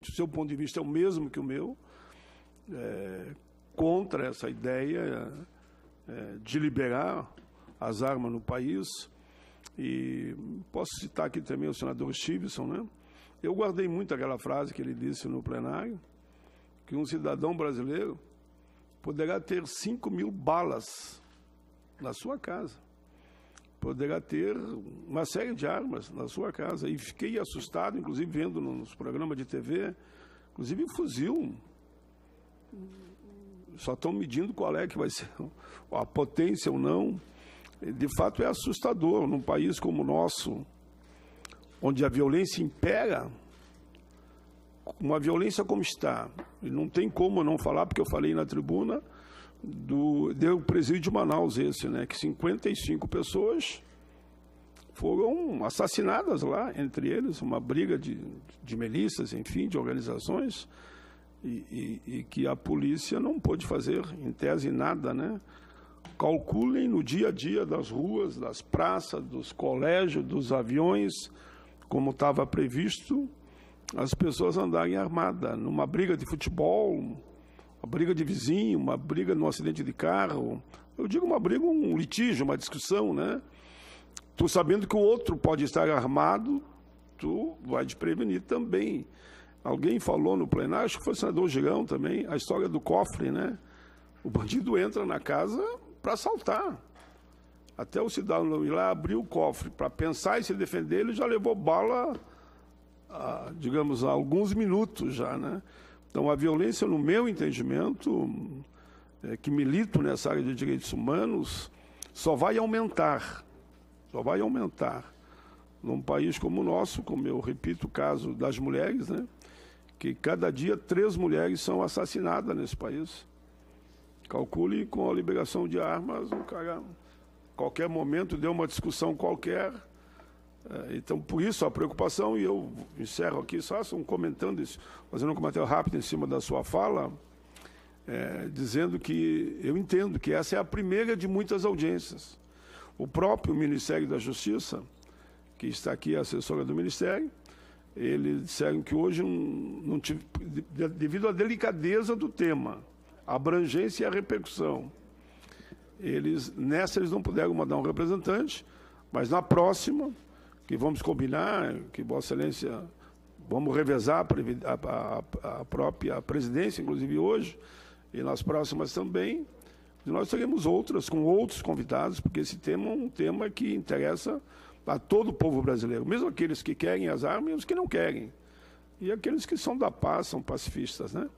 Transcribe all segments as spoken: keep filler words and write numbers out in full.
se o seu ponto de vista é o mesmo que o meu, é, contra essa ideia é, de liberar as armas no país. E posso citar aqui também o senador Stevenson, né? Eu guardei muito aquela frase que ele disse no plenário, que um cidadão brasileiro poderá ter cinco mil balas na sua casa, poderá ter uma série de armas na sua casa. E fiquei assustado, inclusive vendo nos programas de T V, inclusive fuzil. Só estão medindo qual é que vai ser a potência ou não. De fato, é assustador num país como o nosso, onde a violência impera, uma violência como está. E não tem como não falar, porque eu falei na tribuna do, do presídio de Manaus, esse, né, que cinquenta e cinco pessoas foram assassinadas lá, entre eles, uma briga de, de milícias, enfim, de organizações, e, e, e que a polícia não pôde fazer, em tese, nada, né? Calculem no dia a dia das ruas, das praças, dos colégios, dos aviões, como estava previsto, as pessoas andarem armadas numa briga de futebol, uma briga de vizinho, uma briga num acidente de carro. Eu digo uma briga, um litígio, uma discussão, né? Tu sabendo que o outro pode estar armado, tu vai te prevenir também. Alguém falou no plenário, acho que foi o senador Girão também, a história do cofre, né? O bandido entra na casa para assaltar. Até o cidadão ir lá abrir o cofre para pensar em se defender, ele já levou bala, ah, digamos, há alguns minutos já, né? Então, a violência, no meu entendimento, é, que milito nessa área de direitos humanos, só vai aumentar, só vai aumentar. Num país como o nosso, como eu repito o caso das mulheres, né? Que cada dia três mulheres são assassinadas nesse país. Calcule com a liberação de armas, o cara, qualquer momento, deu uma discussão qualquer. Então, por isso a preocupação, e eu encerro aqui, só um comentando isso, fazendo um comentário rápido em cima da sua fala, é, dizendo que eu entendo que essa é a primeira de muitas audiências. O próprio Ministério da Justiça, que está aqui, a assessora do Ministério, eles disseram que hoje, não, não tive, devido à delicadeza do tema, a abrangência e a repercussão, eles, nessa eles não puderam mandar um representante, mas na próxima, que vamos combinar, que Vossa Excelência, vamos revezar a, a, a própria presidência, inclusive hoje, e nas próximas também, nós teremos outras, com outros convidados, porque esse tema é um tema que interessa a todo o povo brasileiro, mesmo aqueles que querem as armas e os que não querem, e aqueles que são da paz, são pacifistas, né?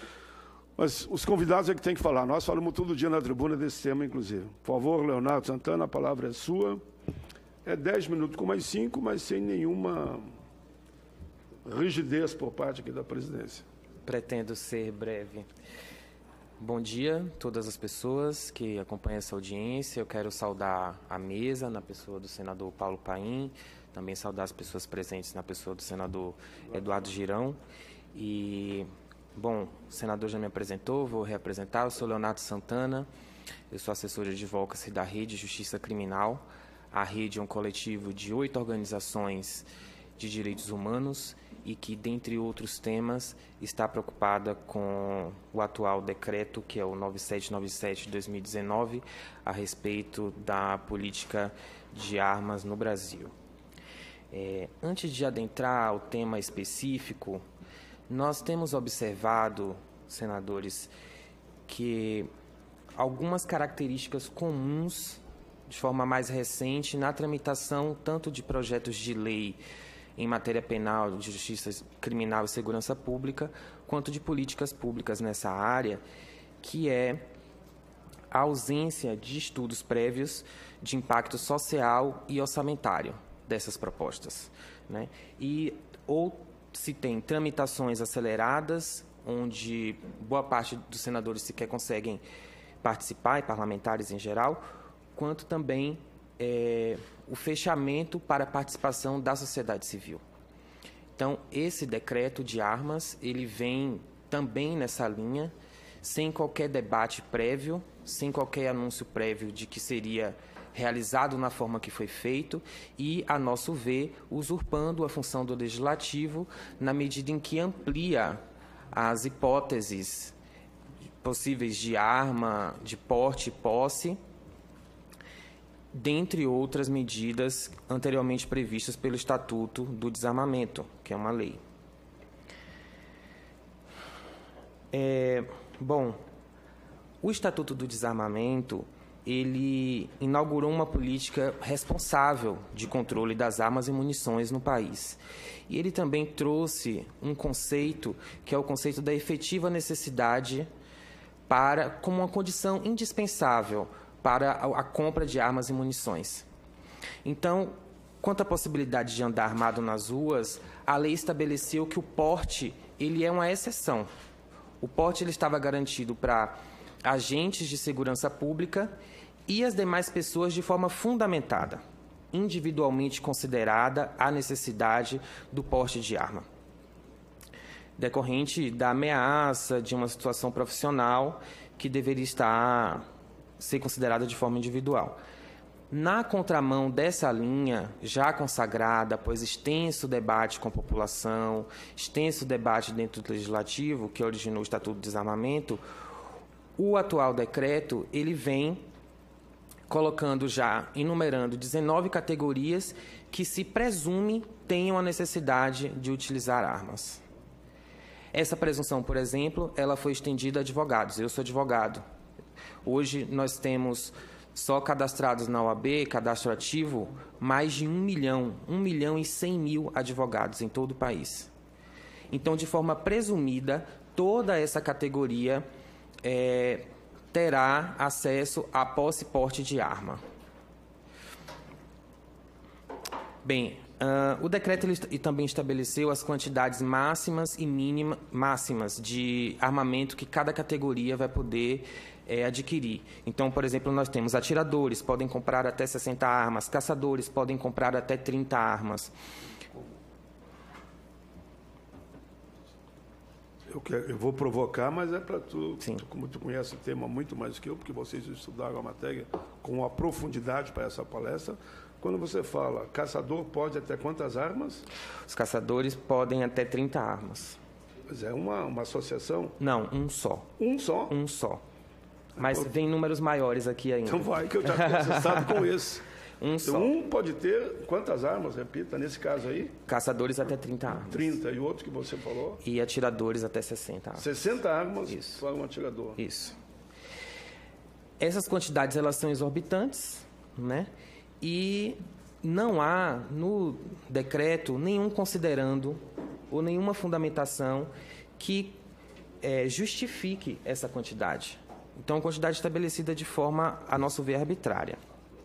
Mas os convidados é que tem que falar. Nós falamos todo dia na tribuna desse tema, inclusive. Por favor, Leonardo Santana, a palavra é sua. É dez minutos com mais cinco, mas sem nenhuma rigidez por parte aqui da presidência. Pretendo ser breve. Bom dia a todas as pessoas que acompanham essa audiência. Eu quero saudar a mesa na pessoa do senador Paulo Paim, também saudar as pessoas presentes na pessoa do senador Eduardo Girão. E... Bom, o senador já me apresentou, vou reapresentar. Eu sou Leonardo Santana, eu sou assessor de advocacy da Rede Justiça Criminal. A Rede é um coletivo de oito organizações de direitos humanos e que, dentre outros temas, está preocupada com o atual decreto, que é o nove sete nove sete de dois mil e dezenove, a respeito da política de armas no Brasil. É, antes de adentrar ao tema específico, nós temos observado, senadores, que algumas características comuns, de forma mais recente, na tramitação tanto de projetos de lei em matéria penal, de justiça criminal e segurança pública, quanto de políticas públicas nessa área, que é a ausência de estudos prévios de impacto social e orçamentário dessas propostas, né? E ou se tem tramitações aceleradas, onde boa parte dos senadores sequer conseguem participar, e parlamentares em geral, quanto também é, o fechamento para a participação da sociedade civil. Então, esse decreto de armas, ele vem também nessa linha, sem qualquer debate prévio, sem qualquer anúncio prévio de que seria realizado na forma que foi feito e, a nosso ver, usurpando a função do Legislativo na medida em que amplia as hipóteses possíveis de arma, de porte e posse, dentre outras medidas anteriormente previstas pelo Estatuto do Desarmamento, que é uma lei. É, bom, o Estatuto do Desarmamento, ele inaugurou uma política responsável de controle das armas e munições no país. E ele também trouxe um conceito, que é o conceito da efetiva necessidade para, como uma condição indispensável para a, a compra de armas e munições. Então, quanto à possibilidade de andar armado nas ruas, a lei estabeleceu que o porte ele é uma exceção. O porte ele estava garantido para agentes de segurança pública e as demais pessoas de forma fundamentada, individualmente considerada a necessidade do porte de arma, decorrente da ameaça de uma situação profissional que deveria estar ser considerada de forma individual. Na contramão dessa linha, já consagrada após extenso debate com a população, extenso debate dentro do Legislativo, que originou o Estatuto do Desarmamento, o atual decreto ele vem colocando já, enumerando dezenove categorias que se presume tenham a necessidade de utilizar armas. Essa presunção, por exemplo, ela foi estendida a advogados. Eu sou advogado. Hoje nós temos só cadastrados na O A B, cadastro ativo, mais de um milhão, um milhão e cem mil advogados em todo o país. Então, de forma presumida, toda essa categoria é, terá acesso à posse e porte de arma. Bem, uh, o decreto ele, ele também estabeleceu as quantidades máximas e mínimas máximas de armamento que cada categoria vai poder é, adquirir. Então, por exemplo, nós temos atiradores, podem comprar até sessenta armas, caçadores podem comprar até trinta armas. Eu, quero, eu vou provocar, mas é para tu, Sim. tu, como tu conhece o tema muito mais que eu, porque vocês estudaram a matéria com uma profundidade para essa palestra. Quando você fala, caçador pode até quantas armas? Os caçadores podem até trinta armas. Mas é uma, uma associação? Não, um só. Um só? Um só. Mas Pô. vem números maiores aqui ainda. Então vai, que eu já estou assustado com esse. Um só. Um pode ter quantas armas, repita, nesse caso aí? Caçadores até trinta armas. trinta, e outro que você falou? E atiradores até sessenta armas. sessenta armas Isso. para um atirador. Isso. Essas quantidades, elas são exorbitantes, né? E não há, no decreto, nenhum considerando ou nenhuma fundamentação que é, justifique essa quantidade. Então, a quantidade estabelecida de forma, a nosso ver, arbitrária.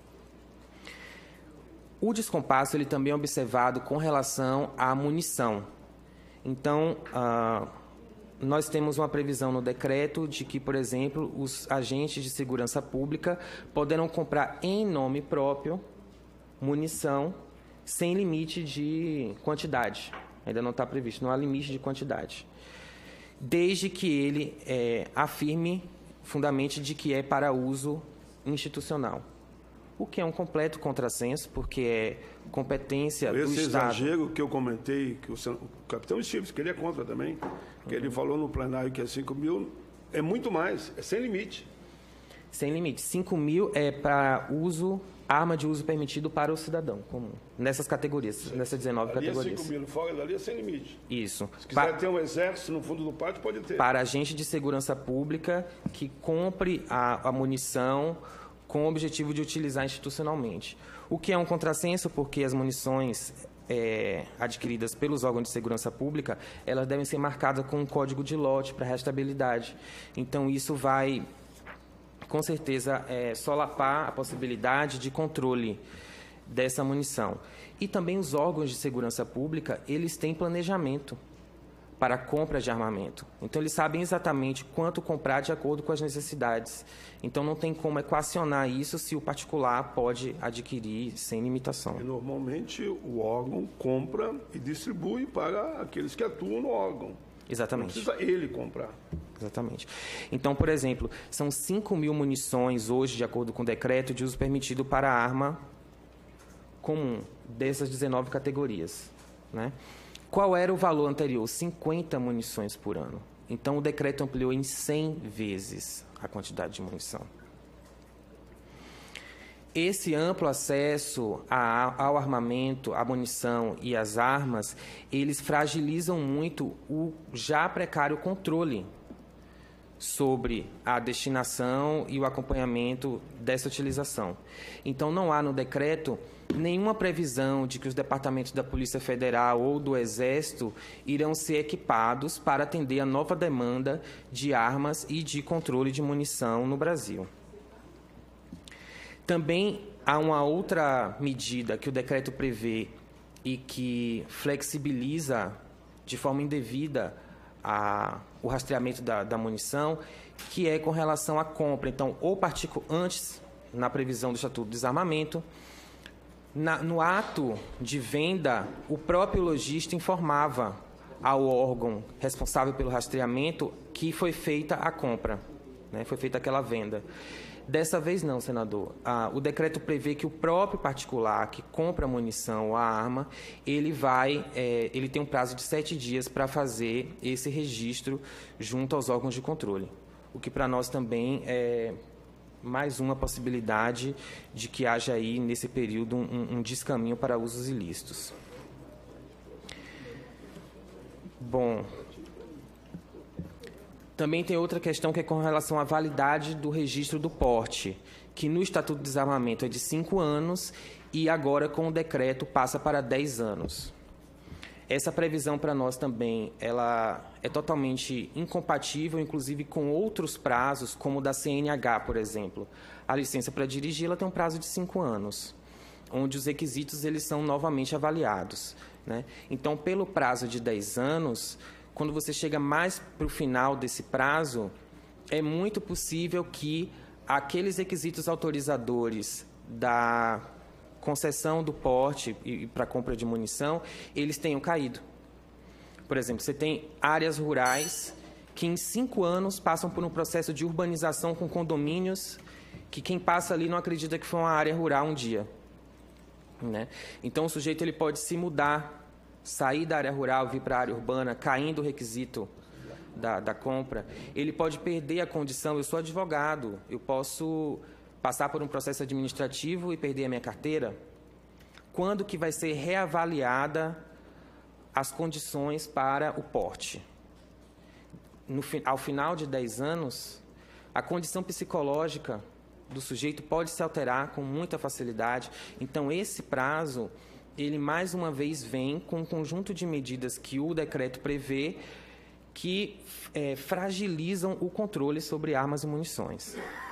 O descompasso ele também é observado com relação à munição. Então, ah, nós temos uma previsão no decreto de que, por exemplo, os agentes de segurança pública poderão comprar em nome próprio munição sem limite de quantidade. Ainda não está previsto, não há limite de quantidade. Desde que ele é, afirme, fundamente, de que é para uso institucional. O que é um completo contrassenso, porque é competência do Estado. Esse exagero que eu comentei, que o, o capitão Stevens, que ele é contra também, que ele falou no plenário que é cinco mil, é muito mais, é sem limite. Sem limite. cinco mil é para uso, arma de uso permitido para o cidadão comum. Nessas categorias, Sim. nessas dezenove ali categorias. É cinco mil, fora dali é sem limite. Isso. Se quiser pa ter um exército no fundo do pátio, pode ter. Para agente de segurança pública que compre a, a munição com o objetivo de utilizar institucionalmente. O que é um contrassenso, porque as munições é, adquiridas pelos órgãos de segurança pública, elas devem ser marcadas com um código de lote para restabilidade. Então, isso vai, com certeza, é, solapar a possibilidade de controle dessa munição. E também os órgãos de segurança pública, eles têm planejamento para a compra de armamento. Então, eles sabem exatamente quanto comprar de acordo com as necessidades. Então, não tem como equacionar isso se o particular pode adquirir sem limitação. E, normalmente, o órgão compra e distribui para aqueles que atuam no órgão. Exatamente. Não precisa ele comprar. Exatamente. Então, por exemplo, são cinco mil munições hoje, de acordo com o decreto, de uso permitido para arma comum, dessas dezenove categorias, né? Qual era o valor anterior? cinquenta munições por ano. Então, o decreto ampliou em cem vezes a quantidade de munição. Esse amplo acesso a, ao armamento, à munição e às armas, eles fragilizam muito o já precário controle sobre a destinação e o acompanhamento dessa utilização. Então, não há no decreto nenhuma previsão de que os departamentos da Polícia Federal ou do Exército irão ser equipados para atender a nova demanda de armas e de controle de munição no Brasil. Também há uma outra medida que o decreto prevê e que flexibiliza de forma indevida a, o rastreamento da, da munição, que é com relação à compra. Então, o particu... antes, na previsão do Estatuto do Desarmamento, na, no ato de venda, o próprio lojista informava ao órgão responsável pelo rastreamento que foi feita a compra, né? Foi feita aquela venda. Dessa vez não, senador. Ah, o decreto prevê que o próprio particular que compra a munição ou a arma, ele vai, é, ele tem um prazo de sete dias para fazer esse registro junto aos órgãos de controle. O que para nós também é mais uma possibilidade de que haja aí, nesse período, um, um descaminho para usos ilícitos. Bom... Também tem outra questão que é com relação à validade do registro do porte, que no Estatuto do Desarmamento é de cinco anos e agora, com o decreto, passa para dez anos. Essa previsão, para nós também, ela é totalmente incompatível, inclusive com outros prazos, como o da C N H, por exemplo. A licença para dirigir ela tem um prazo de cinco anos, onde os requisitos eles são novamente avaliados, né? Então, pelo prazo de dez anos... Quando você chega mais para o final desse prazo, é muito possível que aqueles requisitos autorizadores da concessão do porte e para compra de munição, eles tenham caído. Por exemplo, você tem áreas rurais que em cinco anos passam por um processo de urbanização com condomínios que quem passa ali não acredita que foi uma área rural um dia, né? Então, o sujeito ele pode se mudar, sair da área rural, vir para a área urbana, caindo o requisito da, da compra, ele pode perder a condição. Eu sou advogado, eu posso passar por um processo administrativo e perder a minha carteira. Quando que vai ser reavaliada as condições para o porte? No, ao final de dez anos, a condição psicológica do sujeito pode se alterar com muita facilidade. Então, esse prazo... ele, mais uma vez, vem com um conjunto de medidas que o decreto prevê que é, fragilizam o controle sobre armas e munições.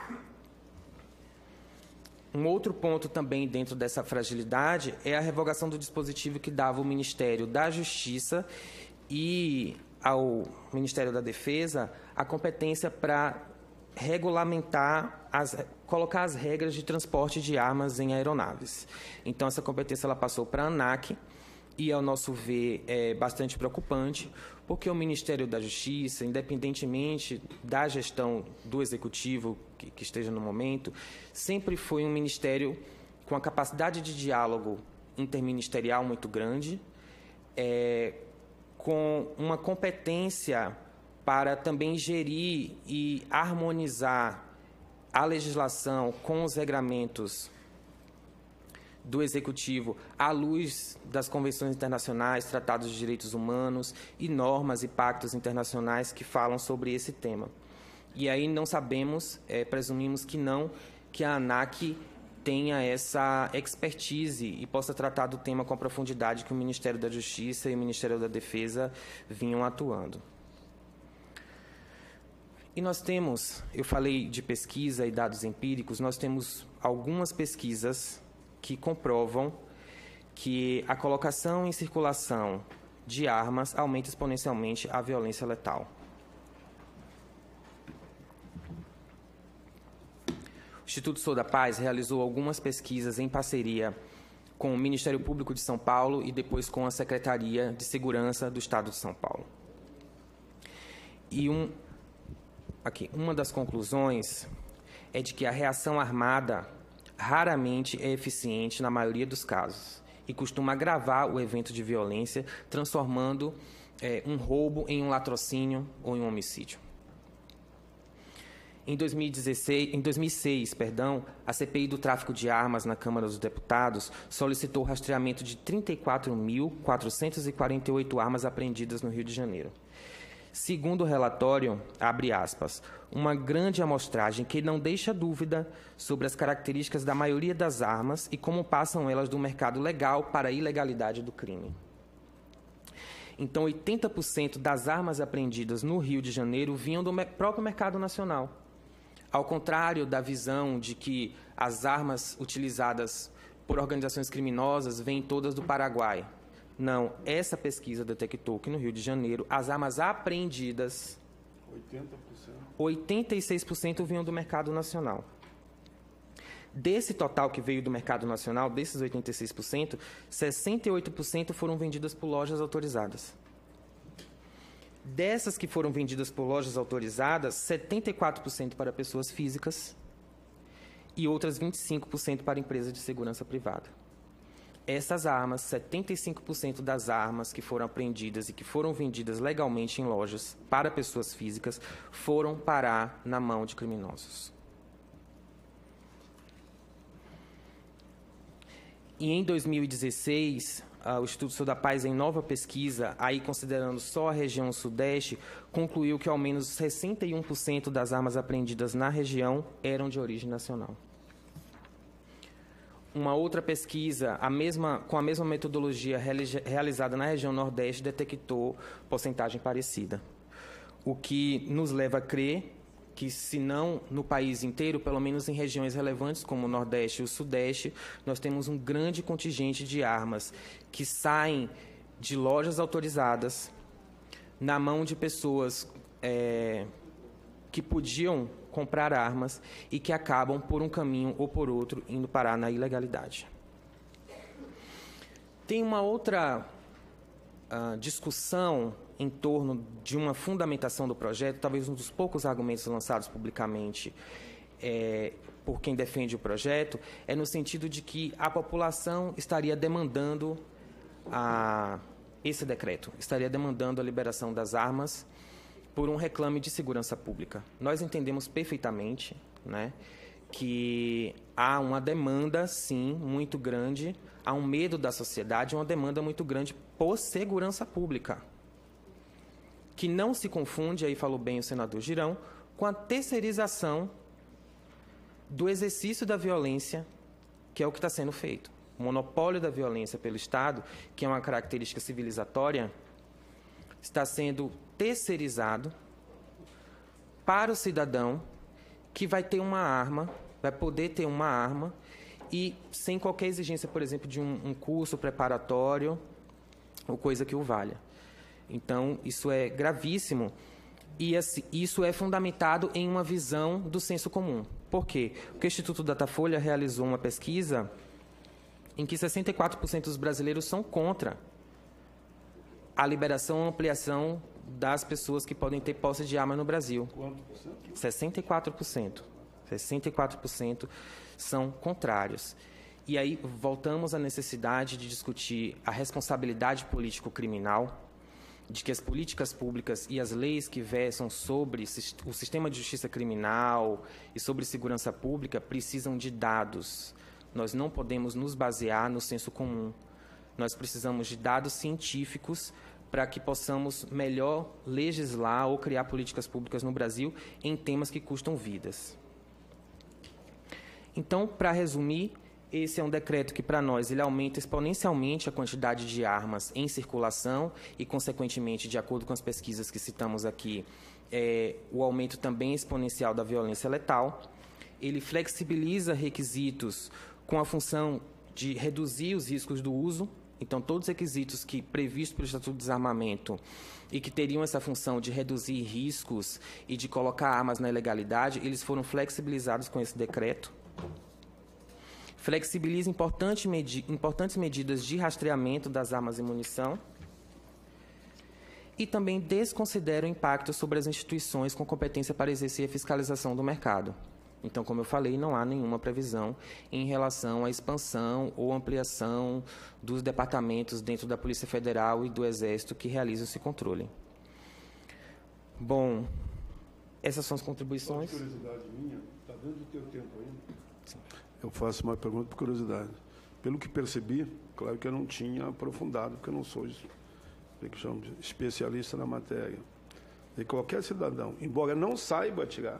Um outro ponto também dentro dessa fragilidade é a revogação do dispositivo que dava ao Ministério da Justiça e ao Ministério da Defesa a competência para regulamentar, as, colocar as regras de transporte de armas em aeronaves. Então, essa competência ela passou para a ANAC e, ao nosso ver, é bastante preocupante, porque o Ministério da Justiça, independentemente da gestão do Executivo que, que esteja no momento, sempre foi um ministério com a capacidade de diálogo interministerial muito grande, é, com uma competência para também gerir e harmonizar a legislação com os regramentos do Executivo à luz das convenções internacionais, tratados de direitos humanos e normas e pactos internacionais que falam sobre esse tema. E aí não sabemos, é, presumimos que não, que a ANAC tenha essa expertise e possa tratar do tema com a profundidade que o Ministério da Justiça e o Ministério da Defesa vinham atuando. E nós temos, eu falei de pesquisa e dados empíricos, nós temos algumas pesquisas que comprovam que a colocação em circulação de armas aumenta exponencialmente a violência letal. O Instituto Sou da Paz realizou algumas pesquisas em parceria com o Ministério Público de São Paulo e depois com a Secretaria de Segurança do Estado de São Paulo. E um aqui, uma das conclusões é de que a reação armada raramente é eficiente na maioria dos casos e costuma agravar o evento de violência, transformando é, um roubo em um latrocínio ou em um homicídio. Em dois mil e dezesseis, em dois mil e seis, perdão, a C P I do tráfico de armas na Câmara dos Deputados solicitou o rastreamento de trinta e quatro mil, quatrocentas e quarenta e oito armas apreendidas no Rio de Janeiro. Segundo o relatório, abre aspas, uma grande amostragem que não deixa dúvida sobre as características da maioria das armas e como passam elas do mercado legal para a ilegalidade do crime. Então, oitenta por cento das armas apreendidas no Rio de Janeiro vinham do próprio mercado nacional. Ao contrário da visão de que as armas utilizadas por organizações criminosas vêm todas do Paraguai. Não, essa pesquisa detectou que no Rio de Janeiro as armas apreendidas, oitenta por cento. oitenta e seis por cento vinham do mercado nacional. Desse total que veio do mercado nacional, desses oitenta e seis por cento, sessenta e oito por cento foram vendidas por lojas autorizadas. Dessas que foram vendidas por lojas autorizadas, setenta e quatro por cento para pessoas físicas e outras vinte e cinco por cento para empresas de segurança privada. Essas armas, setenta e cinco por cento das armas que foram apreendidas e que foram vendidas legalmente em lojas para pessoas físicas, foram parar na mão de criminosos. E em dois mil e dezesseis, uh, o Instituto Sul da Paz, em nova pesquisa, aí considerando só a região sudeste, concluiu que ao menos sessenta e um por cento das armas apreendidas na região eram de origem nacional. Uma outra pesquisa, a mesma, com a mesma metodologia realizada na região Nordeste, detectou porcentagem parecida. O que nos leva a crer que, se não no país inteiro, pelo menos em regiões relevantes como o Nordeste e o Sudeste, nós temos um grande contingente de armas que saem de lojas autorizadas na mão de pessoas é, que podiam comprar armas e que acabam, por um caminho ou por outro, indo parar na ilegalidade. Tem uma outra uh, discussão em torno de uma fundamentação do projeto, talvez um dos poucos argumentos lançados publicamente é, por quem defende o projeto, é no sentido de que a população estaria demandando a, esse decreto, estaria demandando a liberação das armas por um reclame de segurança pública. Nós entendemos perfeitamente, né, que há uma demanda, sim, muito grande, há um medo da sociedade, uma demanda muito grande por segurança pública, que não se confunde, aí falou bem o senador Girão, com a terceirização do exercício da violência, que é o que está sendo feito. O monopólio da violência pelo Estado, que é uma característica civilizatória, está sendo terceirizado para o cidadão que vai ter uma arma, vai poder ter uma arma e sem qualquer exigência, por exemplo, de um, um curso preparatório ou coisa que o valha. Então, isso é gravíssimo e assim, isso é fundamentado em uma visão do senso comum. Por quê? Porque o Instituto Datafolha realizou uma pesquisa em que sessenta e quatro por cento dos brasileiros são contra a liberação ou ampliação das pessoas que podem ter posse de arma no Brasil. Quanto por cento? sessenta e quatro por cento. sessenta e quatro por cento são contrários. E aí voltamos à necessidade de discutir a responsabilidade político-criminal, de que as políticas públicas e as leis que versam sobre o sistema de justiça criminal e sobre segurança pública precisam de dados. Nós não podemos nos basear no senso comum. Nós precisamos de dados científicos para que possamos melhor legislar ou criar políticas públicas no Brasil em temas que custam vidas. Então, para resumir, esse é um decreto que, para nós, ele aumenta exponencialmente a quantidade de armas em circulação e, consequentemente, de acordo com as pesquisas que citamos aqui, é, o aumento também exponencial da violência letal. Ele flexibiliza requisitos com a função de reduzir os riscos do uso. Então, todos os requisitos que previstos pelo Estatuto de Desarmamento e que teriam essa função de reduzir riscos e de colocar armas na ilegalidade, eles foram flexibilizados com esse decreto. Flexibiliza importante medi- importantes medidas de rastreamento das armas e munição. e também desconsidera o impacto sobre as instituições com competência para exercer a fiscalização do mercado. Então, como eu falei, não há nenhuma previsão em relação à expansão ou ampliação dos departamentos dentro da Polícia Federal e do Exército que realizam esse controle. Bom, essas são as contribuições. Só de curiosidade minha, está dentro do teu tempo ainda? Sim. Eu faço uma pergunta por curiosidade. Pelo que percebi, claro que eu não tinha aprofundado, porque eu não sou que chamo de especialista na matéria. E qualquer cidadão, embora não saiba atirar,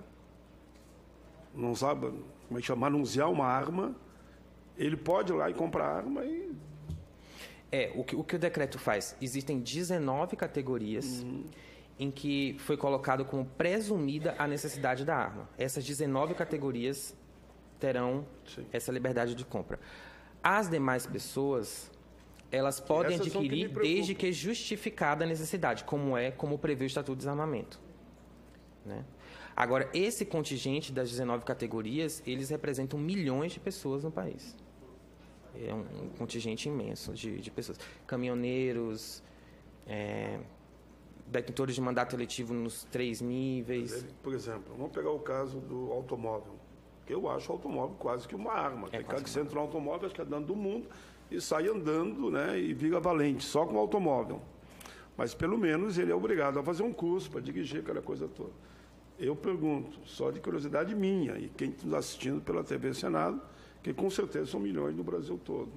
não saiba, como é que chama, manusear uma arma, ele pode ir lá e comprar a arma e... É, o que o, que o decreto faz? Existem dezenove categorias uhum. em que foi colocado como presumida a necessidade da arma. Essas dezenove categorias terão Sim. essa liberdade de compra. As demais pessoas, elas podem Essas adquirir que desde que justificada a necessidade, como é, como prevê o Estatuto de Desarmamento. Né? Agora, esse contingente das dezenove categorias, eles representam milhões de pessoas no país. É um, um contingente imenso de, de pessoas. Caminhoneiros, é, detentores de mandato eletivo nos três níveis. Por exemplo, vamos pegar o caso do automóvel. Eu acho o automóvel quase que uma arma. É Tem cara que você entra no automóvel, acho que é andando do mundo, e sai andando, né, e vira valente, só com o automóvel. Mas, pelo menos, ele é obrigado a fazer um curso para dirigir aquela coisa toda. Eu pergunto, só de curiosidade minha, e quem está assistindo pela T V Senado, que com certeza são milhões no Brasil todo.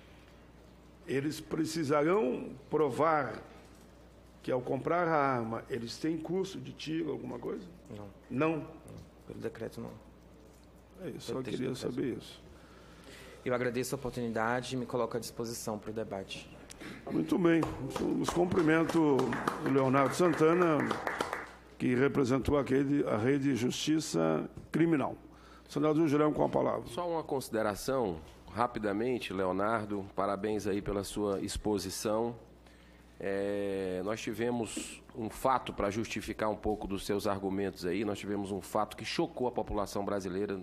Eles precisarão provar que, ao comprar a arma, eles têm curso de tiro, alguma coisa? Não. Não? Não. Pelo decreto, não. É isso, só queria saber isso. Eu agradeço a oportunidade e me coloco à disposição para o debate. Muito bem. Os cumprimento o Leonardo Santana, que representou a rede, a rede Justiça Criminal. Senador Girão, com a palavra. Só uma consideração, rapidamente, Leonardo, parabéns aí pela sua exposição. É, nós tivemos um fato, para justificar um pouco dos seus argumentos aí, nós tivemos um fato que chocou a população brasileira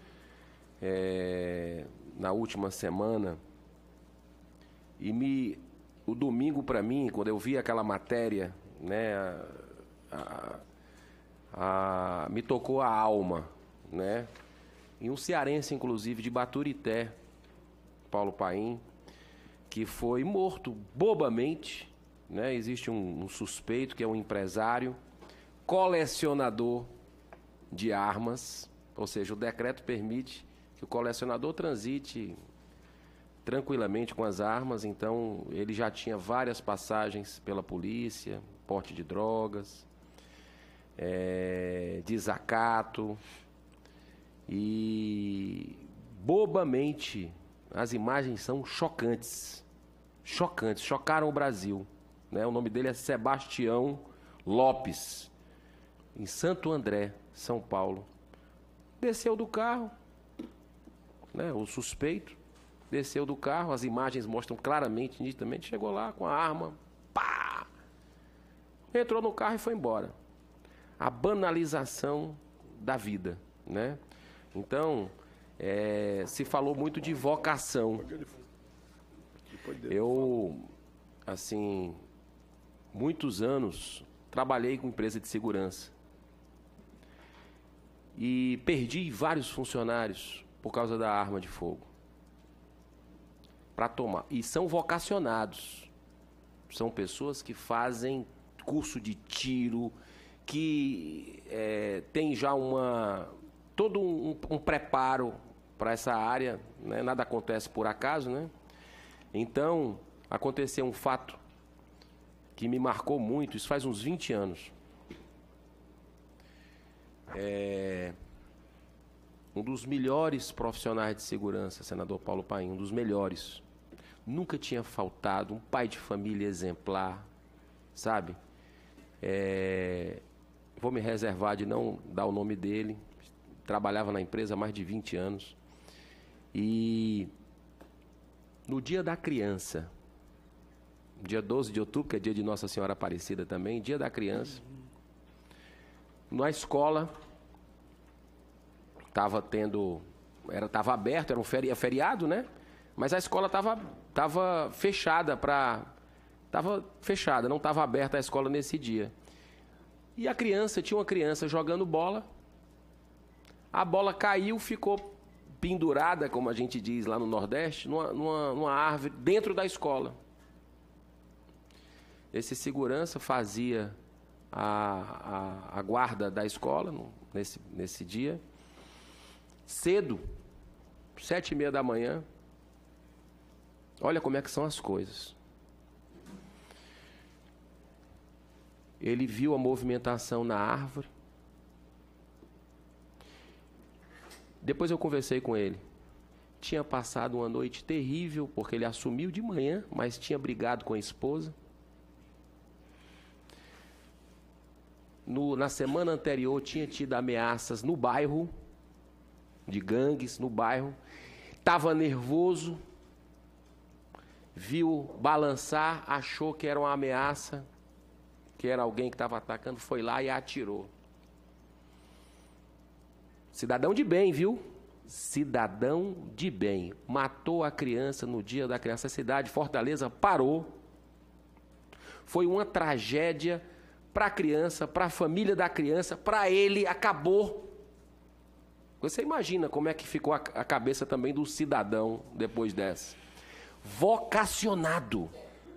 é, na última semana. E me, o domingo, para mim, quando eu vi aquela matéria, né, a, a, a, me tocou a alma, né? E um cearense, inclusive, de Baturité, Paulo Paim, que foi morto bobamente, né? Existe um, um suspeito que é um empresário, colecionador de armas, ou seja, o decreto permite que o colecionador transite tranquilamente com as armas, então ele já tinha várias passagens pela polícia, porte de drogas, é, desacato, e bobamente as imagens são chocantes, chocantes, chocaram o Brasil, né? O nome dele é Sebastião Lopes, em Santo André, São Paulo. Desceu do carro, né? O suspeito desceu do carro, as imagens mostram claramente, nitidamente, chegou lá com a arma, pá! Entrou no carro e foi embora. A banalização da vida, né? Então, é, se falou muito de vocação. Eu, assim, muitos anos trabalhei com empresa de segurança e perdi vários funcionários por causa da arma de fogo para tomar. E são vocacionados, são pessoas que fazem curso de tiro, que é, tem já uma todo um, um preparo para essa área, né? Nada acontece por acaso, né? Então, aconteceu um fato que me marcou muito, isso faz uns vinte anos. É, um dos melhores profissionais de segurança, senador Paulo Paim, um dos melhores. Nunca tinha faltado, um pai de família exemplar, sabe? É, vou me reservar de não dar o nome dele. Trabalhava na empresa há mais de vinte anos. E no dia da criança, dia doze de outubro, que é dia de Nossa Senhora Aparecida também, dia da criança, na escola, estava tendo, era, estava aberto, era um feri, feriado, né? Mas a escola estava tava fechada para Estava fechada, não estava aberta a escola nesse dia. E a criança, tinha uma criança jogando bola, a bola caiu, ficou pendurada, como a gente diz lá no Nordeste, numa, numa, numa árvore dentro da escola. Esse segurança fazia a, a, a guarda da escola no, nesse, nesse dia, cedo, sete e meia da manhã. Olha como é que são as coisas. Ele viu a movimentação na árvore. Depois eu conversei com ele. Tinha passado uma noite terrível, porque ele assumiu de manhã, mas tinha brigado com a esposa. No, na semana anterior tinha tido ameaças no bairro, de gangues no bairro. Estava nervoso, viu balançar, achou que era uma ameaça, que era alguém que estava atacando, foi lá e atirou. Cidadão de bem, viu? Cidadão de bem. Matou a criança no dia da criança. A cidade, Fortaleza, parou. Foi uma tragédia para a criança, para a família da criança, para ele, acabou. Você imagina como é que ficou a, a cabeça também do cidadão depois dessa. Vocacionado.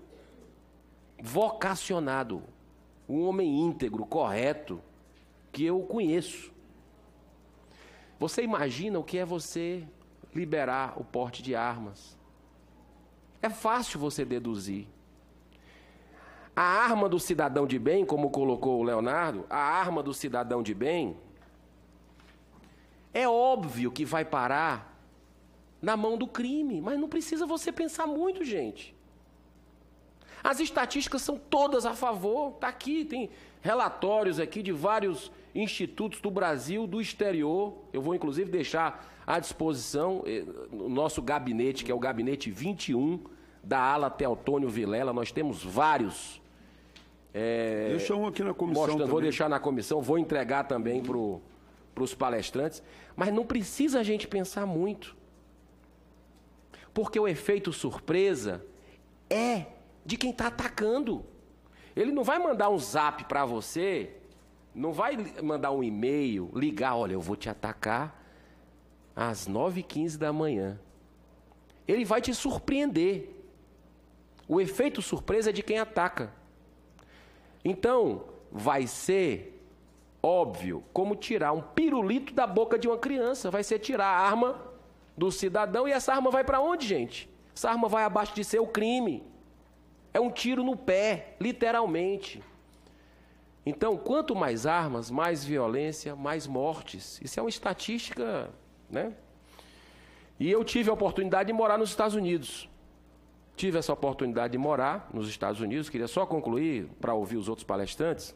Vocacionado. Um homem íntegro, correto, que eu conheço. Você imagina o que é você liberar o porte de armas? É fácil você deduzir. A arma do cidadão de bem, como colocou o Leonardo, a arma do cidadão de bem, é óbvio que vai parar na mão do crime, mas não precisa você pensar muito, gente. As estatísticas são todas a favor, está aqui, tem relatórios aqui de vários institutos do Brasil, do exterior. Eu vou, inclusive, deixar à disposição o nosso gabinete, que é o gabinete vinte e um, da ala Teotônio Vilela. Nós temos vários. É, Deixa um aqui na comissão mostrando, também. Vou deixar na comissão, vou entregar também para os palestrantes. Mas não precisa a gente pensar muito. Porque o efeito surpresa é de quem está atacando. Ele não vai mandar um zap para você, não vai mandar um e-mail, ligar, olha, eu vou te atacar às nove e quinze da manhã. Ele vai te surpreender. O efeito surpresa é de quem ataca. Então, vai ser óbvio como tirar um pirulito da boca de uma criança. Vai ser tirar a arma do cidadão. E essa arma vai para onde, gente? Essa arma vai abaixo de seu crime. É um tiro no pé, literalmente. Então, quanto mais armas, mais violência, mais mortes. Isso é uma estatística, né? E eu tive a oportunidade de morar nos Estados Unidos. Tive essa oportunidade de morar nos Estados Unidos. Queria só concluir para ouvir os outros palestrantes.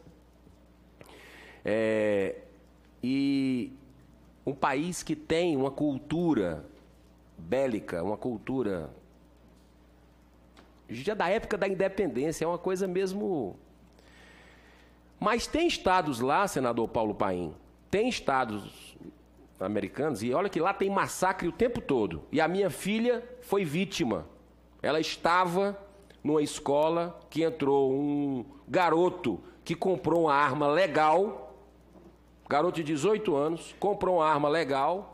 É, e um país que tem uma cultura bélica, uma cultura já da época da independência, é uma coisa mesmo... Mas tem estados lá, senador Paulo Paim, tem estados americanos, e olha que lá tem massacre o tempo todo. E a minha filha foi vítima. Ela estava numa escola que entrou um garoto que comprou uma arma legal, garoto de dezoito anos, comprou uma arma legal,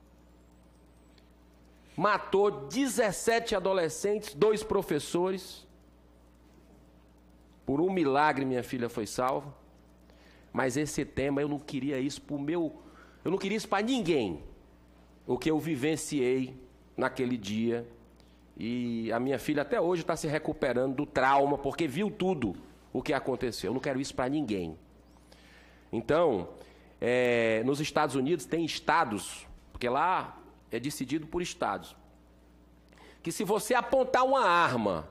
matou dezessete adolescentes, dois professores. Por um milagre minha filha foi salva. Mas esse tema eu não queria isso para o meu, eu não queria isso para ninguém. O que eu vivenciei naquele dia. E a minha filha até hoje está se recuperando do trauma, porque viu tudo o que aconteceu. Eu não quero isso para ninguém. Então, é, nos Estados Unidos tem estados, porque lá é decidido por estados, que se você apontar uma arma,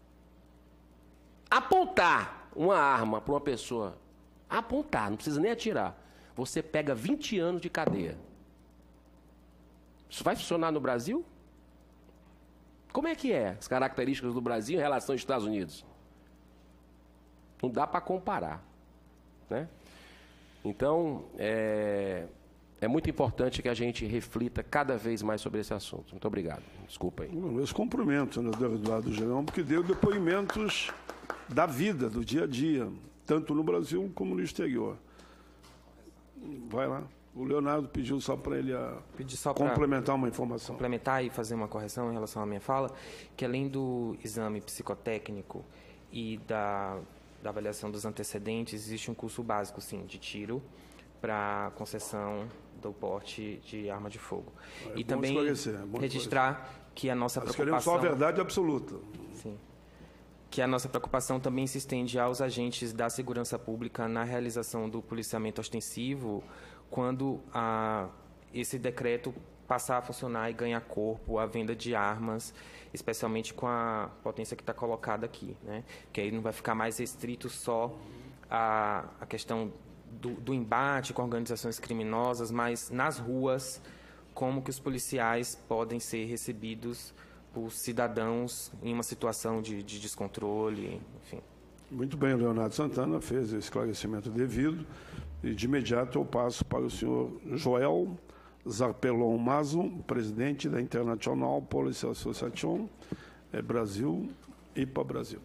apontar uma arma para uma pessoa, apontar, não precisa nem atirar, você pega vinte anos de cadeia. Isso vai funcionar no Brasil? Como é que é as características do Brasil em relação aos Estados Unidos? Não dá para comparar, né? Então, é, é muito importante que a gente reflita cada vez mais sobre esse assunto. Muito obrigado. Desculpa aí. Meus cumprimentos, né, do Eduardo Gerão, porque deu depoimentos da vida, do dia a dia, tanto no Brasil como no exterior. Vai lá. O Leonardo pediu só para ele a só complementar uma informação. Complementar e fazer uma correção em relação à minha fala, que além do exame psicotécnico e da, da avaliação dos antecedentes, existe um curso básico, sim, de tiro para concessão do porte de arma de fogo. É, e também é registrar que a nossa Nós preocupação... queremos só a verdade absoluta. Sim. Que a nossa preocupação também se estende aos agentes da segurança pública na realização do policiamento ostensivo, quando a, esse decreto passar a funcionar e ganhar corpo, a venda de armas, especialmente com a potência que está colocada aqui, né? Que aí não vai ficar mais restrito só a, a questão do, do embate com organizações criminosas, mas nas ruas, como que os policiais podem ser recebidos por cidadãos em uma situação de, de descontrole, enfim. Muito bem, o Leonardo Santana fez o esclarecimento devido e de imediato eu passo para o senhor Joel Zarpelon Mazo, presidente da International Police Association é, Brasil, I P A Brasil.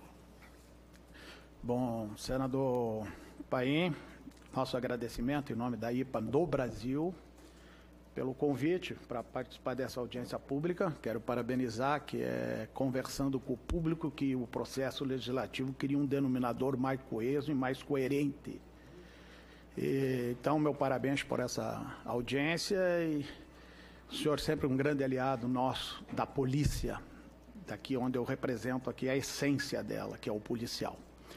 Bom, senador Paim, nosso agradecimento em nome da I P A do Brasil pelo convite para participar dessa audiência pública. Quero parabenizar que é conversando com o público que o processo legislativo cria um denominador mais coeso e mais coerente. E, então, meu parabéns por essa audiência e o senhor sempre um grande aliado nosso da polícia, daqui onde eu represento aqui a essência dela, que é o policial.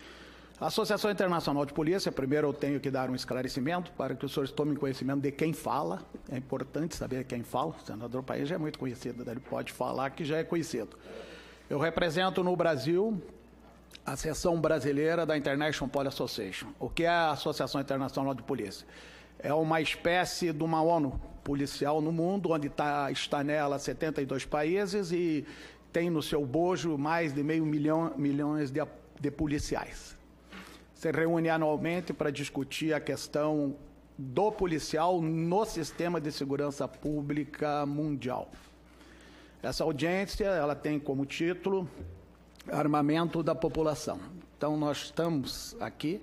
A Associação Internacional de Polícia, primeiro eu tenho que dar um esclarecimento para que os senhores tomem conhecimento de quem fala. É importante saber quem fala. O senador Paim já é muito conhecido, ele pode falar que já é conhecido. Eu represento no Brasil a seção brasileira da International Police Association. O que é a Associação Internacional de Polícia? É uma espécie de uma ONU policial no mundo, onde tá, está nela setenta e dois países e tem no seu bojo mais de meio milhão milhões de, de policiais. Se reúne anualmente para discutir a questão do policial no sistema de segurança pública mundial. Essa audiência ela tem como título Armamento da População. Então, nós estamos aqui,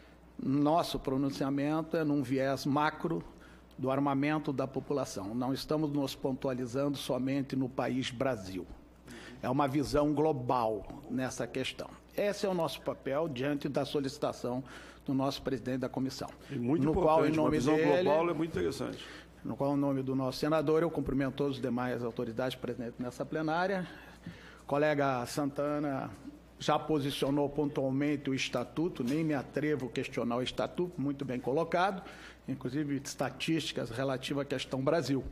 nosso pronunciamento é num viés macro do armamento da população. Não estamos nos pontualizando somente no país Brasil. É uma visão global nessa questão. Esse é o nosso papel diante da solicitação do nosso presidente da comissão. E muito no importante, qual, em nome uma visão dele, global é muito interessante. No qual, em nome do nosso senador, eu cumprimento todos os demais autoridades presentes nessa plenária. O colega Santana já posicionou pontualmente o estatuto, nem me atrevo a questionar o estatuto, muito bem colocado, inclusive estatísticas relativas à questão Brasil.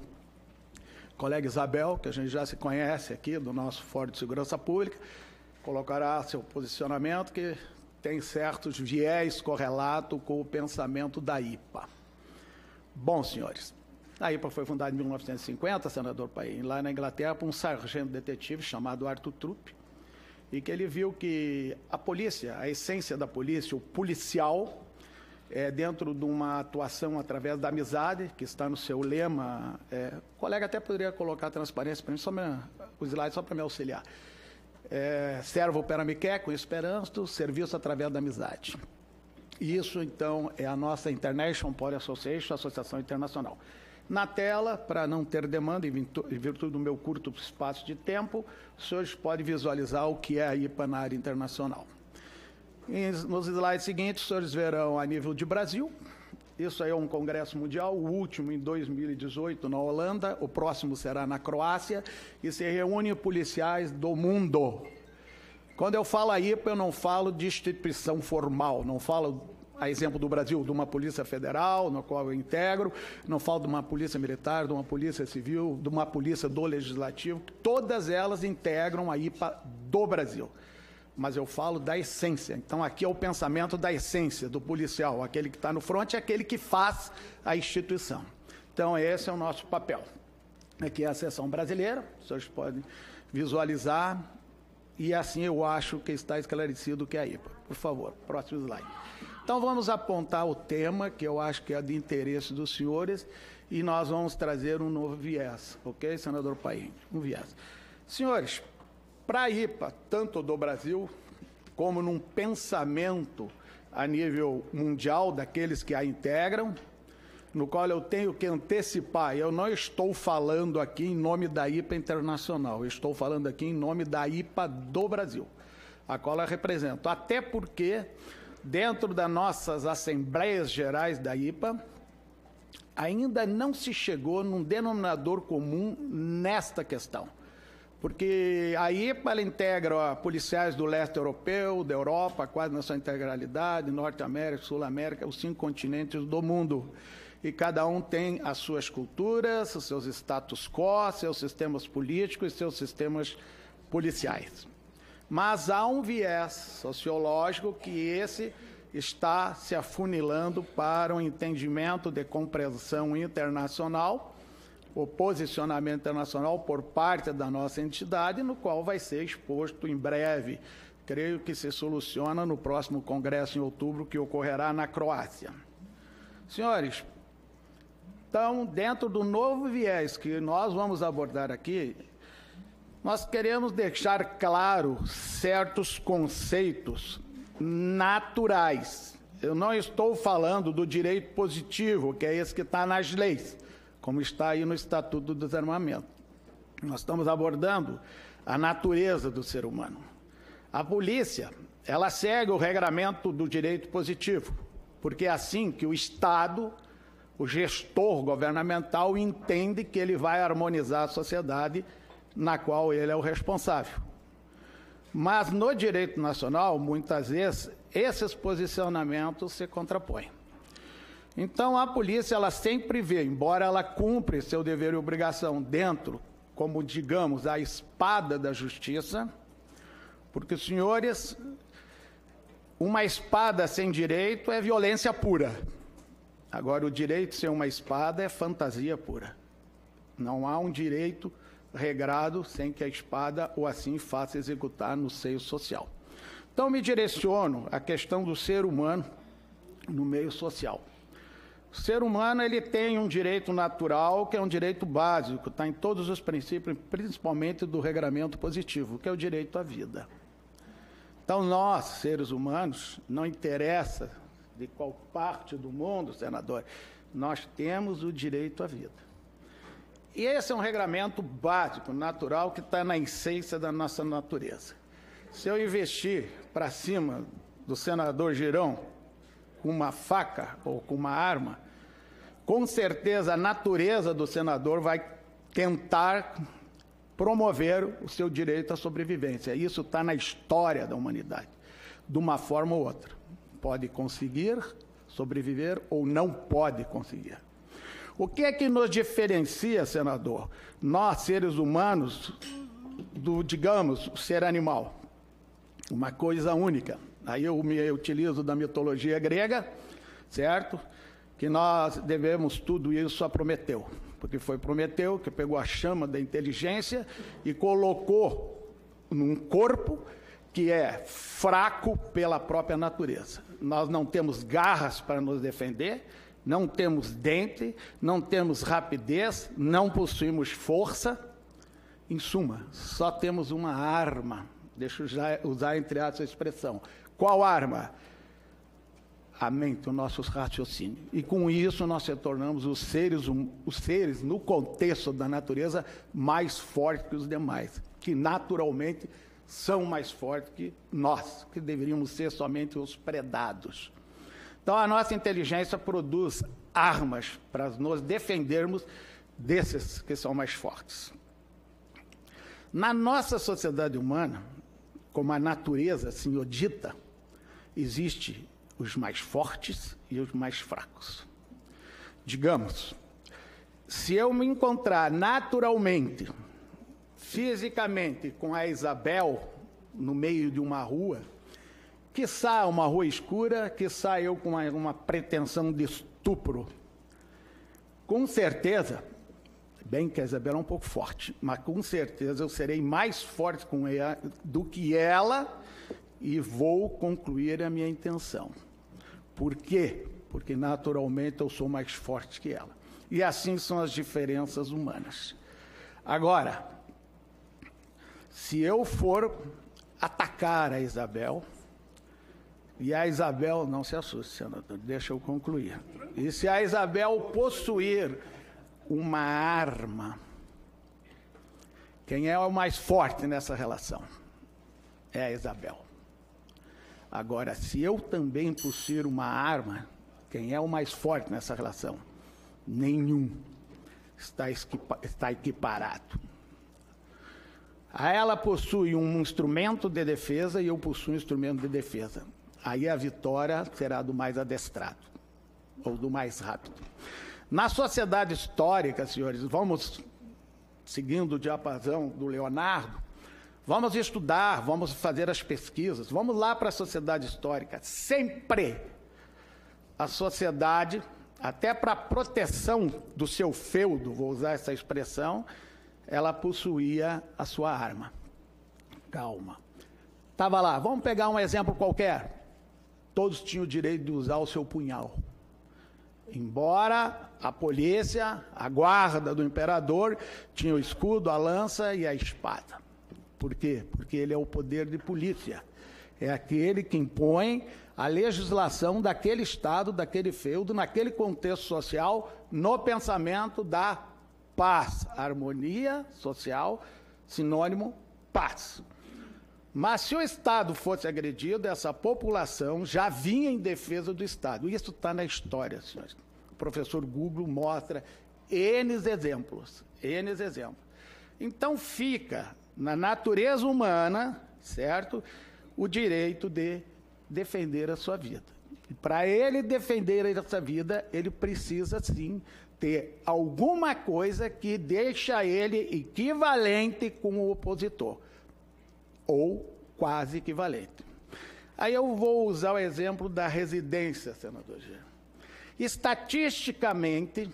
Colega Isabel, que a gente já se conhece aqui, do nosso Fórum de Segurança Pública, colocará seu posicionamento, que tem certos viés correlato com o pensamento da I P A. Bom, senhores, a I P A foi fundada em mil novecentos e cinquenta, senador Paim, lá na Inglaterra, por um sargento detetive chamado Arthur Trupp, e que ele viu que a polícia, a essência da polícia, o policial, é, dentro de uma atuação através da amizade, que está no seu lema, é, o colega até poderia colocar transparência para mim, só me, os slides só para me auxiliar. É, servo per amicae, com esperança, serviço através da amizade. Isso, então, é a nossa International Police Association, Associação Internacional. Na tela, para não ter demanda, em virtude do meu curto espaço de tempo, os senhores podem visualizar o que é a I P A na área internacional. E nos slides seguintes, os senhores verão a nível de Brasil. Isso aí é um congresso mundial, o último em dois mil e dezoito na Holanda, o próximo será na Croácia, e se reúne policiais do mundo. Quando eu falo I P A, eu não falo de instituição formal, não falo, a exemplo do Brasil, de uma polícia federal, no qual eu integro, não falo de uma polícia militar, de uma polícia civil, de uma polícia do legislativo, todas elas integram a I P A do Brasil. Mas eu falo da essência. Então, aqui é o pensamento da essência do policial. Aquele que está no front é aquele que faz a instituição. Então, esse é o nosso papel. Aqui é a seção brasileira, os senhores podem visualizar, e assim eu acho que está esclarecido o que é a I P A. Por favor, próximo slide. Então, vamos apontar o tema, que eu acho que é de interesse dos senhores, e nós vamos trazer um novo viés. Ok, senador Paim? Um viés. Senhores, para a I P A, tanto do Brasil como num pensamento a nível mundial daqueles que a integram, no qual eu tenho que antecipar. Eu não estou falando aqui em nome da I P A Internacional, eu estou falando aqui em nome da I P A do Brasil, a qual eu represento. Até porque, dentro das nossas Assembleias Gerais da I P A, ainda não se chegou num denominador comum nesta questão. Porque a I P A ela integra policiais do leste europeu, da Europa, quase na sua integralidade, Norte América, Sul América, os cinco continentes do mundo. E cada um tem as suas culturas, os seus status quo, seus sistemas políticos e seus sistemas policiais. Mas há um viés sociológico que esse está se afunilando para um entendimento de compreensão internacional, o posicionamento internacional por parte da nossa entidade, no qual vai ser exposto em breve. Creio que se soluciona no próximo congresso em outubro, que ocorrerá na Croácia. Senhores, então, dentro do novo viés que nós vamos abordar aqui, nós queremos deixar claro certos conceitos naturais. Eu não estou falando do direito positivo, que é esse que está nas leis, como está aí no Estatuto do Desarmamento. Nós estamos abordando a natureza do ser humano. A polícia, ela segue o regramento do direito positivo, porque é assim que o Estado, o gestor governamental, entende que ele vai harmonizar a sociedade na qual ele é o responsável. Mas no direito nacional, muitas vezes, esses posicionamentos se contrapõem. Então, a polícia, ela sempre vê, embora ela cumpra seu dever e obrigação dentro, como, digamos, a espada da justiça, porque, senhores, uma espada sem direito é violência pura. Agora, o direito sem uma espada é fantasia pura. Não há um direito regrado sem que a espada ou assim faça executar no seio social. Então, me direciono à questão do ser humano no meio social. O ser humano, ele tem um direito natural, que é um direito básico, está em todos os princípios, principalmente do regramento positivo, que é o direito à vida. Então, nós, seres humanos, não interessa de qual parte do mundo, senador, nós temos o direito à vida. E esse é um regramento básico, natural, que está na essência da nossa natureza. Se eu investir para cima do senador Girão com uma faca ou com uma arma, com certeza a natureza do senador vai tentar promover o seu direito à sobrevivência. Isso está na história da humanidade, de uma forma ou outra. Pode conseguir sobreviver ou não pode conseguir. O que é que nos diferencia, senador, nós, seres humanos, do, digamos, ser animal? Uma coisa única. Aí eu me utilizo da mitologia grega, certo? Que nós devemos tudo isso a Prometeu. Porque foi Prometeu que pegou a chama da inteligência e colocou num corpo que é fraco pela própria natureza. Nós não temos garras para nos defender, não temos dente, não temos rapidez, não possuímos força. Em suma, só temos uma arma. Deixa eu já usar entre aspas a expressão. Qual arma? A mente, o nosso raciocínio. E com isso nós se tornamos os seres, os seres, no contexto da natureza, mais fortes que os demais, que naturalmente são mais fortes que nós, que deveríamos ser somente os predados. Então, a nossa inteligência produz armas para nos defendermos desses que são mais fortes. Na nossa sociedade humana, como a natureza assim o dita, existe os mais fortes e os mais fracos. Digamos, se eu me encontrar naturalmente, fisicamente, com a Isabel no meio de uma rua, quiçá uma rua escura, quiçá eu com uma, uma pretensão de estupro, com certeza, bem que a Isabel é um pouco forte, mas com certeza eu serei mais forte com ela do que ela e vou concluir a minha intenção. Por quê? Porque naturalmente eu sou mais forte que ela. E assim são as diferenças humanas. Agora, se eu for atacar a Isabel, E a Isabel, não se assuste, senador, deixa eu concluir. E se a Isabel possuir uma arma, quem é o mais forte nessa relação? É a Isabel. Agora, se eu também possuir uma arma, quem é o mais forte nessa relação? Nenhum. Está, esquipa, está equiparado. Ela possui um instrumento de defesa e eu possuo um instrumento de defesa. Aí a vitória será do mais adestrado, ou do mais rápido. Na sociedade histórica, senhores, vamos, seguindo o diapasão do Leonardo, vamos estudar, vamos fazer as pesquisas, vamos lá para a sociedade histórica. Sempre a sociedade, até para a proteção do seu feudo, vou usar essa expressão, ela possuía a sua arma. Calma. Estava lá, vamos pegar um exemplo qualquer. Todos tinham o direito de usar o seu punhal. Embora a polícia, a guarda do imperador, tinha o escudo, a lança e a espada. Por quê? Porque ele é o poder de polícia. É aquele que impõe a legislação daquele estado, daquele feudo, naquele contexto social, no pensamento da paz. Harmonia social, sinônimo paz. Mas se o Estado fosse agredido, essa população já vinha em defesa do Estado. Isso está na história, senhores. O professor Google mostra N exemplos, N exemplos. Então fica na natureza humana, certo, o direito de defender a sua vida. E para ele defender essa vida, ele precisa sim ter alguma coisa que deixa ele equivalente com o opositor, ou quase equivalente. Aí eu vou usar o exemplo da residência, senador G. Estatisticamente,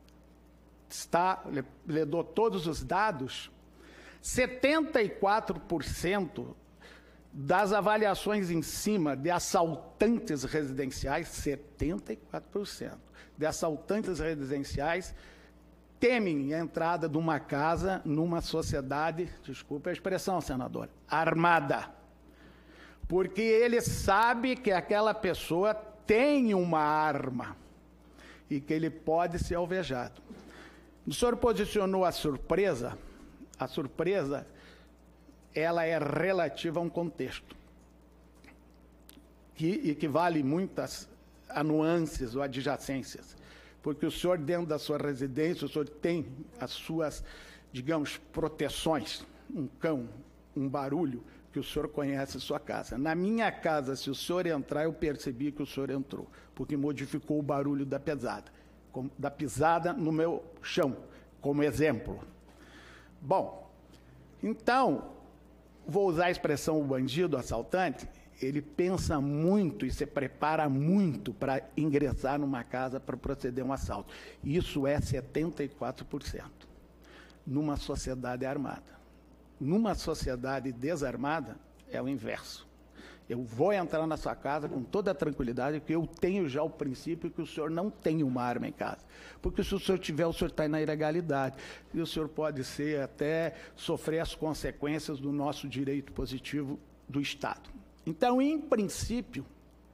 está, lhe, lhe dou todos os dados, setenta e quatro por cento das avaliações em cima de assaltantes residenciais, setenta e quatro por cento de assaltantes residenciais temem a entrada de uma casa numa sociedade, desculpe a expressão, senador, armada. Porque ele sabe que aquela pessoa tem uma arma e que ele pode ser alvejado. O senhor posicionou a surpresa, a surpresa, ela é relativa a um contexto, que equivale muitas a nuances ou adjacências. Porque o senhor, dentro da sua residência, o senhor tem as suas, digamos, proteções, um cão, um barulho, que o senhor conhece a sua casa. Na minha casa, se o senhor entrar, eu percebi que o senhor entrou, porque modificou o barulho da pisada, da pisada no meu chão, como exemplo. Bom, então, vou usar a expressão o bandido, o assaltante, ele pensa muito e se prepara muito para ingressar numa casa para proceder a um assalto. Isso é setenta e quatro por cento numa sociedade armada. Numa sociedade desarmada, é o inverso. Eu vou entrar na sua casa com toda a tranquilidade, porque eu tenho já o princípio que o senhor não tem uma arma em casa. Porque se o senhor tiver, o senhor está na ilegalidade. E o senhor pode ser até sofrer as consequências do nosso direito positivo do Estado. Então, em princípio,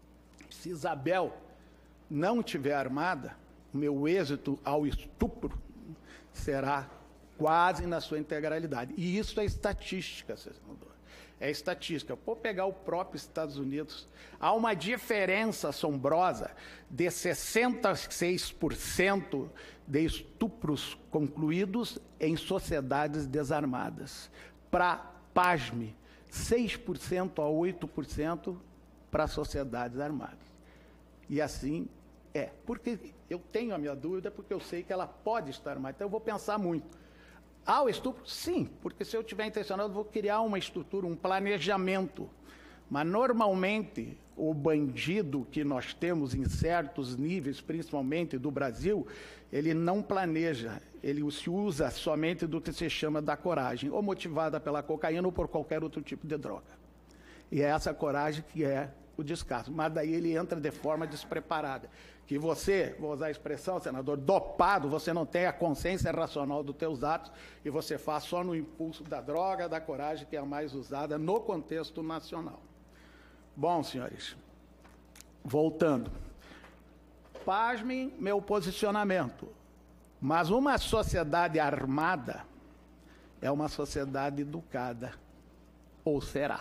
se Isabel não estiver armada, o meu êxito ao estupro será quase na sua integralidade. E isso é estatística, senador. É estatística. Vou pegar o próprio Estados Unidos. Há uma diferença assombrosa de sessenta e seis por cento de estupros concluídos em sociedades desarmadas. Para, pasme, seis por cento a oito por cento para sociedades armadas. E assim é. Porque eu tenho a minha dúvida, porque eu sei que ela pode estar armada. Então eu vou pensar muito. Ah, o estupro? Sim, porque se eu tiver intencionado, eu vou criar uma estrutura, um planejamento. Mas, normalmente, o bandido que nós temos em certos níveis, principalmente do Brasil, ele não planeja, ele se usa somente do que se chama da coragem, ou motivada pela cocaína ou por qualquer outro tipo de droga. E é essa coragem que é o descaso. Mas daí ele entra de forma despreparada. Que você, vou usar a expressão, senador, dopado, você não tem a consciência racional dos teus atos e você faz só no impulso da droga, da coragem, que é a mais usada no contexto nacional. Bom, senhores, voltando. Pasmem meu posicionamento, mas uma sociedade armada é uma sociedade educada, ou será.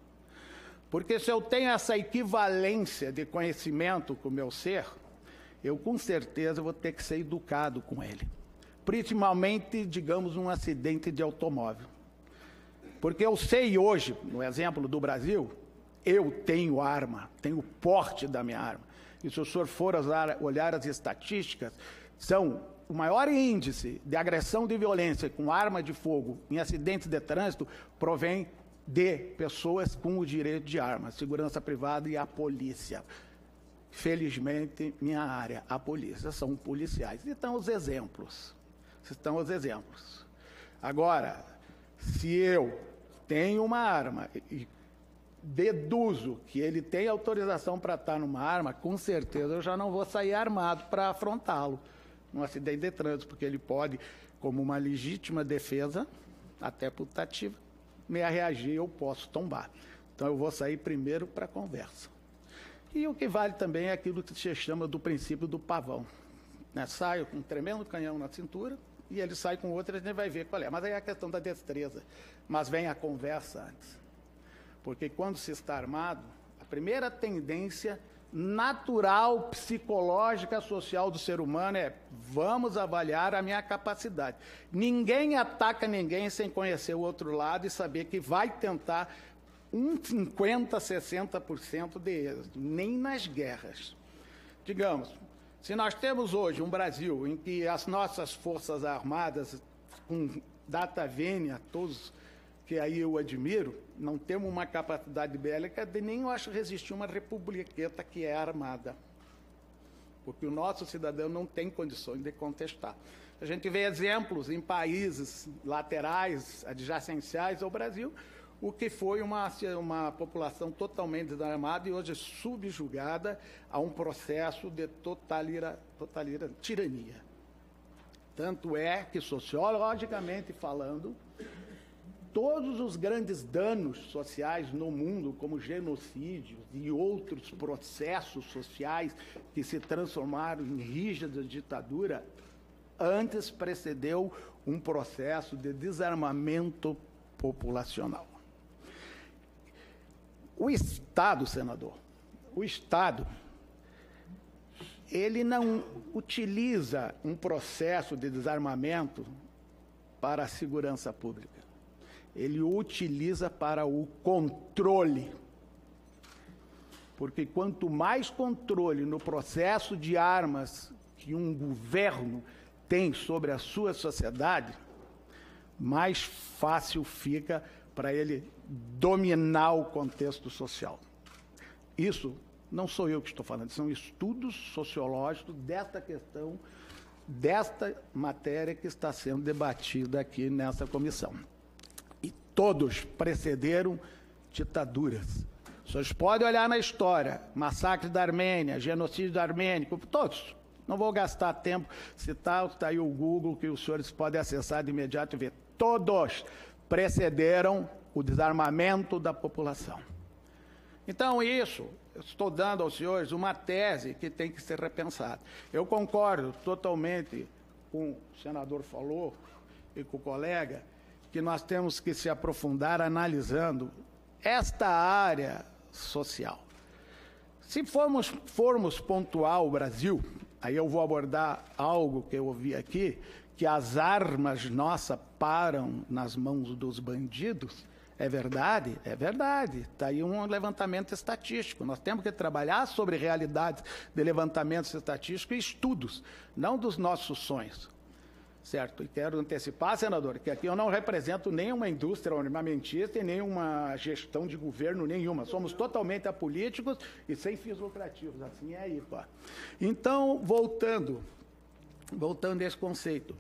Porque se eu tenho essa equivalência de conhecimento com o meu ser, eu com certeza vou ter que ser educado com ele. Principalmente, digamos, um acidente de automóvel. Porque eu sei hoje, no exemplo do Brasil, eu tenho arma, tenho o porte da minha arma. E se o senhor for olhar as estatísticas, são o maior índice de agressão de violência com arma de fogo em acidentes de trânsito provém de pessoas com o direito de arma, segurança privada e a polícia. Felizmente, minha área, a polícia, são policiais. Então, os exemplos. Estão os exemplos. Agora, se eu tenho uma arma e deduzo que ele tem autorização para estar numa arma, com certeza eu já não vou sair armado para afrontá-lo num acidente de trânsito, porque ele pode, como uma legítima defesa, até putativa, me reagir, eu posso tombar. Então eu vou sair primeiro para a conversa. E o que vale também é aquilo que se chama do princípio do pavão. Né? Saio com um tremendo canhão na cintura, e ele sai com outro, a gente vai ver qual é. Mas aí é a questão da destreza. Mas vem a conversa antes. Porque quando se está armado, a primeira tendência natural, psicológica, social do ser humano é: vamos avaliar a minha capacidade. Ninguém ataca ninguém sem conhecer o outro lado e saber que vai tentar um cinquenta, sessenta por cento de êxito. Nem nas guerras. Digamos, se nós temos hoje um Brasil em que as nossas forças armadas, com data vênia, todos que aí eu admiro, não temos uma capacidade bélica de nem, eu acho, resistir uma republiqueta que é armada. Porque o nosso cidadão não tem condições de contestar. A gente vê exemplos em países laterais, adjacenciais ao Brasil, o que foi uma, uma população totalmente desarmada e hoje subjugada a um processo de totalira, totalira, tirania. Tanto é que, sociologicamente falando, todos os grandes danos sociais no mundo, como genocídios e outros processos sociais que se transformaram em rígida ditadura, antes precedeu um processo de desarmamento populacional. O Estado, senador, o Estado, ele não utiliza um processo de desarmamento para a segurança pública. Ele o utiliza para o controle. Porque quanto mais controle no processo de armas que um governo tem sobre a sua sociedade, mais fácil fica para ele dominar o contexto social. Isso não sou eu que estou falando, são estudos sociológicos desta questão, desta matéria que está sendo debatida aqui nessa comissão. E todos precederam ditaduras. Vocês podem olhar na história, massacre da Armênia, genocídio da Armênia, todos. Não vou gastar tempo, citar, está aí o Google, que os senhores podem acessar de imediato e ver. Todos precederam o desarmamento da população. Então, isso, eu estou dando aos senhores uma tese que tem que ser repensada. Eu concordo totalmente com o senador falou e com o colega, que nós temos que se aprofundar analisando esta área social. Se formos, formos pontuar o Brasil, aí eu vou abordar algo que eu ouvi aqui, que as armas nossas param nas mãos dos bandidos. É verdade? É verdade. Está aí um levantamento estatístico. Nós temos que trabalhar sobre realidades de levantamentos estatísticos e estudos, não dos nossos sonhos. Certo? E quero antecipar, senador, que aqui eu não represento nenhuma indústria armamentista e nenhuma gestão de governo nenhuma. Somos totalmente apolíticos e sem fins lucrativos. Assim é aí, pá. Então, voltando, voltando a esse conceito.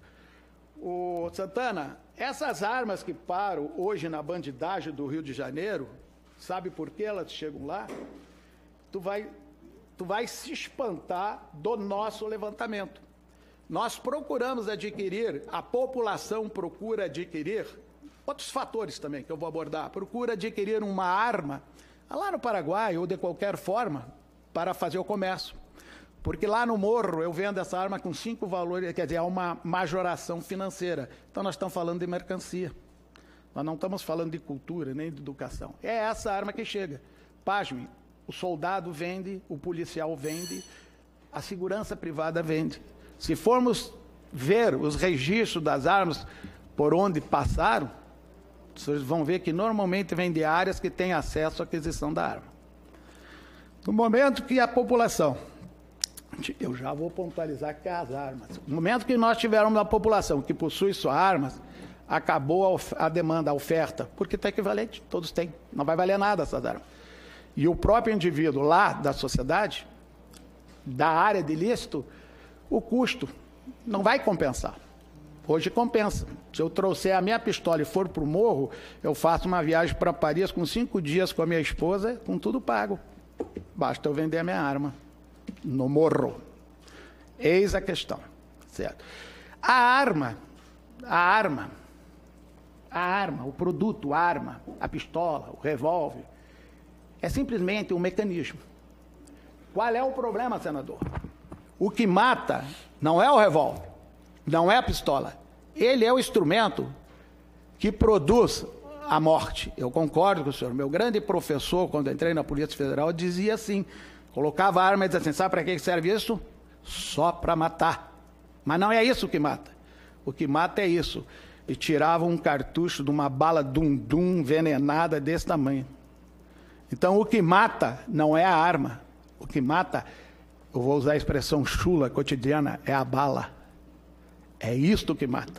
O Santana, essas armas que param hoje na bandidagem do Rio de Janeiro, sabe por que elas chegam lá? Tu vai, tu vai se espantar do nosso levantamento. Nós procuramos adquirir, a população procura adquirir, outros fatores também que eu vou abordar, procura adquirir uma arma, lá no Paraguai ou de qualquer forma, para fazer o comércio. Porque lá no morro eu vendo essa arma com cinco valores, quer dizer, é uma majoração financeira. Então nós estamos falando de mercancia. Nós não estamos falando de cultura, nem de educação. É essa arma que chega. Pasme, o soldado vende, o policial vende, a segurança privada vende. Se formos ver os registros das armas por onde passaram, vocês vão ver que normalmente vem de áreas que têm acesso à aquisição da arma. No momento que a população, eu já vou pontualizar que é as armas, no momento que nós tivermos uma população que possui suas armas, acabou a, a demanda, a oferta, porque está equivalente, todos têm, não vai valer nada essas armas. E o próprio indivíduo lá da sociedade, da área de ilícito, o custo não vai compensar. Hoje compensa. Se eu trouxer a minha pistola e for para o morro, eu faço uma viagem para Paris com cinco dias com a minha esposa, com tudo pago. Basta eu vender a minha arma no morro. Eis a questão. Certo? A arma, a arma, a arma, o produto, a arma, a pistola, o revólver, é simplesmente um mecanismo. Qual é o problema, senador? O que mata não é o revólver, não é a pistola. Ele é o instrumento que produz a morte. Eu concordo com o senhor. Meu grande professor, quando entrei na Polícia Federal, dizia assim, colocava a arma e dizia assim, sabe para que serve isso? Só para matar. Mas não é isso que mata. O que mata é isso. E tirava um cartucho de uma bala dum-dum envenenada desse tamanho. Então, o que mata não é a arma. O que mata, eu vou usar a expressão chula, cotidiana, é a bala. É isto que mata.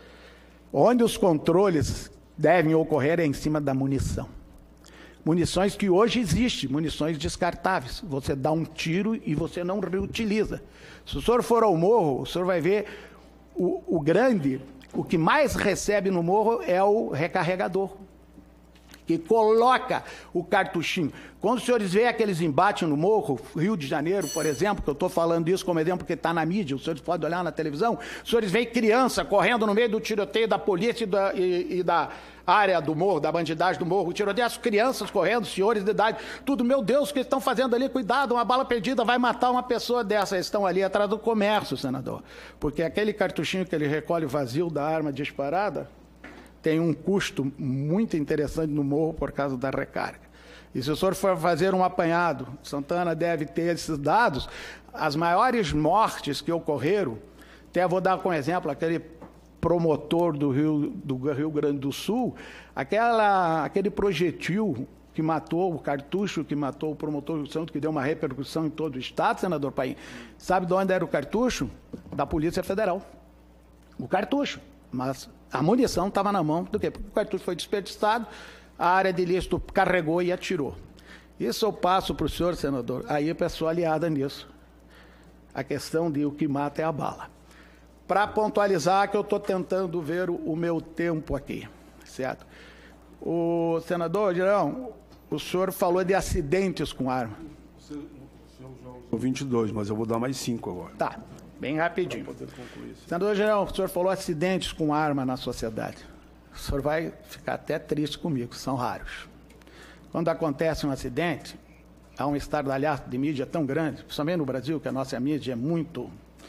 Onde os controles devem ocorrer é em cima da munição. Munições que hoje existem, munições descartáveis. Você dá um tiro e você não reutiliza. Se o senhor for ao morro, o senhor vai ver o, o grande, o que mais recebe no morro é o recarregador, que coloca o cartuchinho. Quando os senhores veem aqueles embates no morro, Rio de Janeiro, por exemplo, que eu estou falando isso como exemplo porque está na mídia, os senhores podem olhar na televisão, os senhores veem criança correndo no meio do tiroteio da polícia e da, e, e da área do morro, da bandidagem do morro, o tiroteio, as crianças correndo, senhores de idade, tudo, meu Deus, o que estão fazendo ali? Cuidado, uma bala perdida vai matar uma pessoa dessa. Eles estão ali atrás do comércio, senador, porque aquele cartuchinho que ele recolhe vazio da arma disparada tem um custo muito interessante no morro por causa da recarga. E se o senhor for fazer um apanhado, Santana deve ter esses dados, as maiores mortes que ocorreram, até vou dar como exemplo aquele promotor do Rio, do Rio Grande do Sul, aquela, aquele projetil que matou, o cartucho que matou o promotor do Santo, que deu uma repercussão em todo o estado, senador Paim. Sabe de onde era o cartucho? Da Polícia Federal. O cartucho. Mas a munição estava na mão do quê? Porque o cartucho foi desperdiçado, a área de ilícito carregou e atirou. Isso eu passo para o senhor, senador, aí a pessoa aliada nisso. A questão de o que mata é a bala. Para pontualizar, que eu estou tentando ver o, o meu tempo aqui, certo? O senador Girão, o senhor falou de acidentes com arma. O senhor já usou vinte e dois, mas eu vou dar mais cinco agora. Tá, bem rapidinho. Senador Girão, o senhor falou acidentes com arma na sociedade. O senhor vai ficar até triste comigo, são raros. Quando acontece um acidente, há um estardalhaço de mídia tão grande, principalmente no Brasil, que a nossa mídia é muito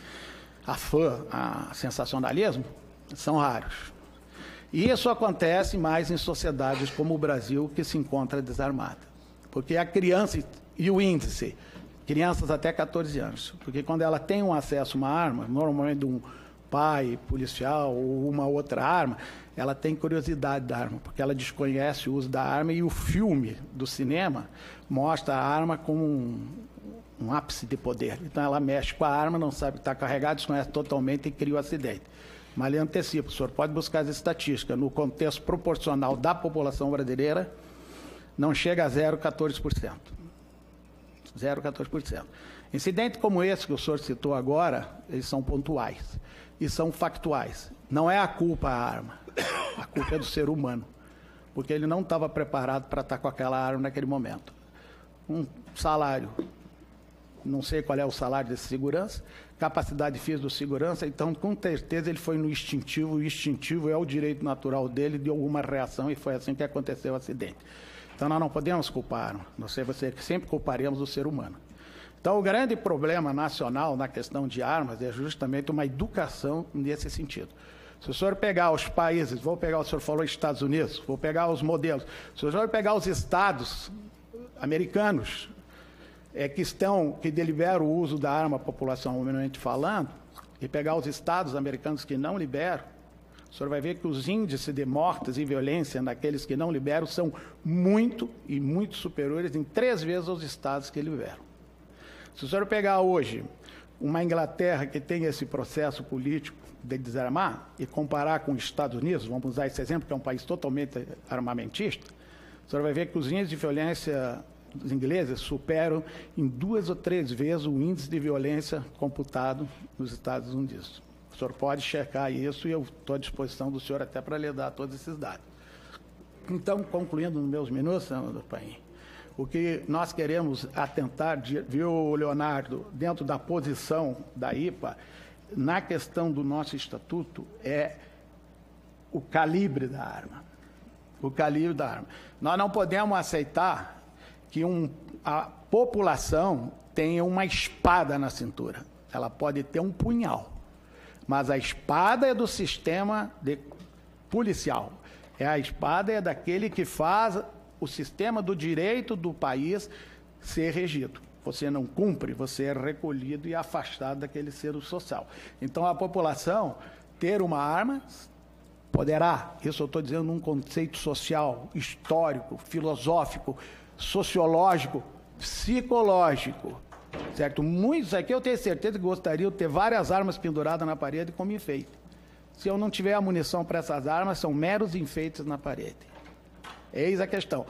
afã a sensacionalismo, são raros. E isso acontece mais em sociedades como o Brasil, que se encontra desarmada. Porque a criança, e o índice, crianças até quatorze anos, porque quando ela tem um acesso a uma arma, normalmente de um pai policial ou uma outra arma, ela tem curiosidade da arma, porque ela desconhece o uso da arma e o filme do cinema mostra a arma como um, um ápice de poder. Então ela mexe com a arma, não sabe que está carregada, desconhece totalmente e cria o acidente. Mas ele antecipa, o senhor pode buscar as estatísticas, no contexto proporcional da população brasileira, não chega a zero vírgula quatorze por cento. zero vírgula quatorze por cento. Incidentes como esse que o senhor citou agora, eles são pontuais e são factuais. Não é a culpa a arma, a culpa é do ser humano, porque ele não estava preparado para estar com aquela arma naquele momento. Um salário, não sei qual é o salário desse segurança, capacidade física do segurança, então com certeza ele foi no instintivo, o instintivo é o direito natural dele de alguma reação e foi assim que aconteceu o acidente. Então nós não podemos culpar, não sei você, sempre culparemos o ser humano. Então, o grande problema nacional na questão de armas é justamente uma educação nesse sentido. Se o senhor pegar os países, vou pegar, o senhor falou Estados Unidos, vou pegar os modelos, se o senhor pegar os estados americanos, é, que estão, que deliberam o uso da arma à população, humanamente falando, e pegar os estados americanos que não liberam, o senhor vai ver que os índices de mortes e violência naqueles que não liberam são muito e muito superiores em três vezes aos estados que liberam. Se o senhor pegar hoje uma Inglaterra que tem esse processo político de desarmar e comparar com os Estados Unidos, vamos usar esse exemplo, que é um país totalmente armamentista, o senhor vai ver que os índices de violência dos ingleses superam em duas ou três vezes o índice de violência computado nos Estados Unidos. O senhor pode checar isso e eu estou à disposição do senhor até para lhe dar todos esses dados. Então, concluindo nos meus minutos, senador Paim, o que nós queremos atentar, viu, Leonardo, dentro da posição da I P A, na questão do nosso estatuto, é o calibre da arma. O calibre da arma. Nós não podemos aceitar que um, a população tenha uma espada na cintura. Ela pode ter um punhal, mas a espada é do sistema de, policial. É a espada é daquele que faz o sistema do direito do país ser regido. Você não cumpre, você é recolhido e afastado daquele ser social. Então, a população ter uma arma poderá, isso eu estou dizendo num conceito social, histórico, filosófico, sociológico, psicológico, certo? Muitos aqui eu tenho certeza que gostariam de ter várias armas penduradas na parede como enfeite. Se eu não tiver a munição para essas armas, são meros enfeites na parede. Eis a questão.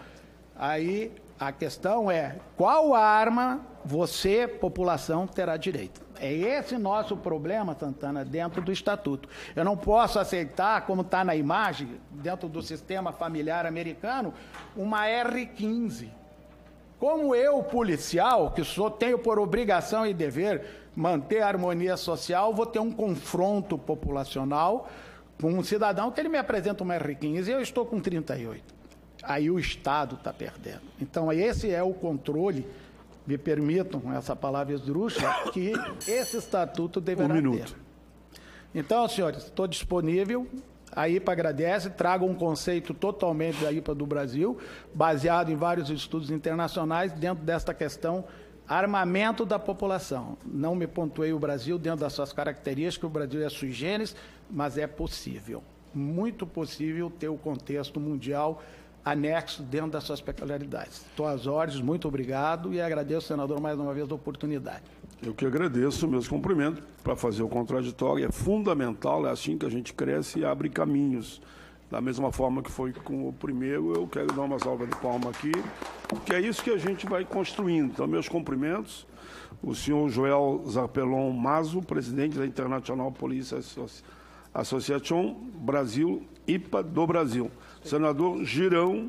Aí a questão é qual arma você, população, terá direito. É esse nosso problema, Santana, dentro do Estatuto. Eu não posso aceitar, como está na imagem, dentro do sistema familiar americano, uma R quinze. Como eu, policial, que sou, tenho por obrigação e dever manter a harmonia social, vou ter um confronto populacional com um cidadão que ele me apresenta uma R quinze e eu estou com trinta e oito. Aí o Estado está perdendo. Então, esse é o controle, me permitam essa palavra esdrúxula, que esse estatuto deverá um minuto. ter. Então, senhores, estou disponível. A I P A agradece, traga um conceito totalmente da I P A do Brasil, baseado em vários estudos internacionais, dentro desta questão armamento da população. Não me pontuei o Brasil dentro das suas características, o Brasil é sui generis, mas é possível, muito possível ter o contexto mundial anexo dentro das suas peculiaridades. Estou às ordens, muito obrigado e agradeço, senador, mais uma vez a oportunidade. Eu que agradeço, meus cumprimentos, para fazer o contraditório. É fundamental, é assim que a gente cresce e abre caminhos. Da mesma forma que foi com o primeiro, eu quero dar uma salva de palma aqui, que é isso que a gente vai construindo. Então, meus cumprimentos. O senhor Joel Zarpelon Mazo, presidente da International Police Association Brasil, I P A do Brasil. Senador Girão,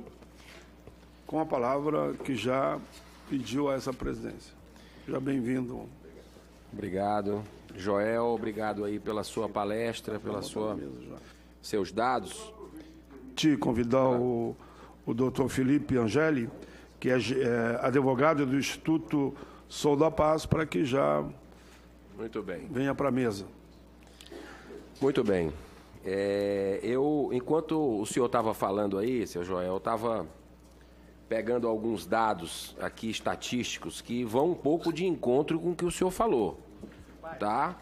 com a palavra que já pediu a essa presidência. Já bem-vindo. Obrigado. Joel, obrigado aí pela sua palestra, pela sua, seus dados. Te convidar o, o doutor Felipe Angeli, que é, é advogado do Instituto Sou da Paz, para que já Muito bem. venha para a mesa. Muito bem. É, eu, enquanto o senhor estava falando aí, seu Joel, eu estava pegando alguns dados aqui estatísticos que vão um pouco de encontro com o que o senhor falou, tá?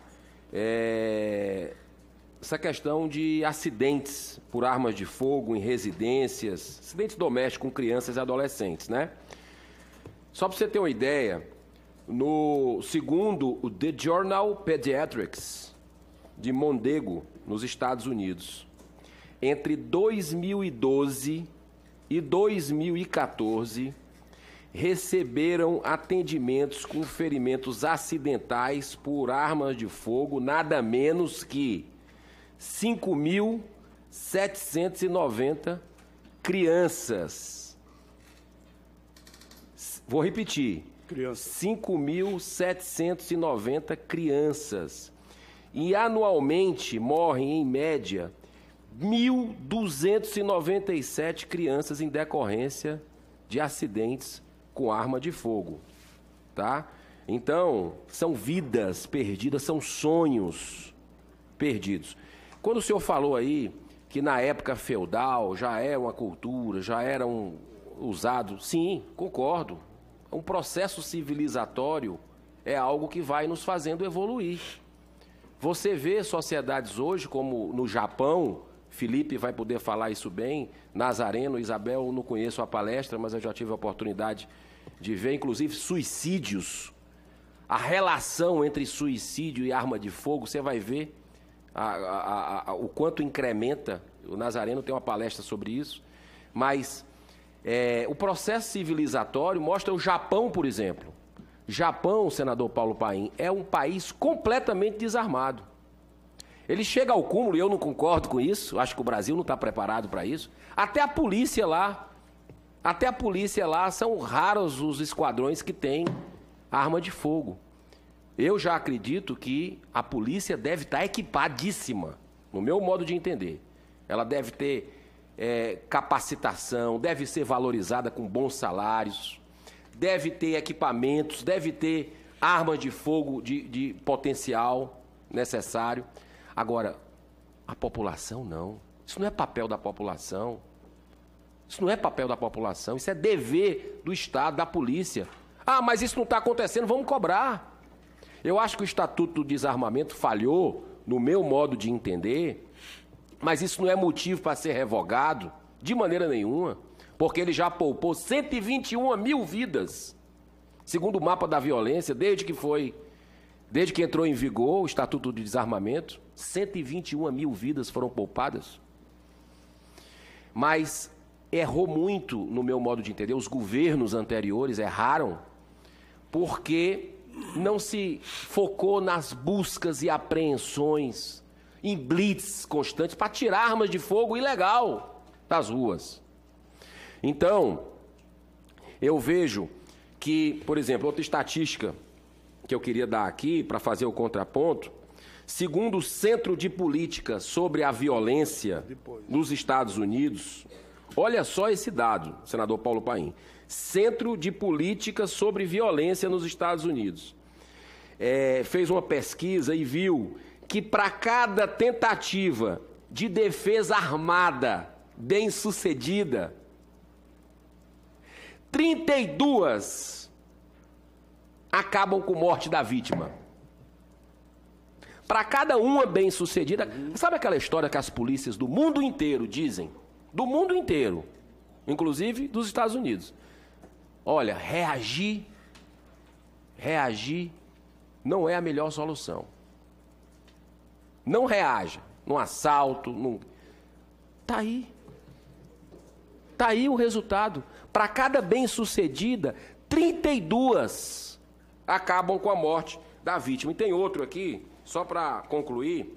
É, essa questão de acidentes por armas de fogo em residências, acidentes domésticos com crianças e adolescentes, né? Só para você ter uma ideia, no segundo o The Journal Pediatrics de Mondego, nos Estados Unidos, entre dois mil e doze e dois mil e quatorze, receberam atendimentos com ferimentos acidentais por armas de fogo, nada menos que cinco mil setecentos e noventa crianças. Vou repetir. Criança. cinco mil setecentos e noventa crianças. E anualmente morrem, em média, mil duzentos e noventa e sete crianças em decorrência de acidentes com arma de fogo, tá? Então, são vidas perdidas, são sonhos perdidos. Quando o senhor falou aí que na época feudal já é uma cultura, já era um usado, sim, concordo. Um processo civilizatório é algo que vai nos fazendo evoluir. Você vê sociedades hoje, como no Japão, Felipe vai poder falar isso bem, Nazareno, Isabel, eu não conheço a palestra, mas eu já tive a oportunidade de ver, inclusive, suicídios. A relação entre suicídio e arma de fogo, você vai ver a, a, a, o quanto incrementa. O Nazareno tem uma palestra sobre isso. Mas é, o processo civilizatório mostra o Japão, por exemplo. Japão, senador Paulo Paim, é um país completamente desarmado. Ele chega ao cúmulo, e eu não concordo com isso, acho que o Brasil não está preparado para isso. Até a polícia lá, até a polícia lá, são raros os esquadrões que têm arma de fogo. Eu já acredito que a polícia deve estar equipadíssima, no meu modo de entender. Ela deve ter é, capacitação, deve ser valorizada com bons salários, deve ter equipamentos, deve ter armas de fogo de, de potencial necessário. Agora, a população não. Isso não é papel da população. Isso não é papel da população, isso é dever do Estado, da polícia. Ah, mas isso não está acontecendo, vamos cobrar. Eu acho que o Estatuto do Desarmamento falhou, no meu modo de entender, mas isso não é motivo para ser revogado, de maneira nenhuma, porque ele já poupou cento e vinte e uma mil vidas, segundo o mapa da violência, desde que foi, desde que entrou em vigor o Estatuto do Desarmamento, cento e vinte e uma mil vidas foram poupadas. Mas errou muito, no meu modo de entender, os governos anteriores erraram, porque não se focou nas buscas e apreensões, em blitz constantes, para tirar armas de fogo ilegal das ruas. Então, eu vejo que, por exemplo, outra estatística que eu queria dar aqui, para fazer o contraponto, segundo o Centro de Política sobre a Violência nos Estados Unidos, olha só esse dado, senador Paulo Paim. Centro de Política sobre Violência nos Estados Unidos. É, fez uma pesquisa e viu que para cada tentativa de defesa armada bem-sucedida, trinta e duas acabam com morte da vítima. Para cada uma bem-sucedida, sabe aquela história que as polícias do mundo inteiro dizem? Do mundo inteiro, inclusive dos Estados Unidos. Olha, reagir, reagir não é a melhor solução. Não reaja num assalto, num... Tá aí. Tá aí o resultado. Para cada bem-sucedida, trinta e duas acabam com a morte da vítima. E tem outro aqui, só para concluir.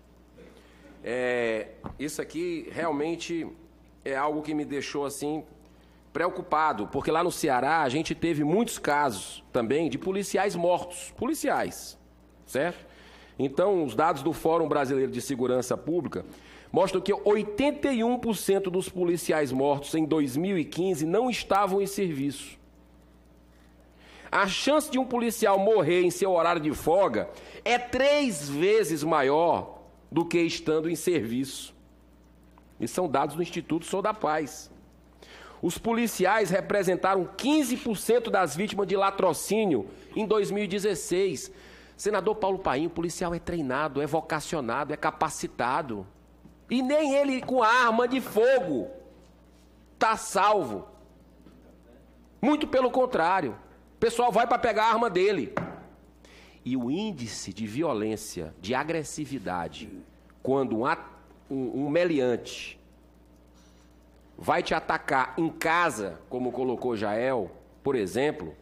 É, isso aqui realmente é algo que me deixou assim preocupado, porque lá no Ceará a gente teve muitos casos também de policiais mortos, policiais, certo? Então, os dados do Fórum Brasileiro de Segurança Pública mostram que oitenta e um por cento dos policiais mortos em dois mil e quinze não estavam em serviço. A chance de um policial morrer em seu horário de folga é três vezes maior do que estando em serviço. E são dados do Instituto Sou da Paz. Os policiais representaram quinze por cento das vítimas de latrocínio em dois mil e dezesseis. Senador Paulo Paim, o policial é treinado, é vocacionado, é capacitado. E nem ele com arma de fogo está salvo. Muito pelo contrário. O pessoal vai para pegar a arma dele. E o índice de violência, de agressividade, quando um, um, um meliante vai te atacar em casa, como colocou Jael, por exemplo,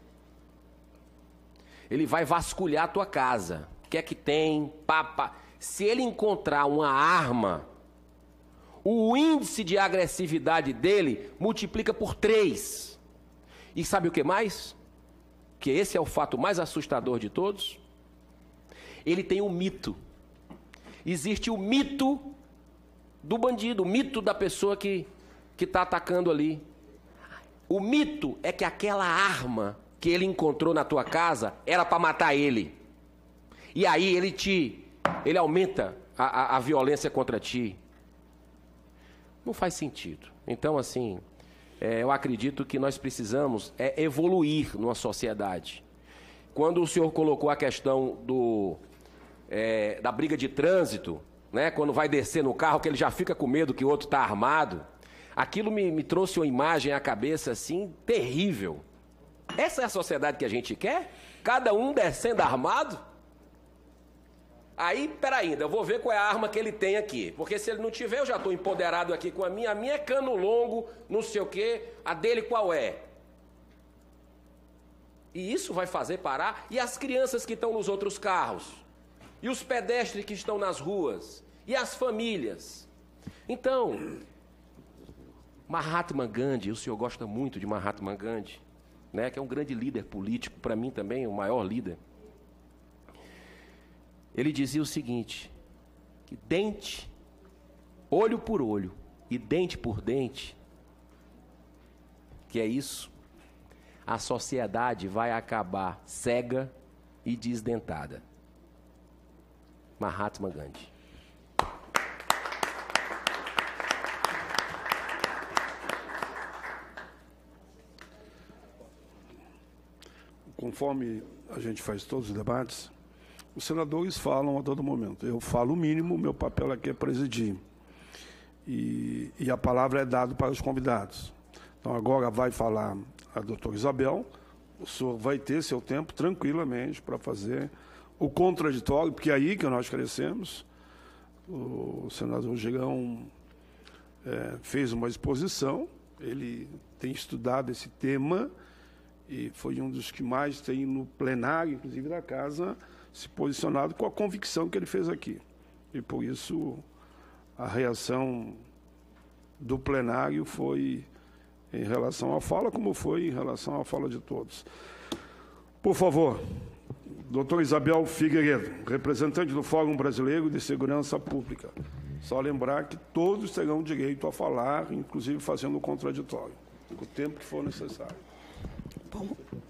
ele vai vasculhar a tua casa. O que é que tem? Papa. Se ele encontrar uma arma, o índice de agressividade dele multiplica por três. E sabe o que mais? Que esse é o fato mais assustador de todos. Ele tem um mito. Existe o mito do bandido, o mito da pessoa que que está atacando ali. O mito é que aquela arma que ele encontrou na tua casa era para matar ele. E aí ele te, ele aumenta a, a, a violência contra ti. Não faz sentido. Então, assim, é, eu acredito que nós precisamos é, evoluir numa sociedade. Quando o senhor colocou a questão do, é, da briga de trânsito, né, quando vai descer no carro, que ele já fica com medo que o outro está armado, aquilo me, me trouxe uma imagem à cabeça, assim, terrível. Essa é a sociedade que a gente quer? Cada um descendo armado? Aí, peraí, ainda, eu vou ver qual é a arma que ele tem aqui. Porque se ele não tiver, eu já estou empoderado aqui com a minha. A minha é cano longo, não sei o quê. A dele qual é? E isso vai fazer parar. E as crianças que estão nos outros carros? E os pedestres que estão nas ruas? E as famílias? Então, Mahatma Gandhi, o senhor gosta muito de Mahatma Gandhi, né, que é um grande líder político, para mim também, o maior líder. Ele dizia o seguinte, que dente, olho por olho e dente por dente, que é isso, a sociedade vai acabar cega e desdentada. Mahatma Gandhi. Conforme a gente faz todos os debates, os senadores falam a todo momento. Eu falo o mínimo, meu papel aqui é presidir. E, e a palavra é dada para os convidados. Então, agora vai falar a doutora Isabel, o senhor vai ter seu tempo tranquilamente para fazer o contraditório, porque é aí que nós crescemos. O senador Girão é, fez uma exposição, ele tem estudado esse tema e foi um dos que mais tem no plenário, inclusive da casa, se posicionado com a convicção que ele fez aqui. E por isso a reação do plenário foi em relação à fala, como foi em relação à fala de todos. Por favor, doutora Isabel Figueiredo, representante do Fórum Brasileiro de Segurança Pública. Só lembrar que todos terão direito a falar, inclusive fazendo o contraditório, o tempo que for necessário. Bom,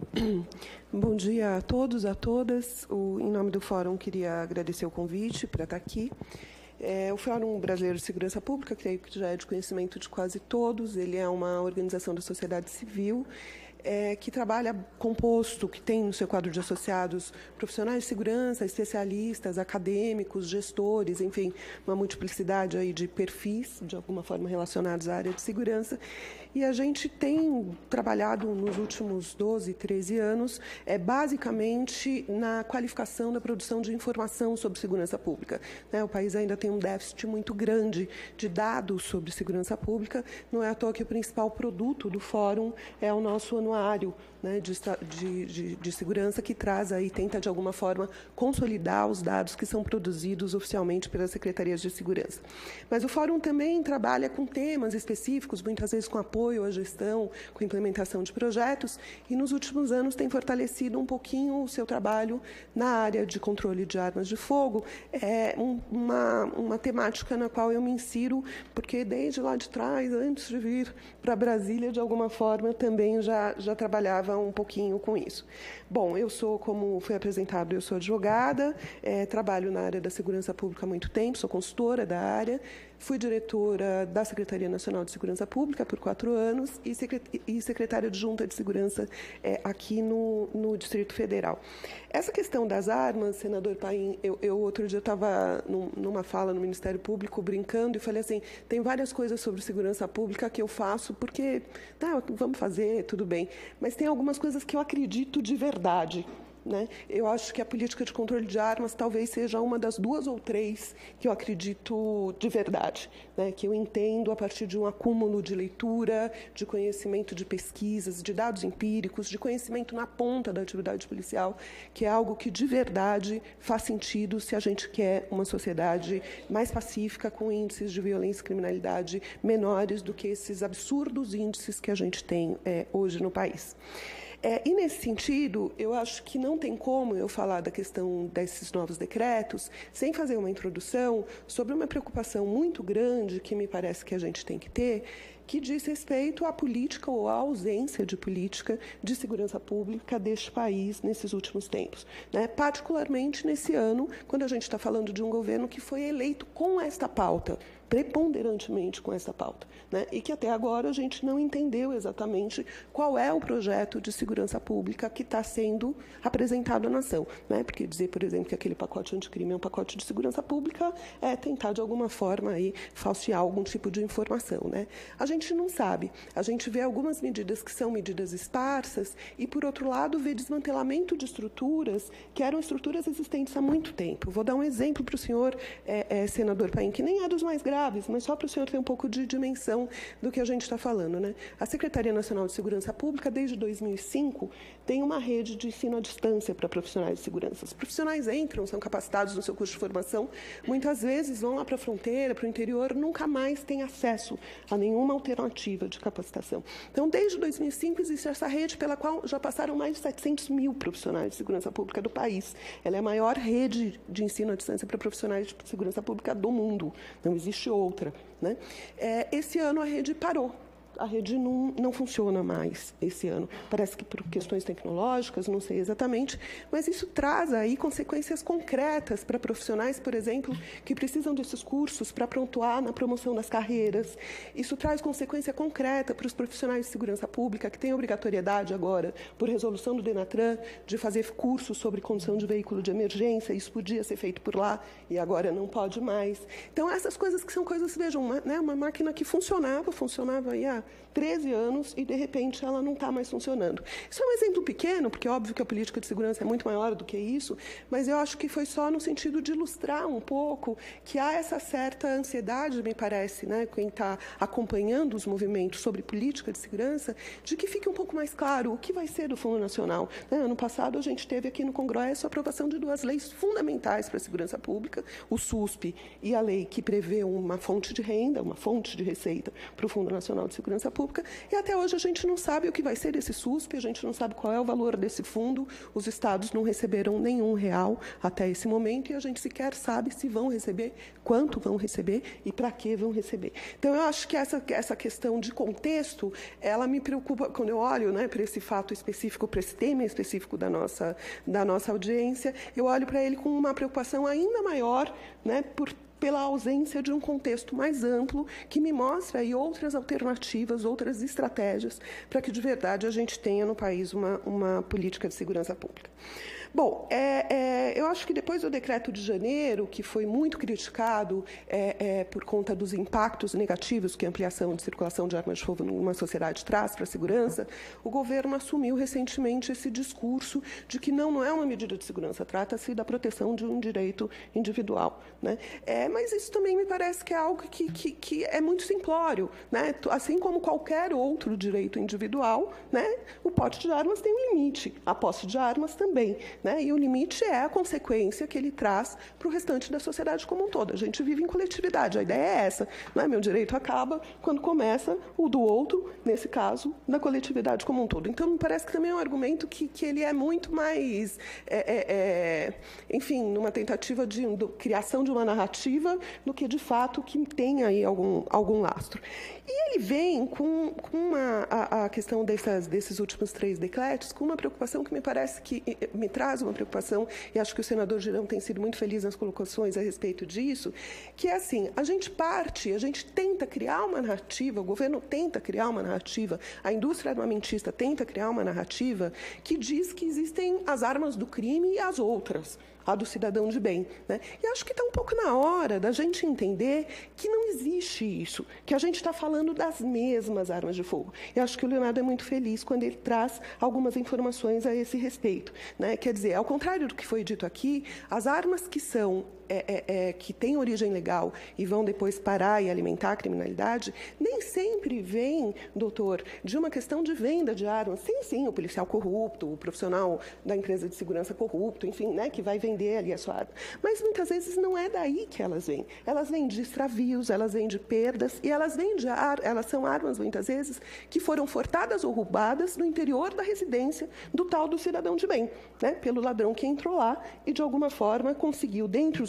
bom dia a todos, a todas. O, em nome do Fórum, queria agradecer o convite para estar aqui. É, o Fórum Brasileiro de Segurança Pública, creio que já é de conhecimento de quase todos, ele é uma organização da sociedade civil, É, que trabalha composto, que tem no seu quadro de associados profissionais de segurança, especialistas, acadêmicos, gestores, enfim, uma multiplicidade aí de perfis, de alguma forma relacionados à área de segurança. E a gente tem trabalhado nos últimos doze, treze anos, é, basicamente na qualificação da produção de informação sobre segurança pública. Né? O país ainda tem um déficit muito grande de dados sobre segurança pública, não é à toa que o principal produto do Fórum é o nosso anuário, né, de, de, de, de segurança, que traz aí, tenta de alguma forma consolidar os dados que são produzidos oficialmente pelas secretarias de segurança. Mas o Fórum também trabalha com temas específicos, muitas vezes com apoio à gestão, com implementação de projetos, e nos últimos anos tem fortalecido um pouquinho o seu trabalho na área de controle de armas de fogo. É um, uma, uma temática na qual eu me insiro, porque desde lá de trás, antes de vir para Brasília, de alguma forma, também já, já trabalhava um pouquinho com isso. Bom, eu sou, como foi apresentado, eu sou advogada, é, trabalho na área da segurança pública há muito tempo, sou consultora da área, fui diretora da Secretaria Nacional de Segurança Pública por quatro anos e, secret e secretária adjunta de segurança é, aqui no, no Distrito Federal. Essa questão das armas, senador Paim, eu, eu outro dia estava num, numa fala no Ministério Público brincando e falei assim, tem várias coisas sobre segurança pública que eu faço porque, tá, vamos fazer, tudo bem, mas tem algumas coisas que eu acredito de verdade. Né? Eu acho que a política de controle de armas talvez seja uma das duas ou três que eu acredito de verdade, né? Que eu entendo a partir de um acúmulo de leitura, de conhecimento de pesquisas, de dados empíricos, de conhecimento na ponta da atividade policial, que é algo que de verdade faz sentido se a gente quer uma sociedade mais pacífica, com índices de violência e criminalidade menores do que esses absurdos índices que a gente tem é, hoje no país. É, e, nesse sentido, eu acho que não tem como eu falar da questão desses novos decretos sem fazer uma introdução sobre uma preocupação muito grande que me parece que a gente tem que ter, que diz respeito à política ou à ausência de política de segurança pública deste país nesses últimos tempos, né? Particularmente nesse ano, quando a gente está falando de um governo que foi eleito com esta pauta, preponderantemente com essa pauta, né? E que até agora a gente não entendeu exatamente qual é o projeto de segurança pública que está sendo apresentado à nação, né? Porque dizer, por exemplo, que aquele pacote anticrime é um pacote de segurança pública é tentar, de alguma forma, aí, falsear algum tipo de informação, né? A gente não sabe. A gente vê algumas medidas que são medidas esparsas e, por outro lado, vê desmantelamento de estruturas que eram estruturas existentes há muito tempo. Vou dar um exemplo para o senhor, é, é, senador Paim, que nem é dos mais graves, mas só para o senhor ter um pouco de dimensão do que a gente está falando, né? A Secretaria Nacional de Segurança Pública, desde dois mil e cinco, tem uma rede de ensino à distância para profissionais de segurança. Os profissionais entram, são capacitados no seu curso de formação, muitas vezes vão lá para a fronteira, para o interior, nunca mais têm acesso a nenhuma alternativa de capacitação. Então, desde dois mil e cinco, existe essa rede pela qual já passaram mais de setecentos mil profissionais de segurança pública do país. Ela é a maior rede de ensino à distância para profissionais de segurança pública do mundo. Não existe outra, né? É, esse ano a rede parou. A rede não, não funciona mais esse ano. Parece que por questões tecnológicas, não sei exatamente, mas isso traz aí consequências concretas para profissionais, por exemplo, que precisam desses cursos para pontuar na promoção das carreiras. Isso traz consequência concreta para os profissionais de segurança pública, que têm obrigatoriedade agora, por resolução do DENATRAN, de fazer cursos sobre condução de veículo de emergência. Isso podia ser feito por lá e agora não pode mais. Então, essas coisas que são coisas, vejam, uma, né, uma máquina que funcionava, funcionava aí há treze anos e, de repente, ela não está mais funcionando. Isso é um exemplo pequeno, porque é óbvio que a política de segurança é muito maior do que isso, mas eu acho que foi só no sentido de ilustrar um pouco que há essa certa ansiedade, me parece, né, quem está acompanhando os movimentos sobre política de segurança, de que fique um pouco mais claro o que vai ser do Fundo Nacional. Né? Ano passado, a gente teve aqui no Congresso a aprovação de duas leis fundamentais para a segurança pública, o SUSP e a lei que prevê uma fonte de renda, uma fonte de receita para o Fundo Nacional de Segurança Pública, e até hoje a gente não sabe o que vai ser desse SUSP, a gente não sabe qual é o valor desse fundo, os estados não receberam nenhum real até esse momento, e a gente sequer sabe se vão receber, quanto vão receber e para que vão receber. Então, eu acho que essa, essa questão de contexto, ela me preocupa, quando eu olho, né, para esse fato específico, para esse tema específico da nossa, da nossa audiência, eu olho para ele com uma preocupação ainda maior, né, por pela ausência de um contexto mais amplo que me mostra aí outras alternativas, outras estratégias para que, de verdade, a gente tenha no país uma, uma política de segurança pública. Bom, é, é, eu acho que depois do decreto de janeiro, que foi muito criticado é, é, por conta dos impactos negativos que a ampliação de circulação de armas de fogo numa sociedade traz para a segurança, o governo assumiu recentemente esse discurso de que não, não é uma medida de segurança, trata-se da proteção de um direito individual, né? É, mas isso também me parece que é algo que, que, que é muito simplório, né? Assim como qualquer outro direito individual, né? O porte de armas tem um limite, a posse de armas também. Né? E o limite é a consequência que ele traz para o restante da sociedade como um todo. A gente vive em coletividade, a ideia é essa. Não é? Meu direito acaba quando começa o do outro, nesse caso, na coletividade como um todo. Então, me parece que também é um argumento que, que ele é muito mais, é, é, é, enfim, numa tentativa de, de criação de uma narrativa do que, de fato, que tem aí algum, algum lastro. E ele vem com, com uma, a, a questão dessas, desses últimos três decretos com uma preocupação que me parece que me traz uma preocupação, e acho que o senador Girão tem sido muito feliz nas colocações a respeito disso, que é assim, a gente parte, a gente tenta criar uma narrativa, o governo tenta criar uma narrativa, a indústria armamentista tenta criar uma narrativa que diz que existem as armas do crime e as outras, a do cidadão de bem. Né? E acho que está um pouco na hora da gente entender que não existe isso, que a gente está falando das mesmas armas de fogo. E acho que o Leonardo é muito feliz quando ele traz algumas informações a esse respeito. Né? Quer dizer, ao contrário do que foi dito aqui, as armas que são É, é, é, que têm origem legal e vão depois parar e alimentar a criminalidade, nem sempre vem, doutor, de uma questão de venda de armas. Sim, sim, o policial corrupto, o profissional da empresa de segurança corrupto, enfim, né, que vai vender ali a sua arma. Mas muitas vezes não é daí que elas vêm. Elas vêm de extravios, elas vêm de perdas e elas vêm de ar, elas são armas, muitas vezes, que foram furtadas ou roubadas no interior da residência do tal do cidadão de bem, né, pelo ladrão que entrou lá e, de alguma forma, conseguiu, dentre os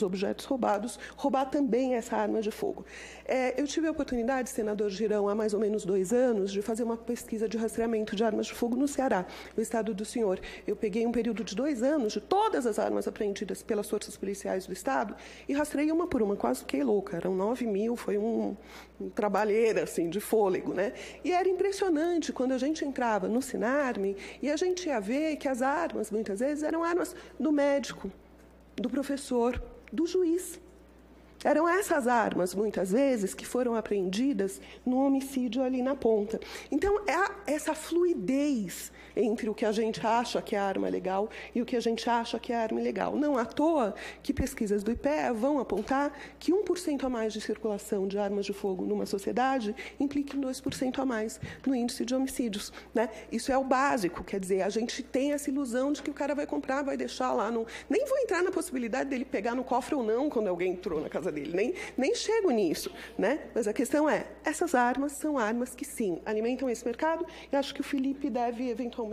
objetos roubados, roubar também essa arma de fogo. É, eu tive a oportunidade, senador Girão, há mais ou menos dois anos, de fazer uma pesquisa de rastreamento de armas de fogo no Ceará, no estado do senhor. Eu peguei um período de dois anos de todas as armas apreendidas pelas forças policiais do estado e rastrei uma por uma, quase fiquei louca. Eram nove mil, foi um, um trabalheira, assim, de fôlego, né? E era impressionante quando a gente entrava no Sinarme e a gente ia ver que as armas, muitas vezes, eram armas do médico, do professor, do juiz. Eram essas armas, muitas vezes, que foram apreendidas no homicídio ali na ponta. Então, é a, essa fluidez entre o que a gente acha que é arma legal e o que a gente acha que é arma ilegal. Não à toa que pesquisas do I P E A vão apontar que um por cento a mais de circulação de armas de fogo numa sociedade implica em dois por cento a mais no índice de homicídios, né? Isso é o básico, quer dizer, a gente tem essa ilusão de que o cara vai comprar, vai deixar lá. No... Nem vou entrar na possibilidade dele pegar no cofre ou não quando alguém entrou na casa dele, nem, nem chego nisso, né? Mas a questão é, essas armas são armas que, sim, alimentam esse mercado, e acho que o Felipe deve, eventualmente,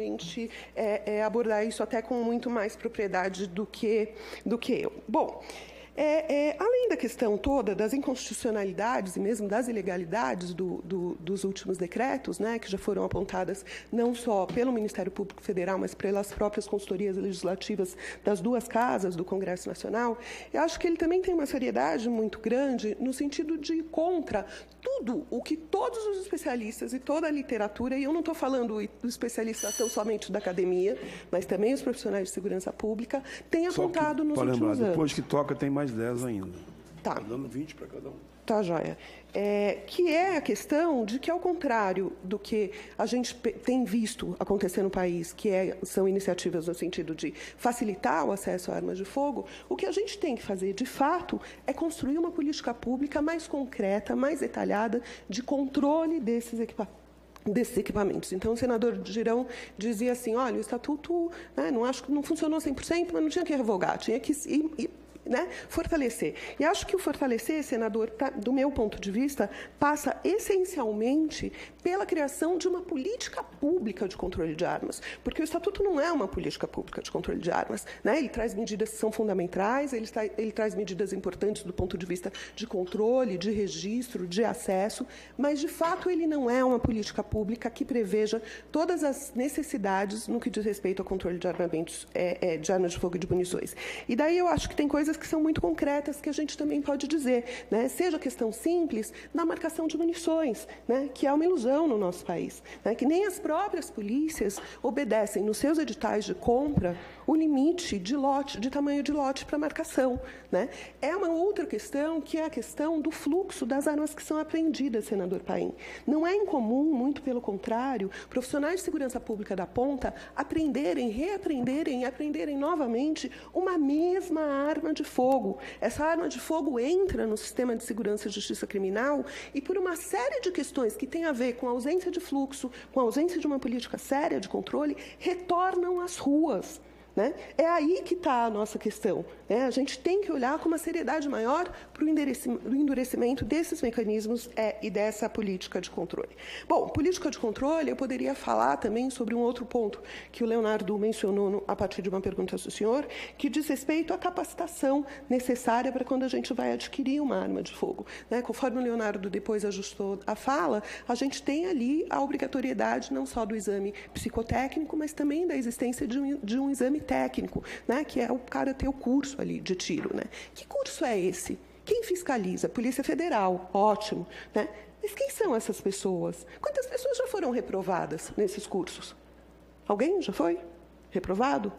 é, é, abordar isso até com muito mais propriedade do que, do que eu. Bom, É, é, além da questão toda das inconstitucionalidades e mesmo das ilegalidades do, do, dos últimos decretos, né, que já foram apontadas não só pelo Ministério Público Federal, mas pelas próprias consultorias legislativas das duas casas do Congresso Nacional, eu acho que ele também tem uma seriedade muito grande no sentido de ir contra tudo o que todos os especialistas e toda a literatura, e eu não estou falando dos especialistas tão somente da academia, mas também os profissionais de segurança pública, têm apontado nos últimos lembrar, anos. Depois que toca, tem mais dez ainda. Tá. Tá dando vinte para cada um. Tá, joia. É, que é a questão de que, ao contrário do que a gente tem visto acontecer no país, que é, são iniciativas no sentido de facilitar o acesso a armas de fogo, o que a gente tem que fazer, de fato, é construir uma política pública mais concreta, mais detalhada, de controle desses equipamentos. desses equipamentos. Então, o senador Girão dizia assim, olha, o estatuto, né, não acho que não funcionou cem por cento, mas não tinha que revogar, tinha que ir, ir né, fortalecer. E acho que o fortalecer, senador, pra, do meu ponto de vista, passa essencialmente pela criação de uma política pública de controle de armas, porque o Estatuto não é uma política pública de controle de armas, né? Ele traz medidas que são fundamentais, ele, está, ele traz medidas importantes do ponto de vista de controle, de registro, de acesso, mas, de fato, ele não é uma política pública que preveja todas as necessidades no que diz respeito ao controle de armamentos, é, é, de armas de fogo e de munições. E daí eu acho que tem coisas que são muito concretas que a gente também pode dizer, né? Seja questão simples na marcação de munições, né? Que é uma ilusão no nosso país, né? Que nem as próprias polícias obedecem nos seus editais de compra o limite de lote, de tamanho de lote para marcação, né? É uma outra questão que é a questão do fluxo das armas que são apreendidas, senador Paim. Não é incomum, muito pelo contrário, profissionais de segurança pública da ponta apreenderem, reaprenderem e aprenderem novamente uma mesma arma de fogo. Essa arma de fogo entra no sistema de segurança e justiça criminal e, por uma série de questões que têm a ver com a ausência de fluxo, com a ausência de uma política séria de controle, retornam às ruas. Né? É aí que está a nossa questão. Né? A gente tem que olhar com uma seriedade maior para o endurecimento desses mecanismos é, e dessa política de controle. Bom, política de controle, eu poderia falar também sobre um outro ponto que o Leonardo mencionou no, a partir de uma pergunta do senhor, que diz respeito à capacitação necessária para quando a gente vai adquirir uma arma de fogo. Né? Conforme o Leonardo depois ajustou a fala, a gente tem ali a obrigatoriedade não só do exame psicotécnico, mas também da existência de um, de um exame técnico, né, que é o cara ter o curso ali de tiro, né? Que curso é esse? Quem fiscaliza? Polícia Federal, ótimo, né? Mas quem são essas pessoas? Quantas pessoas já foram reprovadas nesses cursos? Alguém já foi reprovado?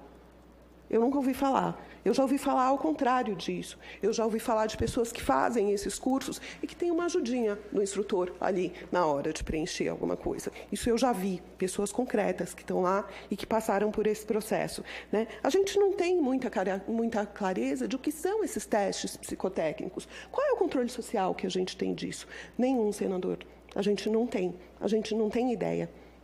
Eu nunca ouvi falar. Eu já ouvi falar ao contrário disso. Eu já ouvi falar de pessoas que fazem esses cursos e que tem uma ajudinha do instrutor ali na hora de preencher alguma coisa. Isso eu já vi. Pessoas concretas que estão lá e que passaram por esse processo. Né? A gente não tem muita, muita clareza de o que são esses testes psicotécnicos. Qual é o controle social que a gente tem disso? Nenhum, senador. A gente não tem. A gente não tem ideia.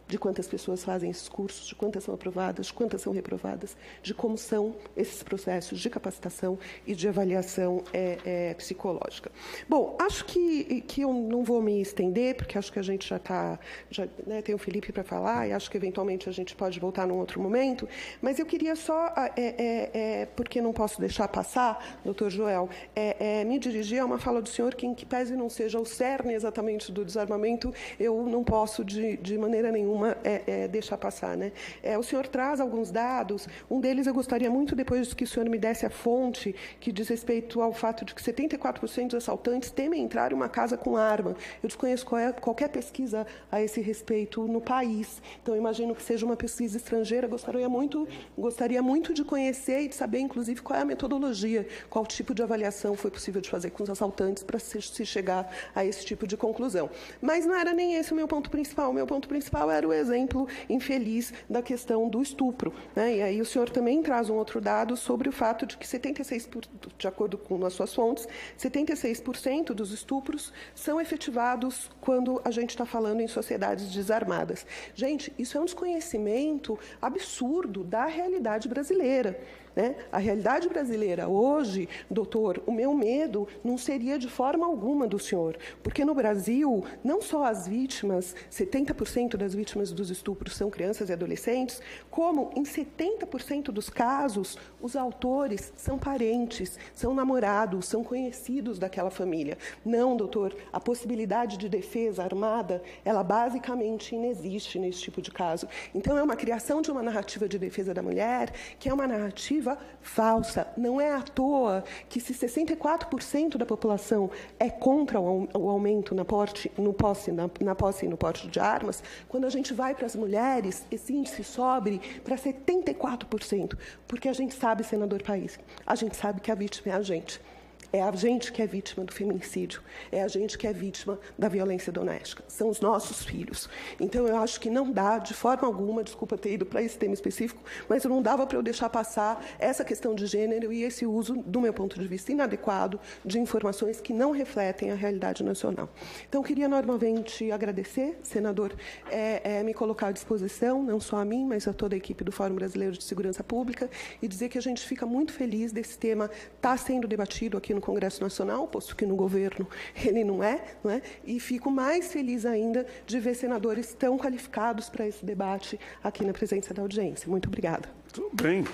de quantas pessoas fazem esses cursos, de quantas são aprovadas, de quantas são reprovadas, de como são esses processos de capacitação e de avaliação é, é, psicológica. Bom, acho que, que eu não vou me estender, porque acho que a gente já está, já, né, tem o Felipe para falar, e acho que eventualmente a gente pode voltar num outro momento, mas eu queria só, é, é, é, porque não posso deixar passar, doutor Joel, é, é, me dirigir a uma fala do senhor que, em que pese não seja o cerne exatamente do desarmamento, eu não posso, de, de maneira nenhuma, Uma, é, é, deixar passar. Né? É, o senhor traz alguns dados, um deles eu gostaria muito, depois que o senhor me desse a fonte, que diz respeito ao fato de que setenta e quatro por cento dos assaltantes temem entrar em uma casa com arma. Eu desconheço qual é, qualquer pesquisa a esse respeito no país, então imagino que seja uma pesquisa estrangeira, gostaria muito, gostaria muito de conhecer e de saber, inclusive, qual é a metodologia, qual tipo de avaliação foi possível de fazer com os assaltantes para se, se chegar a esse tipo de conclusão. Mas não era nem esse o meu ponto principal, o meu ponto principal era o exemplo infeliz da questão do estupro. Né? E aí o senhor também traz um outro dado sobre o fato de que setenta e seis por cento, de acordo com as suas fontes, setenta e seis por cento dos estupros são efetivados quando a gente está falando em sociedades desarmadas. Gente, isso é um desconhecimento absurdo da realidade brasileira. Né? A realidade brasileira hoje, doutor, o meu medo não seria de forma alguma do senhor, porque no Brasil, não só as vítimas, setenta por cento das vítimas dos estupros são crianças e adolescentes, como em setenta por cento dos casos, os autores são parentes, são namorados, são conhecidos daquela família. Não, doutor, a possibilidade de defesa armada, ela basicamente inexiste nesse tipo de caso. Então, é uma criação de uma narrativa de defesa da mulher, que é uma narrativa falsa. Não é à toa que, se sessenta e quatro por cento da população é contra o aumento na, porte, no posse, na, na posse e no porte de armas, quando a gente vai para as mulheres, esse índice sobe para setenta e quatro por cento, porque a gente sabe, senador País, a gente sabe que a vítima é a gente. É a gente que é vítima do feminicídio, é a gente que é vítima da violência doméstica, são os nossos filhos. Então, eu acho que não dá, de forma alguma, desculpa ter ido para esse tema específico, mas não dava para eu deixar passar essa questão de gênero e esse uso, do meu ponto de vista, inadequado de informações que não refletem a realidade nacional. Então, eu queria, novamente, agradecer, senador, é, é, me colocar à disposição, não só a mim, mas a toda a equipe do Fórum Brasileiro de Segurança Pública, e dizer que a gente fica muito feliz desse tema estar sendo debatido aqui no Congresso Nacional, posto que no governo ele não é, não é, e fico mais feliz ainda de ver senadores tão qualificados para esse debate aqui na presença da audiência. Muito obrigada. Tudo bem.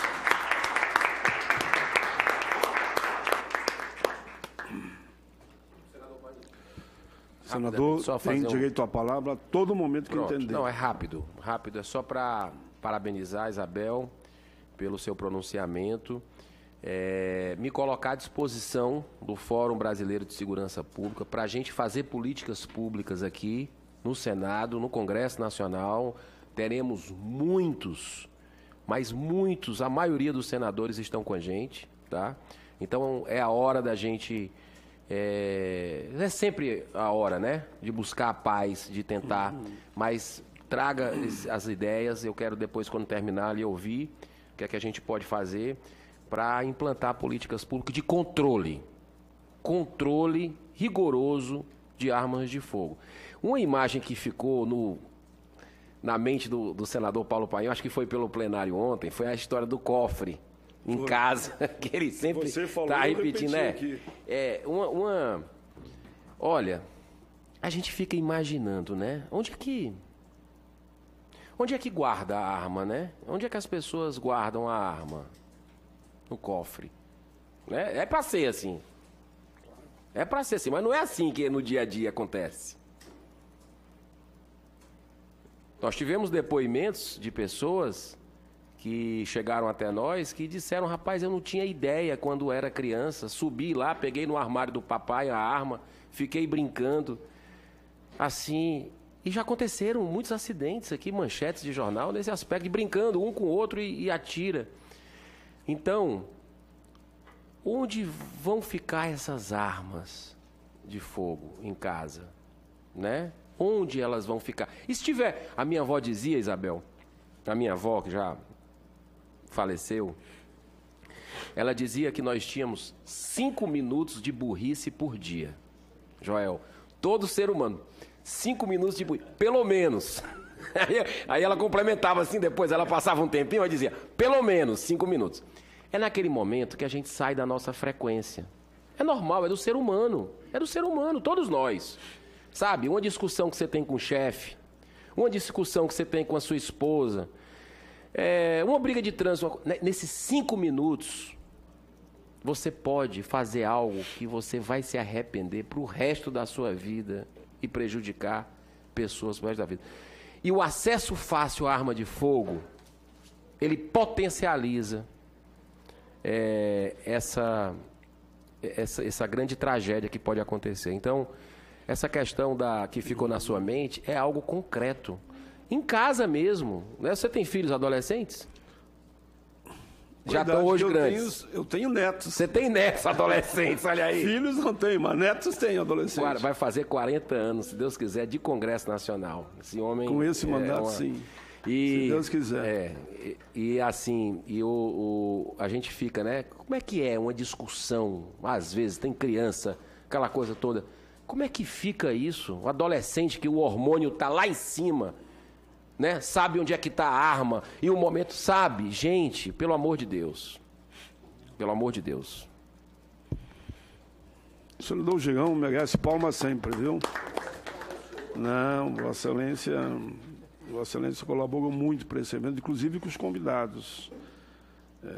Senador, só tem um... direito à palavra a todo momento que Pronto. entender. Não, é rápido. Rápido, é só para parabenizar a Isabel pelo seu pronunciamento. É, me colocar à disposição do Fórum Brasileiro de Segurança Pública para a gente fazer políticas públicas aqui no Senado, no Congresso Nacional. Teremos muitos, mas muitos, a maioria dos senadores estão com a gente, tá? Então é a hora da gente, é, é sempre a hora, né? De buscar a paz, de tentar, mas traga as ideias. Eu quero depois, quando terminar, ali ouvir o que é que a gente pode fazer para implantar políticas públicas de controle, controle rigoroso de armas de fogo. Uma imagem que ficou no, na mente do, do senador Paulo Paim, acho que foi pelo plenário ontem, foi a história do cofre em foi. casa, que ele sempre está repetindo, né? Aqui. É, uma, uma... Olha, a gente fica imaginando, né? Onde é que... Onde é que guarda a arma, né? Onde é que as pessoas guardam a arma? No cofre. Né? É para ser assim. É para ser assim, mas não é assim que no dia a dia acontece. Nós tivemos depoimentos de pessoas que chegaram até nós que disseram: rapaz, eu não tinha ideia quando era criança, subi lá, peguei no armário do papai a arma, fiquei brincando, assim, e já aconteceram muitos acidentes aqui, manchetes de jornal, nesse aspecto, de brincando um com o outro e, e atira. Então, onde vão ficar essas armas de fogo em casa, né? Onde elas vão ficar? E se tiver, a minha avó dizia, Isabel, a minha avó que já faleceu, ela dizia que nós tínhamos cinco minutos de burrice por dia. Joel, todo ser humano, cinco minutos de burrice, pelo menos. Aí, aí ela complementava assim, depois ela passava um tempinho e dizia, pelo menos cinco minutos. É naquele momento que a gente sai da nossa frequência. É normal, é do ser humano. É do ser humano, todos nós. Sabe, uma discussão que você tem com o chefe, uma discussão que você tem com a sua esposa, é, uma briga de trânsito, nesses cinco minutos, você pode fazer algo que você vai se arrepender para o resto da sua vida e prejudicar pessoas pro resto da vida. E o acesso fácil à arma de fogo, ele potencializa é, essa, essa, essa grande tragédia que pode acontecer. Então, essa questão da, que ficou na sua mente é algo concreto. Em casa mesmo, né? Você tem filhos adolescentes? Já estão hoje eu grandes. Tenho, eu tenho netos. Você tem netos adolescentes, olha aí. Filhos não tenho, mas netos têm adolescentes. Vai fazer quarenta anos, se Deus quiser, de Congresso Nacional. Esse homem... Com esse mandato, é uma... sim. E, se Deus quiser. É, e, e assim, e o, o, a gente fica, né? Como é que é uma discussão? Às vezes tem criança, aquela coisa toda. Como é que fica isso? O adolescente que o hormônio está lá em cima... Né? Sabe onde é que está a arma e o momento sabe, gente, pelo amor de Deus, pelo amor de Deus. O senador Girão merece palma sempre, viu? Não, Vossa Excelência, Vossa Excelência colaborou muito para esse evento, inclusive com os convidados. É...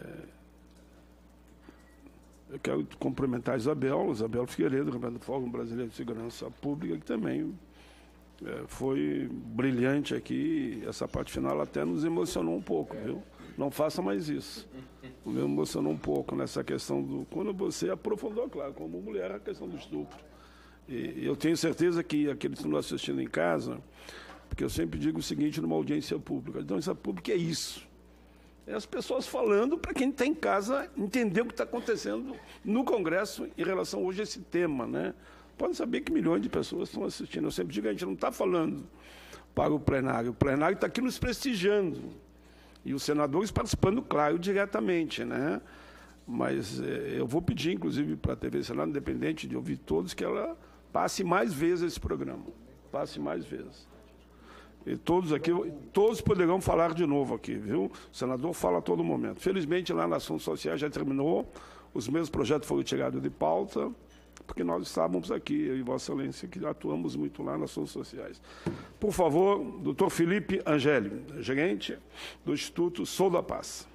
Eu quero cumprimentar a Isabel, Isabel Figueiredo, representante do Fórum Brasileiro de Segurança Pública, que também É, foi brilhante aqui, essa parte final até nos emocionou um pouco, viu? Não faça mais isso. Me emocionou um pouco nessa questão do... Quando você aprofundou, claro, como mulher, a questão do estupro. E eu tenho certeza que aqueles que estão assistindo em casa, porque eu sempre digo o seguinte numa audiência pública, a audiência pública é isso. É as pessoas falando para quem está em casa entender o que está acontecendo no Congresso em relação hoje a esse tema, né? Pode saber que milhões de pessoas estão assistindo. Eu sempre digo, a gente não está falando para o plenário. O plenário está aqui nos prestigiando. E os senadores participando, claro, diretamente, né? Mas eh, eu vou pedir, inclusive, para a T V Senado Independente, de ouvir todos, que ela passe mais vezes esse programa. Passe mais vezes. E todos aqui, todos poderão falar de novo aqui, viu? O senador fala a todo momento. Felizmente, lá na Ação Social já terminou. Os meus projetos foram tirados de pauta, porque nós estávamos aqui, eu e Vossa Excelência, que atuamos muito lá nas ações sociais. Por favor, doutor Felipe Angeli, gerente do Instituto Sou da Paz.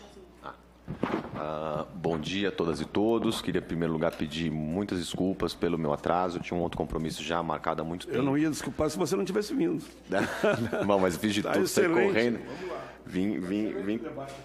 Ah, bom dia a todas e todos. Queria, em primeiro lugar, pedir muitas desculpas pelo meu atraso. Eu tinha um outro compromisso já marcado há muito tempo. Eu não ia desculpar se você não tivesse vindo. Não, mas fiz de tá tudo, sair correndo. Vamos lá. Vim, vim, vim.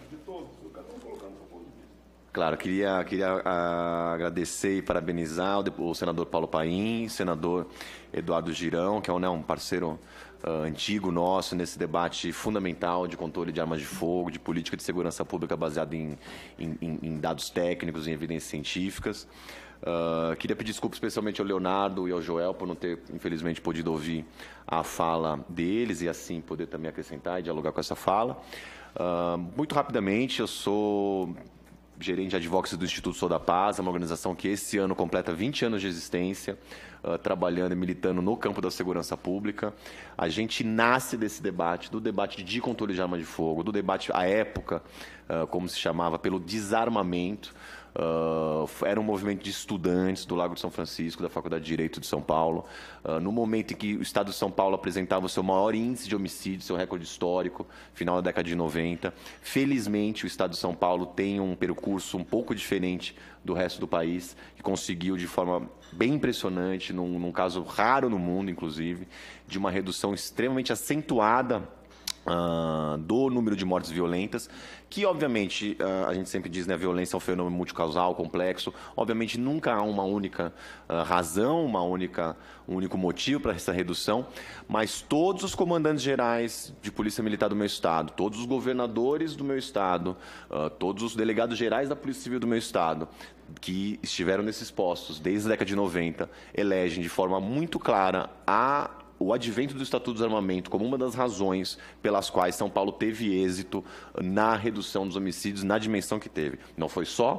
Claro, queria, queria uh, agradecer e parabenizar o, o senador Paulo Paim, senador Eduardo Girão, que é um, né, um parceiro uh, antigo nosso nesse debate fundamental de controle de armas de fogo, de política de segurança pública baseada em, em, em dados técnicos, em evidências científicas. Uh, queria pedir desculpa especialmente ao Leonardo e ao Joel por não ter, infelizmente, podido ouvir a fala deles e assim poder também acrescentar e dialogar com essa fala. Uh, muito rapidamente, eu sou gerente de advocacy do Instituto Sou da Paz, é uma organização que esse ano completa vinte anos de existência, uh, trabalhando e militando no campo da segurança pública. A gente nasce desse debate, do debate de controle de arma de fogo, do debate, à época, uh, como se chamava, pelo desarmamento. Uh, era um movimento de estudantes do Lago de São Francisco, da Faculdade de Direito de São Paulo. Uh, no momento em que o Estado de São Paulo apresentava o seu maior índice de homicídio, seu recorde histórico, final da década de noventa. Felizmente, o Estado de São Paulo tem um percurso um pouco diferente do resto do país, que conseguiu de forma bem impressionante, num, num caso raro no mundo, inclusive, de uma redução extremamente acentuada Uh, do número de mortes violentas, que obviamente uh, a gente sempre diz, né, a violência é um fenômeno multicausal, complexo. Obviamente nunca há uma única uh, razão, uma única, um único motivo para essa redução, mas todos os comandantes gerais de Polícia Militar do meu estado, todos os governadores do meu estado, uh, todos os delegados gerais da Polícia Civil do meu estado, que estiveram nesses postos desde a década de noventa, elegem de forma muito clara a o advento do Estatuto do Desarmamento como uma das razões pelas quais São Paulo teve êxito na redução dos homicídios na dimensão que teve. Não foi só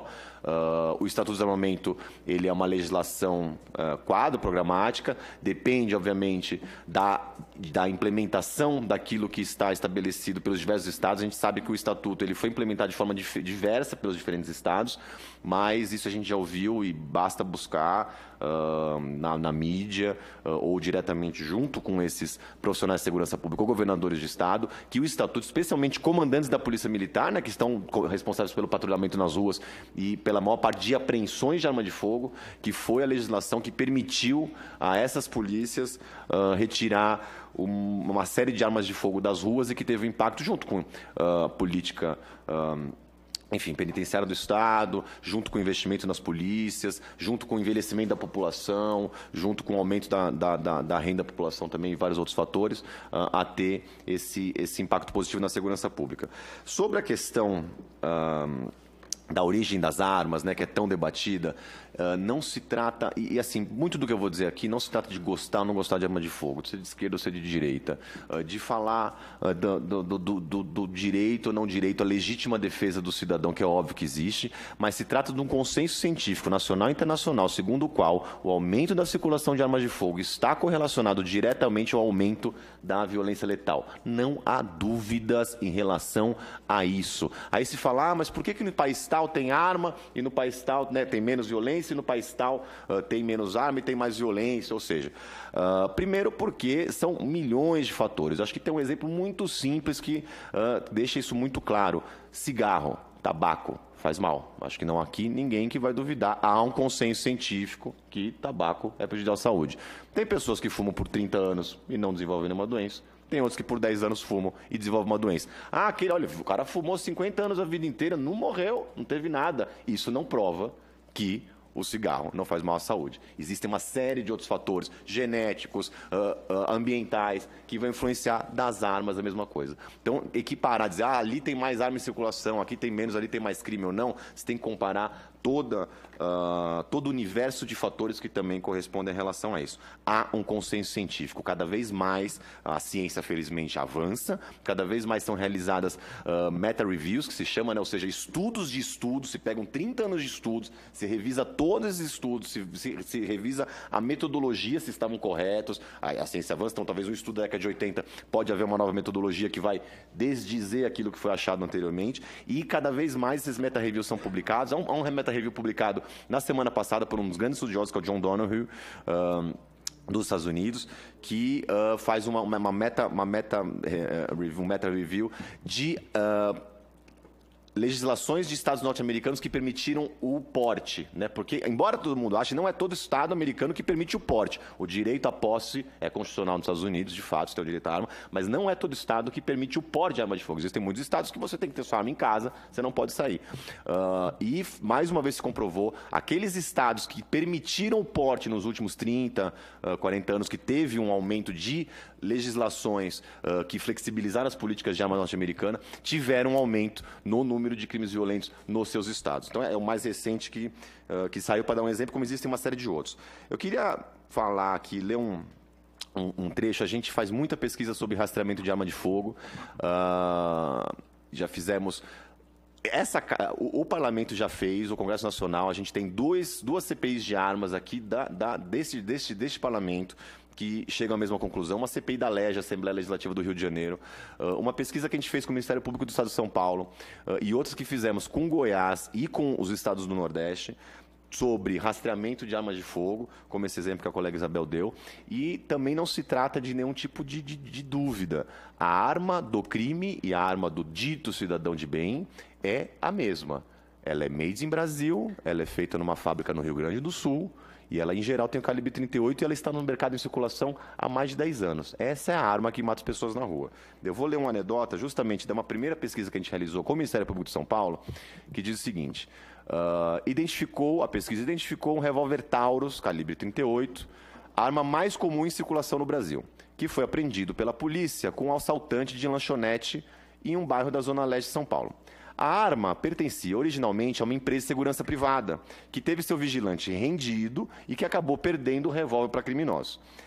Uh, o Estatuto de Desarmamento, ele é uma legislação uh, quadro, programática, depende, obviamente, da, da implementação daquilo que está estabelecido pelos diversos estados. A gente sabe que o Estatuto ele foi implementado de forma dif diversa pelos diferentes estados, mas isso a gente já ouviu e basta buscar uh, na, na mídia uh, ou diretamente junto com esses profissionais de segurança pública ou governadores de estado, que o Estatuto, especialmente comandantes da Polícia Militar, né, que estão responsáveis pelo patrulhamento nas ruas e pela maior parte de apreensões de arma de fogo, que foi a legislação que permitiu a essas polícias uh, retirar um, uma série de armas de fogo das ruas e que teve um impacto junto com a uh, política uh, enfim, penitenciária do Estado, junto com o investimento nas polícias, junto com o envelhecimento da população, junto com o aumento da, da, da, da renda da população também e vários outros fatores, uh, a ter esse, esse impacto positivo na segurança pública. Sobre a questão uh, da origem das armas, né, que é tão debatida, uh, não se trata, e, e assim, muito do que eu vou dizer aqui, não se trata de gostar ou não gostar de arma de fogo, de ser de esquerda ou ser de direita, uh, de falar uh, do, do, do, do, do direito ou não direito à legítima defesa do cidadão, que é óbvio que existe, mas se trata de um consenso científico nacional e internacional, segundo o qual o aumento da circulação de armas de fogo está correlacionado diretamente ao aumento da violência letal. Não há dúvidas em relação a isso. Aí se fala, ah, mas por que que no país tal tem arma e no país tal, né, tem menos violência e no país tal uh, tem menos arma e tem mais violência? Ou seja, uh, primeiro porque são milhões de fatores. Acho que tem um exemplo muito simples que uh, deixa isso muito claro. Cigarro, tabaco, faz mal. Acho que não há aqui ninguém que vai duvidar. Há um consenso científico que tabaco é prejudicial à saúde. Tem pessoas que fumam por trinta anos e não desenvolvem nenhuma doença. Tem outros que por dez anos fumam e desenvolvem uma doença. Ah, aquele, olha, o cara fumou cinquenta anos a vida inteira, não morreu, não teve nada. Isso não prova que o cigarro não faz mal à saúde. Existem uma série de outros fatores, genéticos, uh, uh, ambientais, que vão influenciar das armas a mesma coisa. Então, equiparar, dizer, ah, ali tem mais arma em circulação, aqui tem menos, ali tem mais crime ou não, você tem que comparar toda, uh, todo o universo de fatores que também correspondem em relação a isso. Há um consenso científico. Cada vez mais a ciência, felizmente, avança, cada vez mais são realizadas uh, meta-reviews, que se chama, né, ou seja, estudos de estudos, se pegam trinta anos de estudos, se revisa todos esses estudos, se, se, se revisa a metodologia, se estavam corretos, a, a ciência avança, então talvez um estudo da década de oitenta pode haver uma nova metodologia que vai desdizer aquilo que foi achado anteriormente, e cada vez mais esses meta-reviews são publicados. Há um, há um meta-review publicado na semana passada por um dos grandes estudiosos, que é o John Donohue, uh, dos Estados Unidos, que uh, faz uma, uma meta, uma meta, uh, review, um meta-review de uh, legislações de estados norte-americanos que permitiram o porte, né? Porque, embora todo mundo ache, não é todo estado americano que permite o porte. O direito à posse é constitucional nos Estados Unidos, de fato, você tem o direito à arma, mas não é todo estado que permite o porte de arma de fogo. Existem muitos estados que você tem que ter sua arma em casa, você não pode sair. Uh, e, mais uma vez, se comprovou, aqueles estados que permitiram o porte nos últimos trinta, quarenta anos, que teve um aumento de legislações uh, que flexibilizaram as políticas de arma norte-americana, tiveram um aumento no número de crimes violentos nos seus estados. Então, é o mais recente que, uh, que saiu, para dar um exemplo, como existem uma série de outros. Eu queria falar aqui, ler um, um, um trecho. A gente faz muita pesquisa sobre rastreamento de arma de fogo. Uh, já fizemos... Essa, o, o Parlamento já fez, o Congresso Nacional, a gente tem dois, duas C P Is de armas aqui da, da, desse, desse, deste Parlamento, que chegam à mesma conclusão. Uma C P I da L E G, Assembleia Legislativa do Rio de Janeiro, uma pesquisa que a gente fez com o Ministério Público do Estado de São Paulo e outras que fizemos com Goiás e com os estados do Nordeste, sobre rastreamento de armas de fogo, como esse exemplo que a colega Isabel deu, e também não se trata de nenhum tipo de, de, de dúvida. A arma do crime e a arma do dito cidadão de bem é a mesma. Ela é made in Brasil, ela é feita numa fábrica no Rio Grande do Sul, e ela, em geral, tem o calibre trinta e oito e ela está no mercado em circulação há mais de dez anos. Essa é a arma que mata as pessoas na rua. Eu vou ler uma anedota, justamente, de uma primeira pesquisa que a gente realizou com o Ministério Público de São Paulo, que diz o seguinte: uh, identificou, a pesquisa identificou um revólver Taurus, calibre trinta e oito, a arma mais comum em circulação no Brasil, que foi apreendido pela polícia com um assaltante de lanchonete em um bairro da Zona Leste de São Paulo. A arma pertencia originalmente a uma empresa de segurança privada, que teve seu vigilante rendido e que acabou perdendo o revólver para criminosos.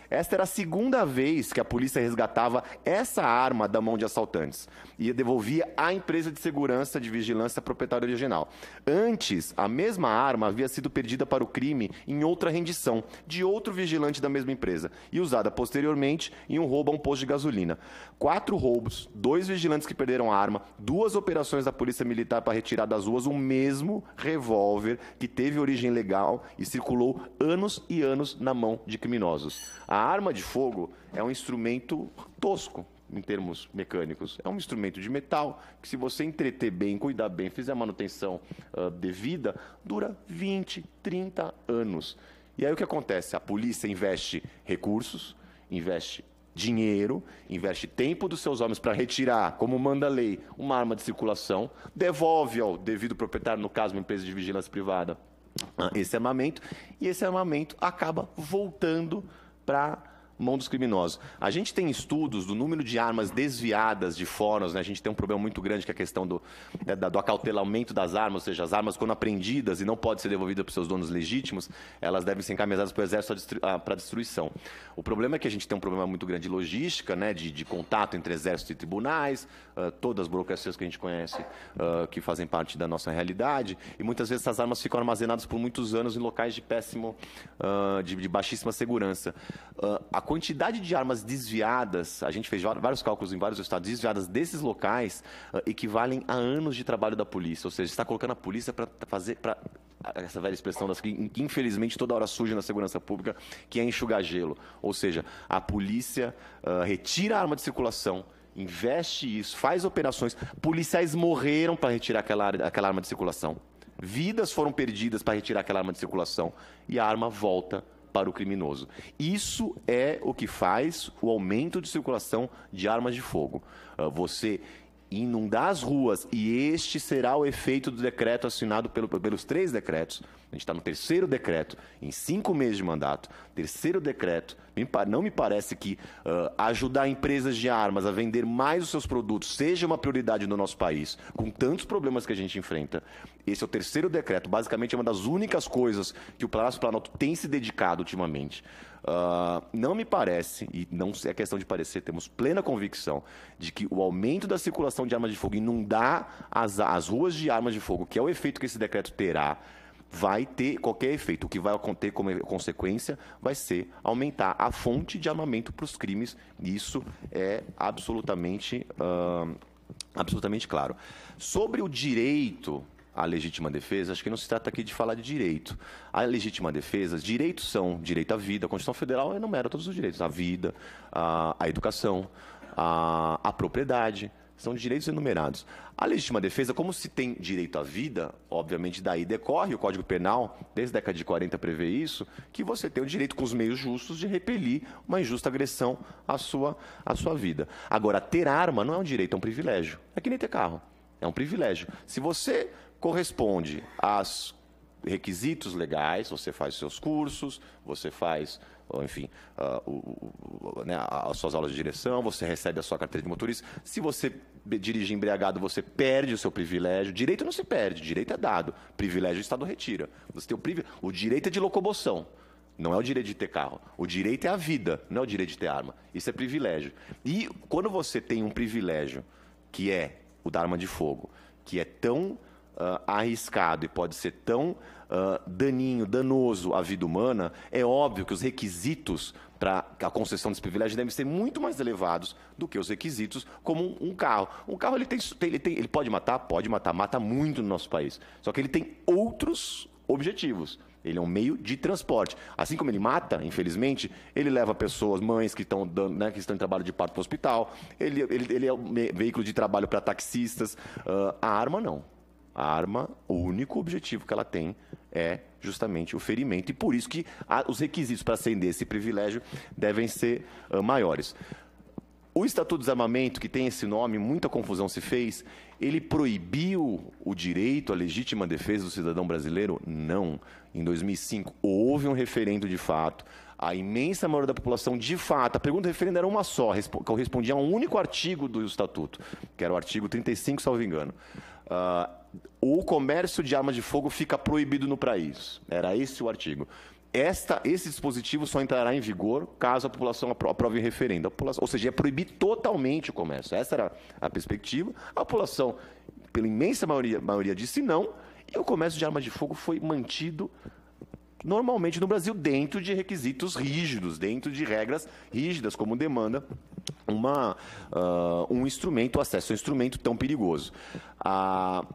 Esta era a segunda vez que a polícia resgatava essa arma da mão de assaltantes e devolvia à empresa de segurança de vigilância proprietária original. Antes, a mesma arma havia sido perdida para o crime em outra rendição de outro vigilante da mesma empresa e usada posteriormente em um roubo a um posto de gasolina. Quatro roubos, dois vigilantes que perderam a arma, duas operações da Polícia Militar para retirar das ruas o mesmo revólver que teve origem legal e circulou anos e anos na mão de criminosos. A arma de fogo é um instrumento tosco, em termos mecânicos. É um instrumento de metal que, se você entreter bem, cuidar bem, fizer a manutenção uh, devida, dura vinte, trinta anos. E aí o que acontece? A polícia investe recursos, investe dinheiro, investe tempo dos seus homens para retirar, como manda a lei, uma arma de circulação, devolve ao devido proprietário, no caso, uma empresa de vigilância privada, esse armamento, e esse armamento acaba voltando para mão dos criminosos. A gente tem estudos do número de armas desviadas de fóruns, né? A gente tem um problema muito grande que é a questão do, né, do acautelamento das armas, ou seja, as armas quando apreendidas e não podem ser devolvidas para os seus donos legítimos, elas devem ser encaminhadas para o exército para destruição. O problema é que a gente tem um problema muito grande de logística, né, de, de contato entre exército e tribunais, uh, todas as burocracias que a gente conhece, uh, que fazem parte da nossa realidade, e muitas vezes essas armas ficam armazenadas por muitos anos em locais de péssimo, uh, de, de baixíssima segurança. Uh, a quantidade de armas desviadas, a gente fez vários cálculos em vários estados, desviadas desses locais, uh, equivalem a anos de trabalho da polícia. Ou seja, está colocando a polícia para fazer, para essa velha expressão das, que, que infelizmente toda hora surge na segurança pública, que é enxugar gelo. Ou seja, a polícia uh, retira a arma de circulação, investe isso, faz operações. Policiais morreram para retirar aquela, aquela arma de circulação. Vidas foram perdidas para retirar aquela arma de circulação. E a arma volta para o criminoso. Isso é o que faz o aumento de circulação de armas de fogo. Você inundar as ruas, e este será o efeito do decreto assinado pelo, pelos três decretos. A gente está no terceiro decreto, em cinco meses de mandato. Terceiro decreto. Não me parece que uh, ajudar empresas de armas a vender mais os seus produtos seja uma prioridade no nosso país, com tantos problemas que a gente enfrenta. Esse é o terceiro decreto. Basicamente, é uma das únicas coisas que o Palácio Planalto tem se dedicado ultimamente. Uh, não me parece, e não é questão de parecer, temos plena convicção de que o aumento da circulação de armas de fogo, inundar as, as ruas de armas de fogo, que é o efeito que esse decreto terá, vai ter qualquer efeito. O que vai ter como consequência vai ser aumentar a fonte de armamento para os crimes. Isso é absolutamente, uh, absolutamente claro. Sobre o direito à legítima defesa, acho que não se trata aqui de falar de direito. A legítima defesa, direitos são direito à vida. A Constituição Federal enumera todos os direitos. A vida, a, a educação, a, a propriedade. São direitos enumerados. A legítima defesa, como se tem direito à vida, obviamente daí decorre, o Código Penal, desde a década de quarenta prevê isso, que você tem o direito com os meios justos de repelir uma injusta agressão à sua, à sua vida. Agora, ter arma não é um direito, é um privilégio. É que nem ter carro, é um privilégio. Se você corresponde aos requisitos legais, você faz seus cursos, você faz, enfim, uh, o, o, né, as suas aulas de direção, você recebe a sua carteira de motorista. Se você dirige embriagado, você perde o seu privilégio. Direito não se perde, direito é dado. Privilégio o Estado retira. Você tem o, privilégio. O direito é de locomoção, não é o direito de ter carro. O direito é a vida, não é o direito de ter arma. Isso é privilégio. E quando você tem um privilégio, que é o da arma de fogo, que é tão Uh, arriscado e pode ser tão uh, daninho, danoso à vida humana, é óbvio que os requisitos para a concessão desse privilégio devem ser muito mais elevados do que os requisitos como um, um carro. Um carro ele, tem, ele, tem, ele pode matar? Pode matar, mata muito no nosso país. Só que ele tem outros objetivos. Ele é um meio de transporte. Assim como ele mata, infelizmente, ele leva pessoas, mães que estão, dando, né, que estão em trabalho de parto para o hospital, ele, ele, ele é um veículo de trabalho para taxistas. Uh, a arma não. A arma, o único objetivo que ela tem é justamente o ferimento. E por isso que a, os requisitos para acender esse privilégio devem ser uh, maiores. O Estatuto do Desarmamento, que tem esse nome, muita confusão se fez, ele proibiu o direito à legítima defesa do cidadão brasileiro? Não. Em dois mil e cinco, houve um referendo de fato. A imensa maioria da população, de fato, a pergunta do referendo era uma só, correspondia a um único artigo do Estatuto, que era o artigo trinta e cinco, salvo engano. Uh, o comércio de armas de fogo fica proibido no país. Era esse o artigo. esta, esse dispositivo só entrará em vigor caso a população aprove em referendo. A população, ou seja, é proibir totalmente o comércio. Essa era a perspectiva. A população, pela imensa maioria, maioria disse não, e o comércio de armas de fogo foi mantido normalmente no Brasil dentro de requisitos rígidos, dentro de regras rígidas, como demanda uma, uh, um instrumento, o acesso a um instrumento tão perigoso. Uh,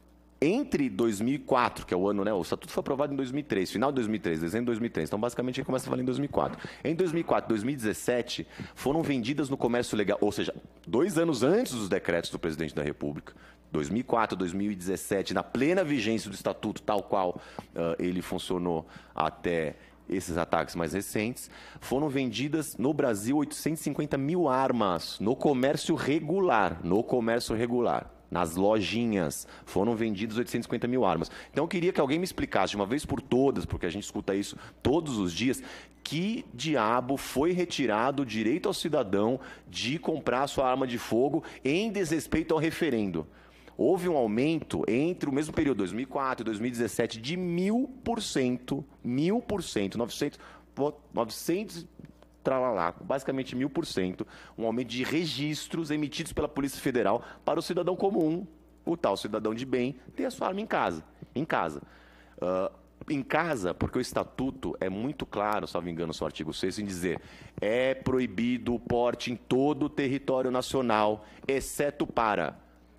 Entre dois mil e quatro, que é o ano, né? O Estatuto foi aprovado em dois mil e três, final de dois mil e três, dezembro de dois mil e três. Então, basicamente, ele começa a valer em dois mil e quatro. Em dois mil e quatro, dois mil e dezessete, foram vendidas no comércio legal, ou seja, dois anos antes dos decretos do Presidente da República, dois mil e quatro, dois mil e dezessete, na plena vigência do Estatuto, tal qual uh, ele funcionou até esses ataques mais recentes, foram vendidas no Brasil oitocentos e cinquenta mil armas no comércio regular, no comércio regular. Nas lojinhas, foram vendidas oitocentos e cinquenta mil armas. Então, eu queria que alguém me explicasse, de uma vez por todas, porque a gente escuta isso todos os dias, que diabo foi retirado o direito ao cidadão de comprar sua arma de fogo em desrespeito ao referendo. Houve um aumento entre o mesmo período, dois mil e quatro e dois mil e dezessete, de mil por cento, mil por cento, novecentos, novecentos tralalá, basicamente mil por cento, um aumento de registros emitidos pela Polícia Federal para o cidadão comum, o tal cidadão de bem, ter a sua arma em casa. Em casa. Uh, em casa, porque o Estatuto é muito claro, salvo engano, no seu artigo sexto, em dizer é proibido o porte em todo o território nacional, exceto para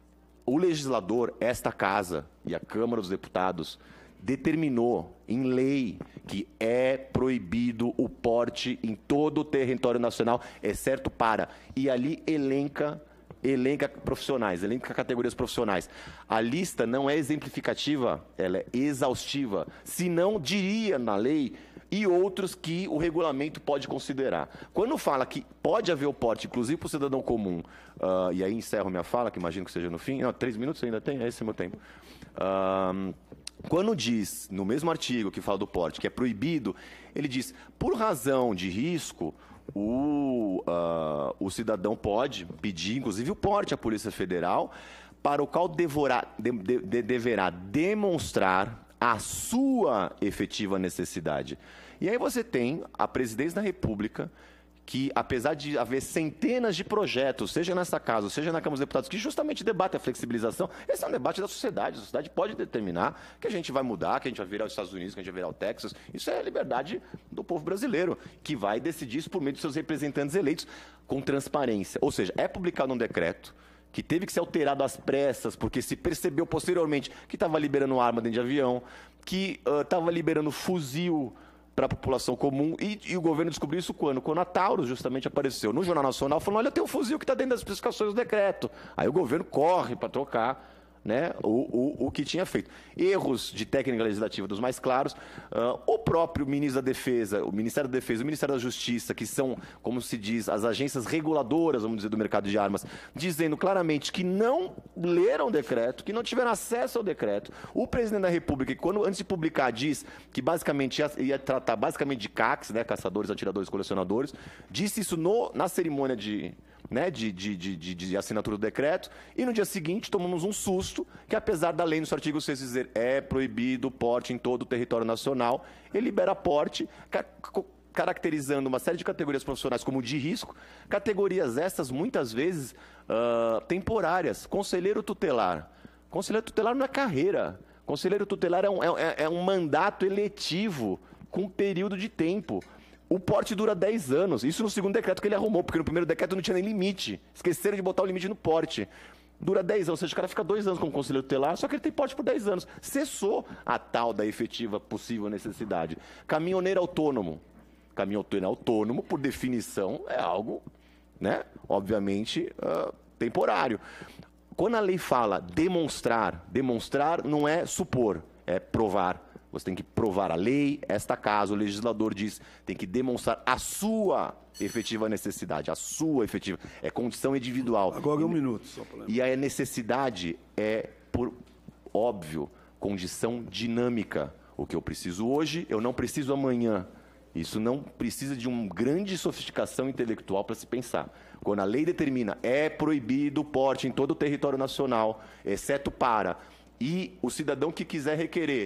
o legislador, esta casa e a Câmara dos Deputados, determinou em lei que é proibido o porte em todo o território nacional, exceto para, e ali elenca, elenca profissionais, elenca categorias profissionais. A lista não é exemplificativa, ela é exaustiva, senão diria na lei e outros que o regulamento pode considerar. Quando fala que pode haver o porte, inclusive para o cidadão comum, uh, e aí encerro minha fala, que imagino que seja no fim, não, três minutos ainda tem, é esse o meu tempo. Uh, Quando diz, no mesmo artigo que fala do porte, que é proibido, ele diz, por razão de risco, o, uh, o cidadão pode pedir, inclusive, o porte à Polícia Federal, para o qual devorá, de, de, deverá demonstrar a sua efetiva necessidade. E aí você tem a Presidência da República, que, apesar de haver centenas de projetos, seja nessa casa, seja na Câmara dos Deputados, que justamente debatem a flexibilização, esse é um debate da sociedade. A sociedade pode determinar que a gente vai mudar, que a gente vai virar os Estados Unidos, que a gente vai virar o Texas. Isso é a liberdade do povo brasileiro, que vai decidir isso por meio de seus representantes eleitos com transparência. Ou seja, é publicado um decreto que teve que ser alterado às pressas, porque se percebeu posteriormente que estava liberando arma dentro de avião, que estava uh, liberando fuzil para a população comum, e, e o governo descobriu isso quando? Quando a Taurus justamente apareceu no Jornal Nacional, falando, olha, tem um fuzil que está dentro das especificações do decreto. Aí o governo corre para trocar, né, o, o, o que tinha feito. Erros de técnica legislativa dos mais claros, uh, o próprio ministro da Defesa, o Ministério da Defesa, o Ministério da Justiça, que são, como se diz, as agências reguladoras, vamos dizer, do mercado de armas, dizendo claramente que não leram o decreto, que não tiveram acesso ao decreto. O presidente da República, que quando, antes de publicar, diz que basicamente ia, ia tratar basicamente de C A Cs, né, caçadores, atiradores, colecionadores, disse isso no, na cerimônia de... Né, de, de, de, de assinatura do decreto, e no dia seguinte tomamos um susto, que apesar da lei no seu artigo seis dizer é proibido o porte em todo o território nacional, ele libera porte, ca caracterizando uma série de categorias profissionais como de risco, categorias essas muitas vezes uh, temporárias. Conselheiro tutelar. Conselheiro tutelar não é carreira. Conselheiro tutelar é um, é, é um mandato eletivo com um período de tempo. O porte dura dez anos. Isso no segundo decreto que ele arrumou, porque no primeiro decreto não tinha nem limite. Esqueceram de botar o limite no porte. Dura dez anos, ou seja, o cara fica dois anos como conselheiro tutelar, só que ele tem porte por dez anos. Cessou a tal da efetiva possível necessidade. Caminhoneiro autônomo. Caminhoneiro autônomo, por definição, é algo, né, obviamente, uh, temporário. Quando a lei fala demonstrar, demonstrar não é supor, é provar. Você tem que provar a lei, esta casa, o legislador diz, tem que demonstrar a sua efetiva necessidade, a sua efetiva, é condição individual. Agora é um minuto. Só pra e a necessidade é, por óbvio, condição dinâmica. O que eu preciso hoje, eu não preciso amanhã. Isso não precisa de uma grande sofisticação intelectual para se pensar. Quando a lei determina, é proibido o porte em todo o território nacional, exceto para, e o cidadão que quiser requerer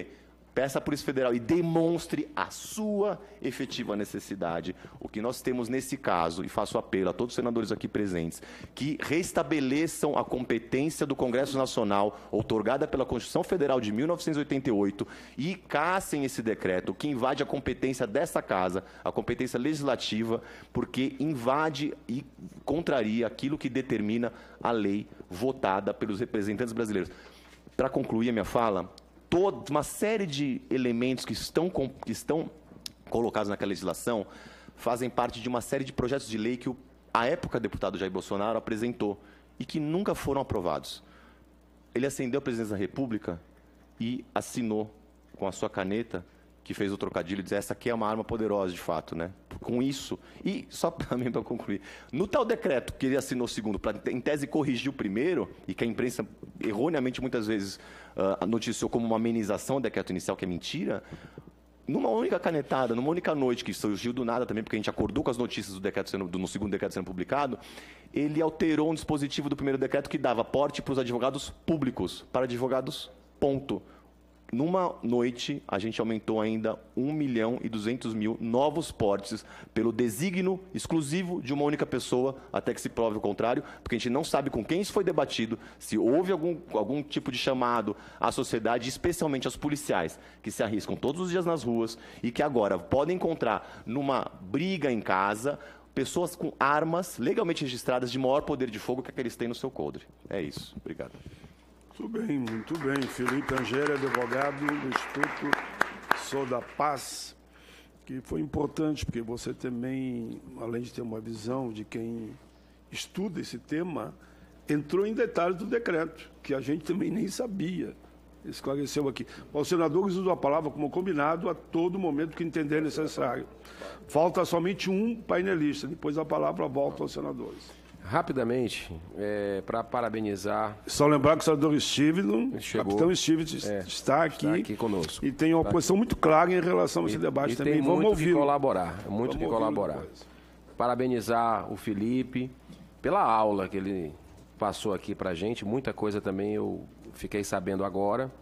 peça à Polícia Federal e demonstre a sua efetiva necessidade. O que nós temos nesse caso, e faço apelo a todos os senadores aqui presentes, que restabeleçam a competência do Congresso Nacional, outorgada pela Constituição Federal de mil novecentos e oitenta e oito, e cassem esse decreto que invade a competência dessa casa, a competência legislativa, porque invade e contraria aquilo que determina a lei votada pelos representantes brasileiros. Para concluir a minha fala, toda uma série de elementos que estão, que estão colocados naquela legislação fazem parte de uma série de projetos de lei que o, a época deputado Jair Bolsonaro apresentou e que nunca foram aprovados. Ele ascendeu à presidência da República e assinou com a sua caneta, que fez o trocadilho, dizer essa aqui é uma arma poderosa, de fato, né? Com isso, e só também para concluir, no tal decreto que ele assinou o segundo, para em tese corrigir o primeiro, e que a imprensa erroneamente muitas vezes uh, noticiou como uma amenização do decreto inicial, que é mentira, numa única canetada, numa única noite, que surgiu do nada também, porque a gente acordou com as notícias do decreto sendo, do, no segundo decreto sendo publicado, ele alterou um dispositivo do primeiro decreto que dava porte para os advogados públicos, para advogados, ponto. Numa noite, a gente aumentou ainda um milhão e duzentos mil novos portes pelo desígnio exclusivo de uma única pessoa, até que se prove o contrário, porque a gente não sabe com quem isso foi debatido, se houve algum, algum tipo de chamado à sociedade, especialmente aos policiais, que se arriscam todos os dias nas ruas e que agora podem encontrar numa briga em casa pessoas com armas legalmente registradas de maior poder de fogo que aqueles têm no seu coldre. É isso. Obrigado. Muito bem, muito bem. Felipe Angéria, advogado do Instituto Sou da Paz, que foi importante, porque você também, além de ter uma visão de quem estuda esse tema, entrou em detalhes do decreto, que a gente também nem sabia. Esclareceu aqui. Os senadores usam a palavra como combinado a todo momento que entender necessário. Falta somente um painelista, depois a palavra volta aos senadores. Rapidamente, é, para parabenizar... Só lembrar que o senador Steven, Chegou, capitão Steven, é, está, aqui, está aqui conosco. E tem uma tá. posição muito clara em relação a esse e, debate e também. Tem Vamos muito ouvir. que colaborar, muito Vamos que colaborar. Parabenizar o Felipe pela aula que ele passou aqui para a gente. Muita coisa também eu fiquei sabendo agora.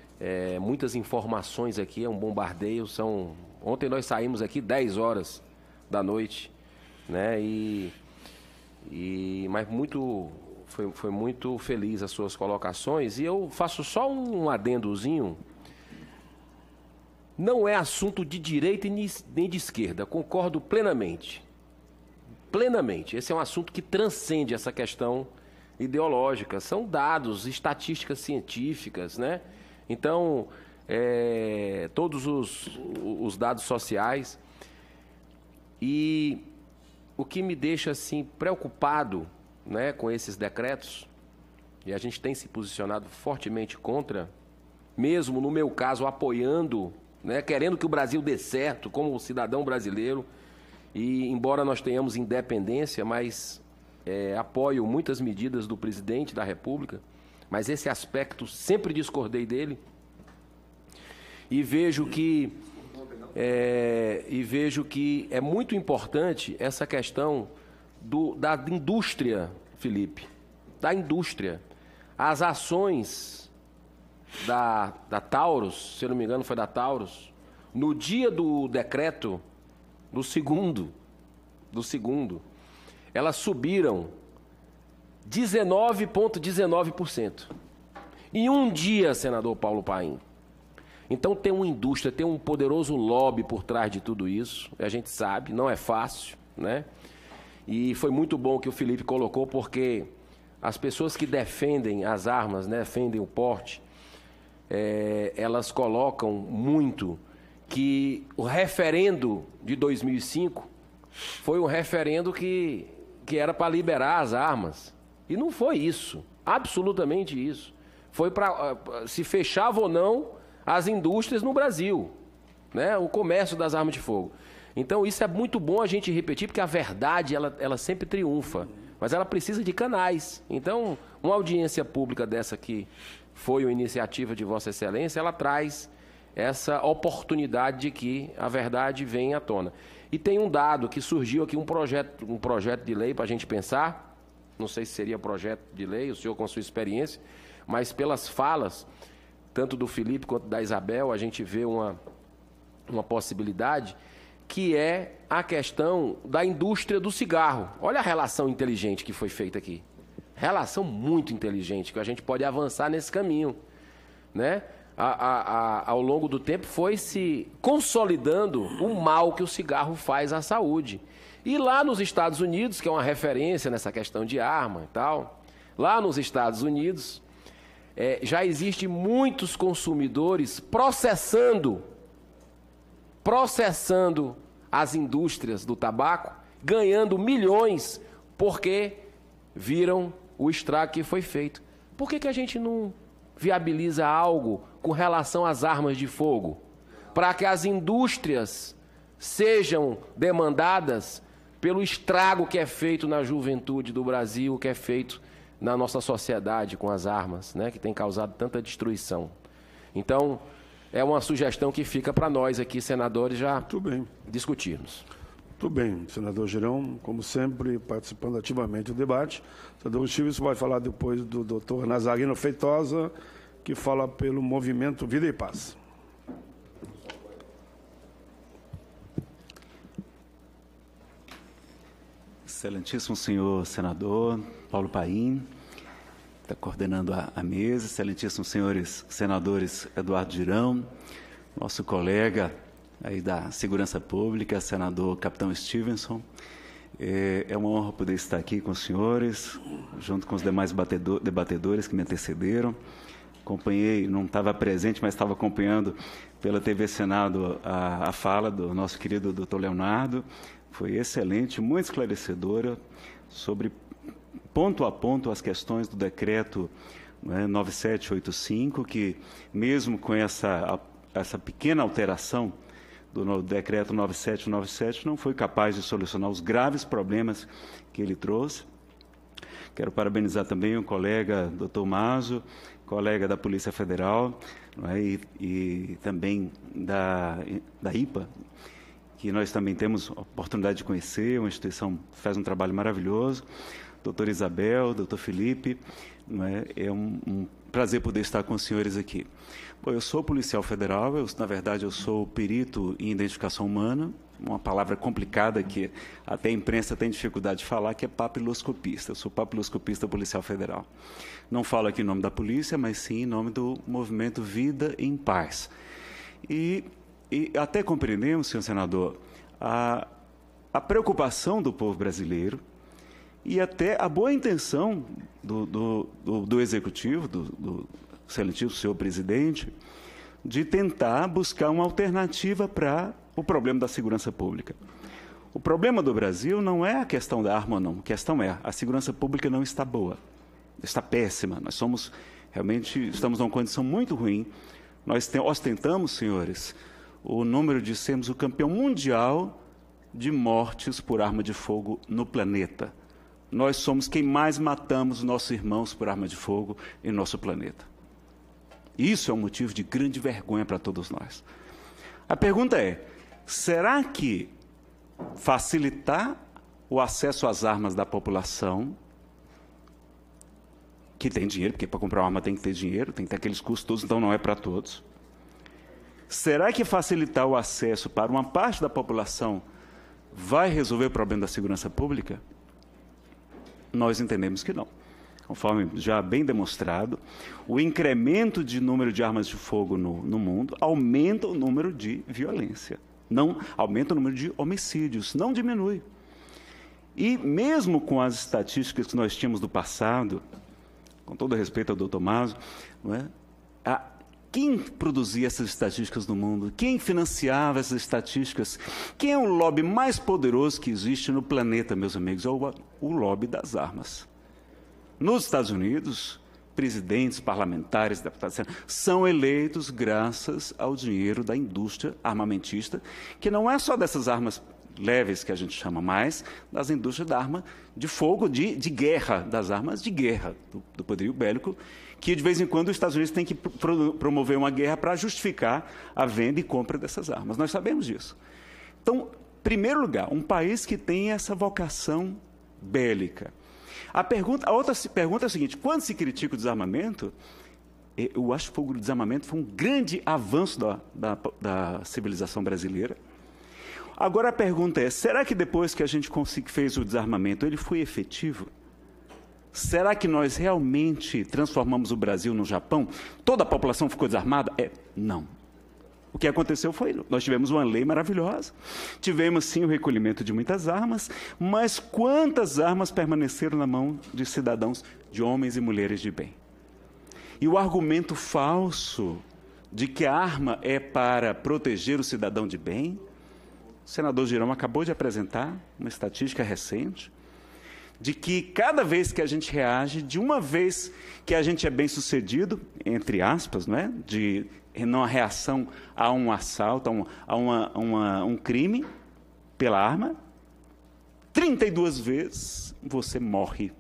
É, muitas informações aqui, é um bombardeio. São... Ontem nós saímos aqui dez horas da noite, né? E... E, mas muito, foi, foi muito feliz as suas colocações. E eu faço só um adendozinho. Não é assunto de direita nem de esquerda, concordo plenamente. Plenamente. Esse é um assunto que transcende essa questão ideológica. São dados, estatísticas científicas, né? Então, é, todos os, os dados sociais. E... O que me deixa assim preocupado, né, com esses decretos, e a gente tem se posicionado fortemente contra, mesmo no meu caso apoiando, né, querendo que o Brasil dê certo como cidadão brasileiro, e embora nós tenhamos independência, mas é, apoio muitas medidas do presidente da República, mas esse aspecto sempre discordei dele, e vejo que É, e vejo que é muito importante essa questão do, da indústria, Felipe, da indústria. As ações da, da Taurus, se eu não me engano foi da Taurus, no dia do decreto, do segundo, do segundo, elas subiram dezenove vírgula dezenove por cento. Em um dia, senador Paulo Paim. Então tem uma indústria, tem um poderoso lobby por trás de tudo isso, a gente sabe, não é fácil, né? E foi muito bom que o Felipe colocou, porque as pessoas que defendem as armas, né, defendem o porte, é, elas colocam muito que o referendo de dois mil e cinco foi um referendo que, que era para liberar as armas. E não foi isso, absolutamente isso. Foi para se fechava ou não as indústrias no Brasil, né? O comércio das armas de fogo. Então isso é muito bom a gente repetir, porque a verdade ela, ela sempre triunfa, mas ela precisa de canais. Então uma audiência pública dessa que foi uma iniciativa de Vossa Excelência, ela traz essa oportunidade de que a verdade venha à tona. E tem um dado que surgiu aqui, um projeto, um projeto de lei para a gente pensar, não sei se seria projeto de lei, o senhor com a sua experiência, mas pelas falas, tanto do Felipe quanto da Isabel, a gente vê uma, uma possibilidade, que é a questão da indústria do cigarro. Olha a relação inteligente que foi feita aqui. Relação muito inteligente, que a gente pode avançar nesse caminho, né? A, a, a, ao longo do tempo foi se consolidando o mal que o cigarro faz à saúde. E lá nos Estados Unidos, que é uma referência nessa questão de arma e tal, lá nos Estados Unidos, é, já existem muitos consumidores processando, processando as indústrias do tabaco, ganhando milhões, porque viram o estrago que foi feito. Por que que a gente não viabiliza algo com relação às armas de fogo? Para que as indústrias sejam demandadas pelo estrago que é feito na juventude do Brasil, que é feito na nossa sociedade com as armas, né, que tem causado tanta destruição. Então, é uma sugestão que fica para nós aqui, senadores, já Muito bem. discutirmos. Muito bem, senador Girão, como sempre, participando ativamente do debate. O senador Silvio vai falar depois do doutor Nazareno Feitosa, que fala pelo movimento Vida e Paz. Excelentíssimo senhor senador Paulo Paim, está coordenando a, a mesa, excelentíssimos senhores senadores Eduardo Girão, nosso colega aí da Segurança Pública, senador Capitão Stevenson. É, é uma honra poder estar aqui com os senhores, junto com os demais batedor, debatedores que me antecederam. Acompanhei, não estava presente, mas estava acompanhando pela T V Senado a, a fala do nosso querido doutor Leonardo. Foi excelente, muito esclarecedora sobre ponto a ponto as questões do decreto, né, nove sete oito cinco, que mesmo com essa, essa pequena alteração do decreto nove sete nove sete, não foi capaz de solucionar os graves problemas que ele trouxe. Quero parabenizar também o colega doutor Mazo, colega da Polícia Federal, não é, e, e também da, da I P A, que nós também temos a oportunidade de conhecer, uma instituição que faz um trabalho maravilhoso. Doutora Isabel, doutor Felipe, não é, é um, um prazer poder estar com os senhores aqui. Bom, eu sou policial federal, eu, na verdade eu sou perito em identificação humana, uma palavra complicada que até a imprensa tem dificuldade de falar, que é papiloscopista. Eu sou papiloscopista policial federal. Não falo aqui em nome da polícia, mas sim em nome do movimento Vida em Paz. E, e até compreendemos, senhor senador, a, a preocupação do povo brasileiro e até a boa intenção do, do, do, do Executivo, do, do excelentíssimo senhor presidente, de tentar buscar uma alternativa para o problema da segurança pública. O problema do Brasil não é a questão da arma, não. A questão é a segurança pública não está boa, está péssima. Nós somos, realmente, estamos numa condição muito ruim. Nós tem, ostentamos, senhores, o número de sermos o campeão mundial de mortes por arma de fogo no planeta. Nós somos quem mais matamos nossos irmãos por arma de fogo em nosso planeta. Isso é um motivo de grande vergonha para todos nós. A pergunta é, será que facilitar o acesso às armas da população, que tem dinheiro, porque para comprar uma arma tem que ter dinheiro, tem que ter aqueles custos todos, então não é para todos. Será que facilitar o acesso para uma parte da população vai resolver o problema da segurança pública? Nós entendemos que não. Conforme já bem demonstrado, o incremento de número de armas de fogo no, no mundo aumenta o número de violência, não aumenta o número de homicídios, não diminui. E mesmo com as estatísticas que nós tínhamos do passado, com todo respeito ao doutor Mazo, não é? a, quem produzia essas estatísticas no mundo? Quem financiava essas estatísticas? Quem é o lobby mais poderoso que existe no planeta, meus amigos? É o, o lobby das armas. Nos Estados Unidos, presidentes, parlamentares, deputados, são eleitos graças ao dinheiro da indústria armamentista, que não é só dessas armas leves que a gente chama mais, das indústrias da arma de fogo, de, de guerra, das armas de guerra, do, do poderio bélico, que de vez em quando os Estados Unidos têm que pro, promover uma guerra para justificar a venda e compra dessas armas. Nós sabemos disso. Então, em primeiro lugar, um país que tem essa vocação bélica. A, pergunta, a outra pergunta é a seguinte, quando se critica o desarmamento, eu acho que o fogo do desarmamento foi um grande avanço da, da, da civilização brasileira. Agora a pergunta é, será que depois que a gente fez o desarmamento, ele foi efetivo? Será que nós realmente transformamos o Brasil no Japão? Toda a população ficou desarmada? É, não. O que aconteceu foi, nós tivemos uma lei maravilhosa, tivemos sim o recolhimento de muitas armas, mas quantas armas permaneceram na mão de cidadãos, de homens e mulheres de bem? E o argumento falso de que a arma é para proteger o cidadão de bem, o senador Girão acabou de apresentar uma estatística recente, de que cada vez que a gente reage, de uma vez que a gente é bem-sucedido, entre aspas, não é? De não reação a um assalto, a, um, a uma, uma, um crime pela arma, trinta e duas vezes você morre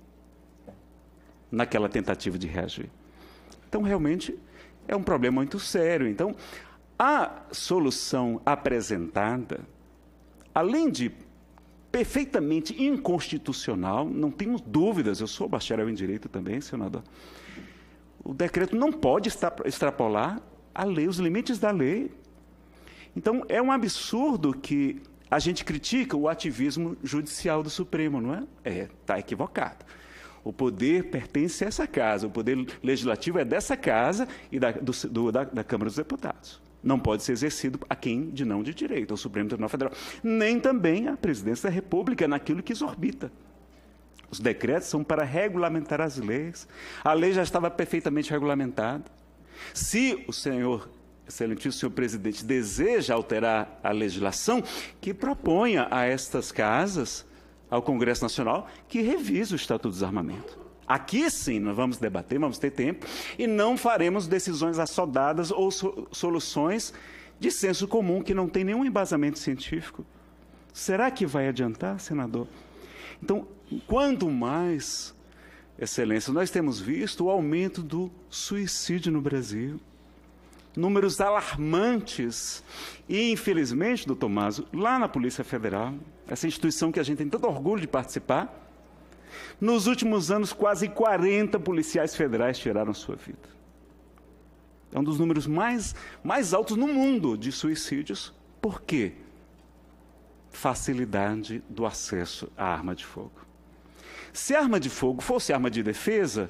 naquela tentativa de reagir. Então, realmente, é um problema muito sério. Então, a solução apresentada, além de perfeitamente inconstitucional, não tenho dúvidas, eu sou bacharel em Direito também, senador, o decreto não pode extrapolar a lei, os limites da lei. Então, é um absurdo que a gente critica o ativismo judicial do Supremo, não é? É, está equivocado. O poder pertence a essa casa, o poder legislativo é dessa casa e da, do, do, da, da Câmara dos Deputados. Não pode ser exercido a quem de não de direito, o Supremo Tribunal Federal. Nem também a Presidência da República, naquilo que exorbita. Os decretos são para regulamentar as leis. A lei já estava perfeitamente regulamentada. Se o senhor, excelentíssimo senhor presidente, deseja alterar a legislação, que proponha a estas casas, ao Congresso Nacional, que revise o Estatuto do Desarmamento. Aqui sim nós vamos debater, vamos ter tempo, e não faremos decisões assodadas ou so- soluções de senso comum que não tem nenhum embasamento científico. Será que vai adiantar, senador? Então, quanto mais, Excelência, nós temos visto o aumento do suicídio no Brasil. Números alarmantes. E, infelizmente, doutor Mazo, lá na Polícia Federal, essa instituição que a gente tem tanto orgulho de participar, nos últimos anos, quase quarenta policiais federais tiraram sua vida. É um dos números mais, mais altos no mundo de suicídios. Por quê? Facilidade do acesso à arma de fogo. Se a arma de fogo fosse arma de defesa,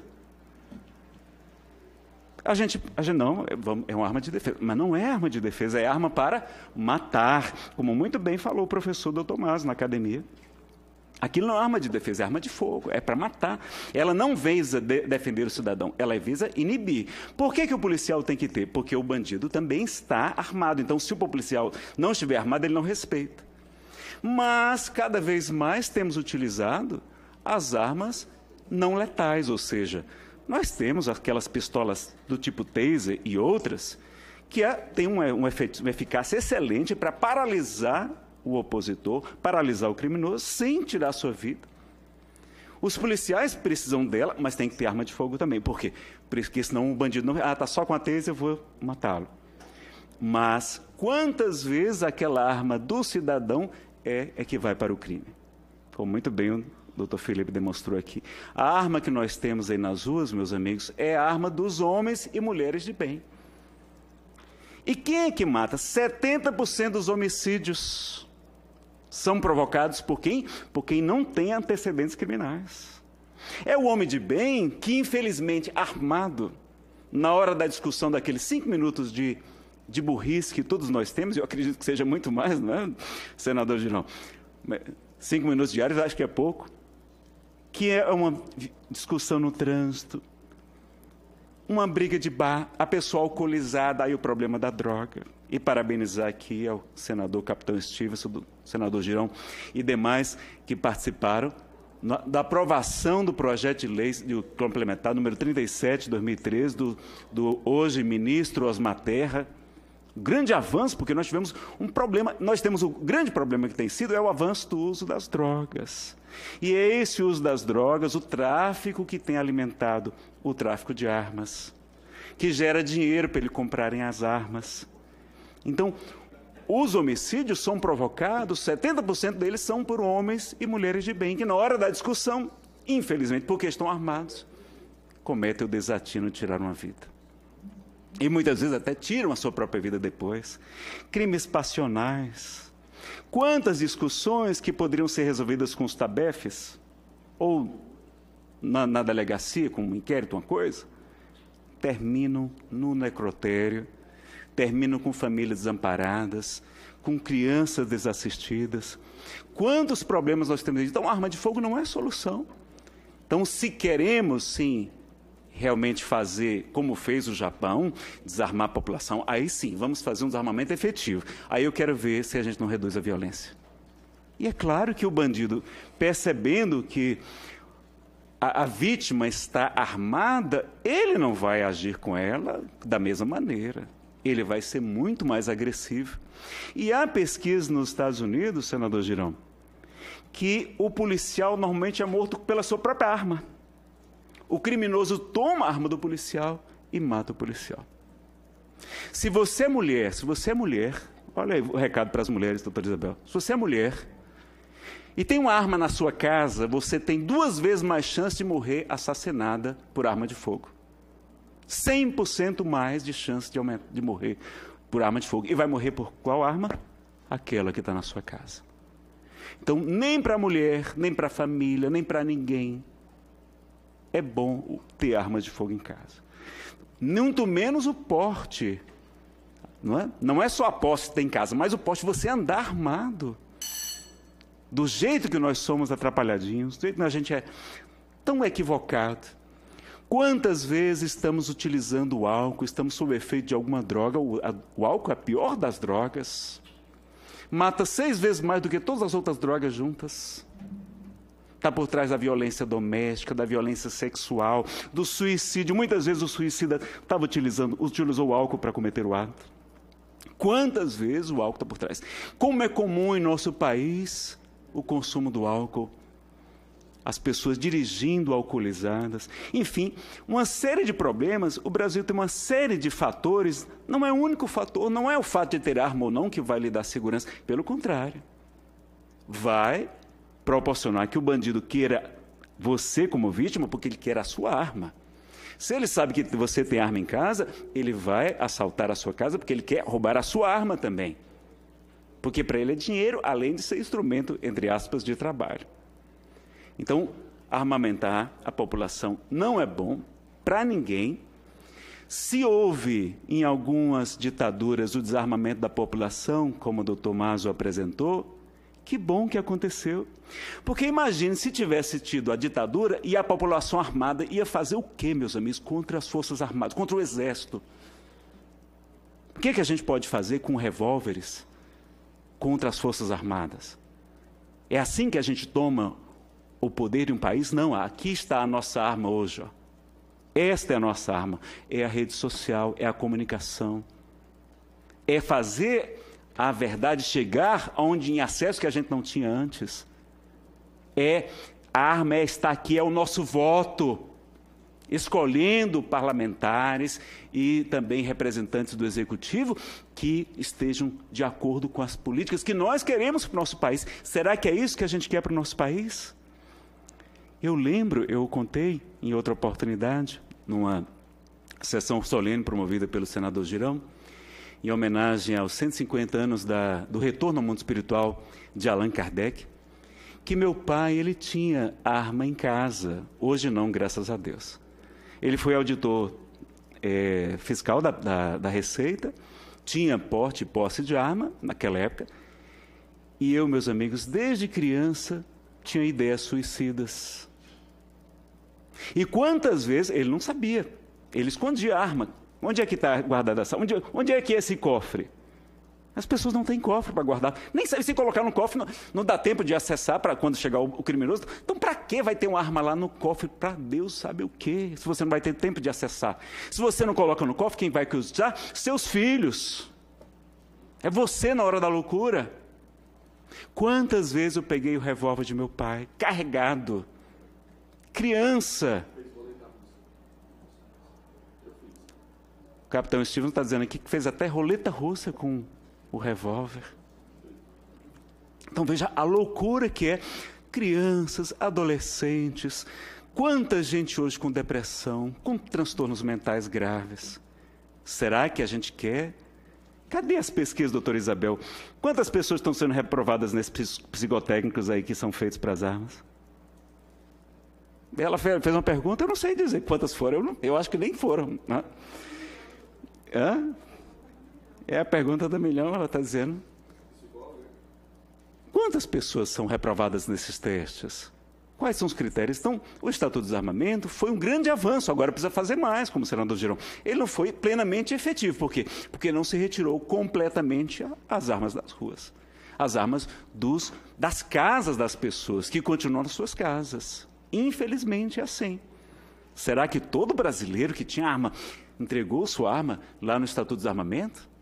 a gente, a gente não, é uma arma de defesa, mas não é arma de defesa, é arma para matar, como muito bem falou o professor doutor Mazo na academia. Aquilo não é arma de defesa, é arma de fogo, é para matar. Ela não visa de defender o cidadão, ela visa inibir. Por que que o policial tem que ter? Porque o bandido também está armado. Então, se o policial não estiver armado, ele não respeita. Mas, cada vez mais, temos utilizado as armas não letais, ou seja, nós temos aquelas pistolas do tipo taser e outras que é, têm um, um efeito, uma eficácia excelente para paralisar o opositor, paralisar o criminoso, sem tirar a sua vida. Os policiais precisam dela, mas tem que ter arma de fogo também. Por quê? Porque senão o bandido não... Ah, está só com a taser, eu vou matá-lo. Mas quantas vezes aquela arma do cidadão é, é que vai para o crime? Como muito bem o doutor Felipe demonstrou aqui. A arma que nós temos aí nas ruas, meus amigos, é a arma dos homens e mulheres de bem. E quem é que mata? setenta por cento dos homicídios são provocados por quem? Por quem não tem antecedentes criminais. É o homem de bem que, infelizmente, armado, na hora da discussão daqueles cinco minutos de, de burrice que todos nós temos, eu acredito que seja muito mais, não é, senador Girão? Cinco minutos diários, acho que é pouco. Que é uma discussão no trânsito, uma briga de bar, a pessoa alcoolizada, aí o problema da droga. E parabenizar aqui ao senador Capitão Stevenson, do senador Girão e demais que participaram na, da aprovação do projeto de lei de complementar número trinta e sete de dois mil e treze, do, do hoje ministro Osmar Terra. Grande avanço, porque nós tivemos um problema, nós temos o grande problema que tem sido é o avanço do uso das drogas. E é esse uso das drogas, o tráfico que tem alimentado o tráfico de armas, que gera dinheiro para eles comprarem as armas. Então, os homicídios são provocados, setenta por cento deles são por homens e mulheres de bem, que na hora da discussão, infelizmente, porque estão armados, cometem o desatino de tirar uma vida. e muitas vezes até tiram a sua própria vida depois. Crimes passionais. Quantas discussões que poderiam ser resolvidas com os tabefes, ou na, na delegacia, com um inquérito, uma coisa, terminam no necrotério, terminam com famílias desamparadas, com crianças desassistidas. Quantos problemas nós temos? Então, a arma de fogo não é solução. Então, se queremos, sim, realmente fazer como fez o Japão, desarmar a população, aí sim, vamos fazer um desarmamento efetivo. Aí eu quero ver se a gente não reduz a violência. E é claro que o bandido, percebendo que a, a vítima está armada, ele não vai agir com ela da mesma maneira. Ele vai ser muito mais agressivo. E há pesquisas nos Estados Unidos, senador Girão, que o policial normalmente é morto pela sua própria arma. O criminoso toma a arma do policial e mata o policial. Se você é mulher, se você é mulher, olha aí o recado para as mulheres, doutora Isabel. Se você é mulher e tem uma arma na sua casa, você tem duas vezes mais chance de morrer assassinada por arma de fogo. cem por cento mais de chance de, de morrer por arma de fogo. E vai morrer por qual arma? Aquela que está na sua casa. Então, nem para a mulher, nem para a família, nem para ninguém é bom ter armas de fogo em casa. Muito menos o porte. Não é, não é só a posse que tem em casa, mas o porte, você andar armado. Do jeito que nós somos atrapalhadinhos, do jeito que a gente é tão equivocado. Quantas vezes estamos utilizando o álcool, estamos sob efeito de alguma droga, o, a, o álcool é a pior das drogas, mata seis vezes mais do que todas as outras drogas juntas. Está por trás da violência doméstica, da violência sexual, do suicídio. Muitas vezes o suicida estava utilizando, utilizou o álcool para cometer o ato. Quantas vezes o álcool está por trás? Como é comum em nosso país o consumo do álcool, as pessoas dirigindo alcoolizadas, enfim, uma série de problemas. O Brasil tem uma série de fatores, não é o único fator, não é o fato de ter arma ou não que vai lhe dar segurança, pelo contrário, vai proporcionar que o bandido queira você como vítima porque ele quer a sua arma. Se ele sabe que você tem arma em casa, ele vai assaltar a sua casa porque ele quer roubar a sua arma também. Porque para ele é dinheiro, além de ser instrumento, entre aspas, de trabalho. Então, armamentar a população não é bom para ninguém. Se houve, em algumas ditaduras, o desarmamento da população, como o doutor Mazo apresentou, que bom que aconteceu. Porque imagine se tivesse tido a ditadura e a população armada ia fazer o quê, meus amigos, contra as forças armadas, contra o exército? O que é que a gente pode fazer com revólveres contra as forças armadas? É assim que a gente toma o poder de um país? Não, aqui está a nossa arma hoje. Ó. Esta é a nossa arma. É a rede social, é a comunicação. É fazer a verdade chegar onde em acesso que a gente não tinha antes. É, a arma é estar aqui, é o nosso voto, escolhendo parlamentares e também representantes do executivo que estejam de acordo com as políticas que nós queremos para o nosso país. Será que é isso que a gente quer para o nosso país? Eu lembro, eu contei em outra oportunidade, numa sessão solene promovida pelo senador Girão, em homenagem aos cento e cinquenta anos da, do retorno ao mundo espiritual de Allan Kardec, que meu pai ele tinha arma em casa. Hoje não, graças a Deus. Ele foi auditor é, fiscal da, da, da Receita, tinha porte e posse de arma naquela época, e eu, meus amigos, desde criança, tinha ideias suicidas. E quantas vezes, ele não sabia, ele escondia a arma. Onde é que está guardada essa? Onde, onde é que é esse cofre? As pessoas não têm cofre para guardar. Nem sabe se colocar no cofre, não, não dá tempo de acessar para quando chegar o, o criminoso. Então, para que vai ter uma arma lá no cofre? Para Deus sabe o quê? Se você não vai ter tempo de acessar. Se você não coloca no cofre, quem vai usar? Seus filhos. É você na hora da loucura. Quantas vezes eu peguei o revólver de meu pai, carregado, criança. O capitão Steven está dizendo aqui que fez até roleta russa com o revólver. Então veja a loucura que é. Crianças, adolescentes, quanta gente hoje com depressão, com transtornos mentais graves. Será que a gente quer? Cadê as pesquisas, doutora Isabel? Quantas pessoas estão sendo reprovadas nesses psicotécnicos aí que são feitos para as armas? Ela fez uma pergunta, eu não sei dizer quantas foram, eu, não, eu acho que nem foram. Né? Hã? É a pergunta da milhão, ela está dizendo. Quantas pessoas são reprovadas nesses testes? Quais são os critérios? Então, o Estatuto do Desarmamento foi um grande avanço, agora precisa fazer mais, como o senador Girão. Ele não foi plenamente efetivo, por quê? Porque não se retirou completamente as armas das ruas. As armas dos, das casas das pessoas, que continuam nas suas casas. Infelizmente é assim. Será que todo brasileiro que tinha arma entregou sua arma lá no Estatuto do Desarmamento?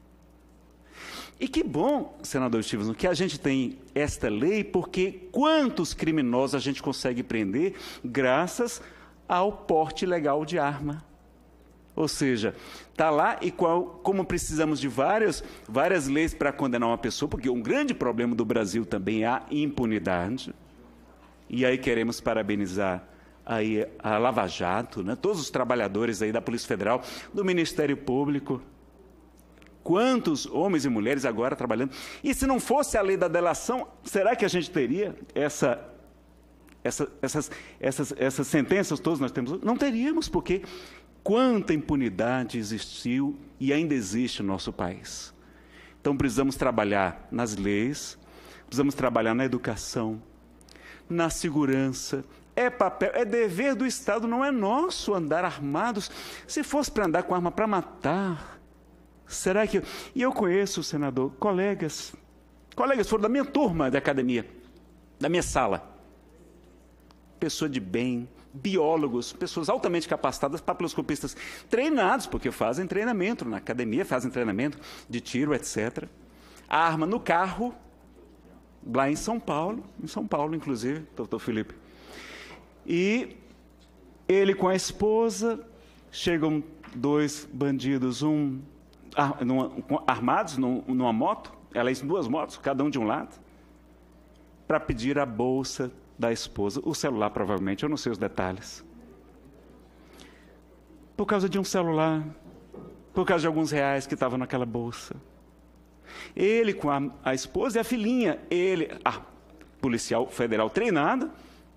E que bom, senador Stevenson, que a gente tem esta lei, porque quantos criminosos a gente consegue prender graças ao porte legal de arma. Ou seja, está lá e qual, como precisamos de várias, várias leis para condenar uma pessoa, porque um grande problema do Brasil também é a impunidade. E aí queremos parabenizar aí a Lava Jato, né? Todos os trabalhadores aí da Polícia Federal, do Ministério Público. Quantos homens e mulheres agora trabalhando? E se não fosse a lei da delação, será que a gente teria essa, essa, essas, essas, essas sentenças todas nós temos? Não teríamos, porque quanta impunidade existiu e ainda existe no nosso país. Então precisamos trabalhar nas leis, precisamos trabalhar na educação, na segurança. É papel, é dever do Estado, não é nosso andar armados. Se fosse para andar com arma para matar, será que... E eu conheço, senador, colegas, colegas foram da minha turma de academia, da minha sala. Pessoa de bem, biólogos, pessoas altamente capacitadas, papiloscopistas, treinados, porque fazem treinamento na academia, fazem treinamento de tiro, etcétera. A arma no carro, lá em São Paulo, em São Paulo, inclusive, doutor Felipe. E ele com a esposa, chegam dois bandidos, um armados numa moto, ela em duas motos, cada um de um lado, para pedir a bolsa da esposa, o celular provavelmente, eu não sei os detalhes. Por causa de um celular, por causa de alguns reais que estavam naquela bolsa. Ele com a, a esposa e a filhinha, ele, a policial federal treinado,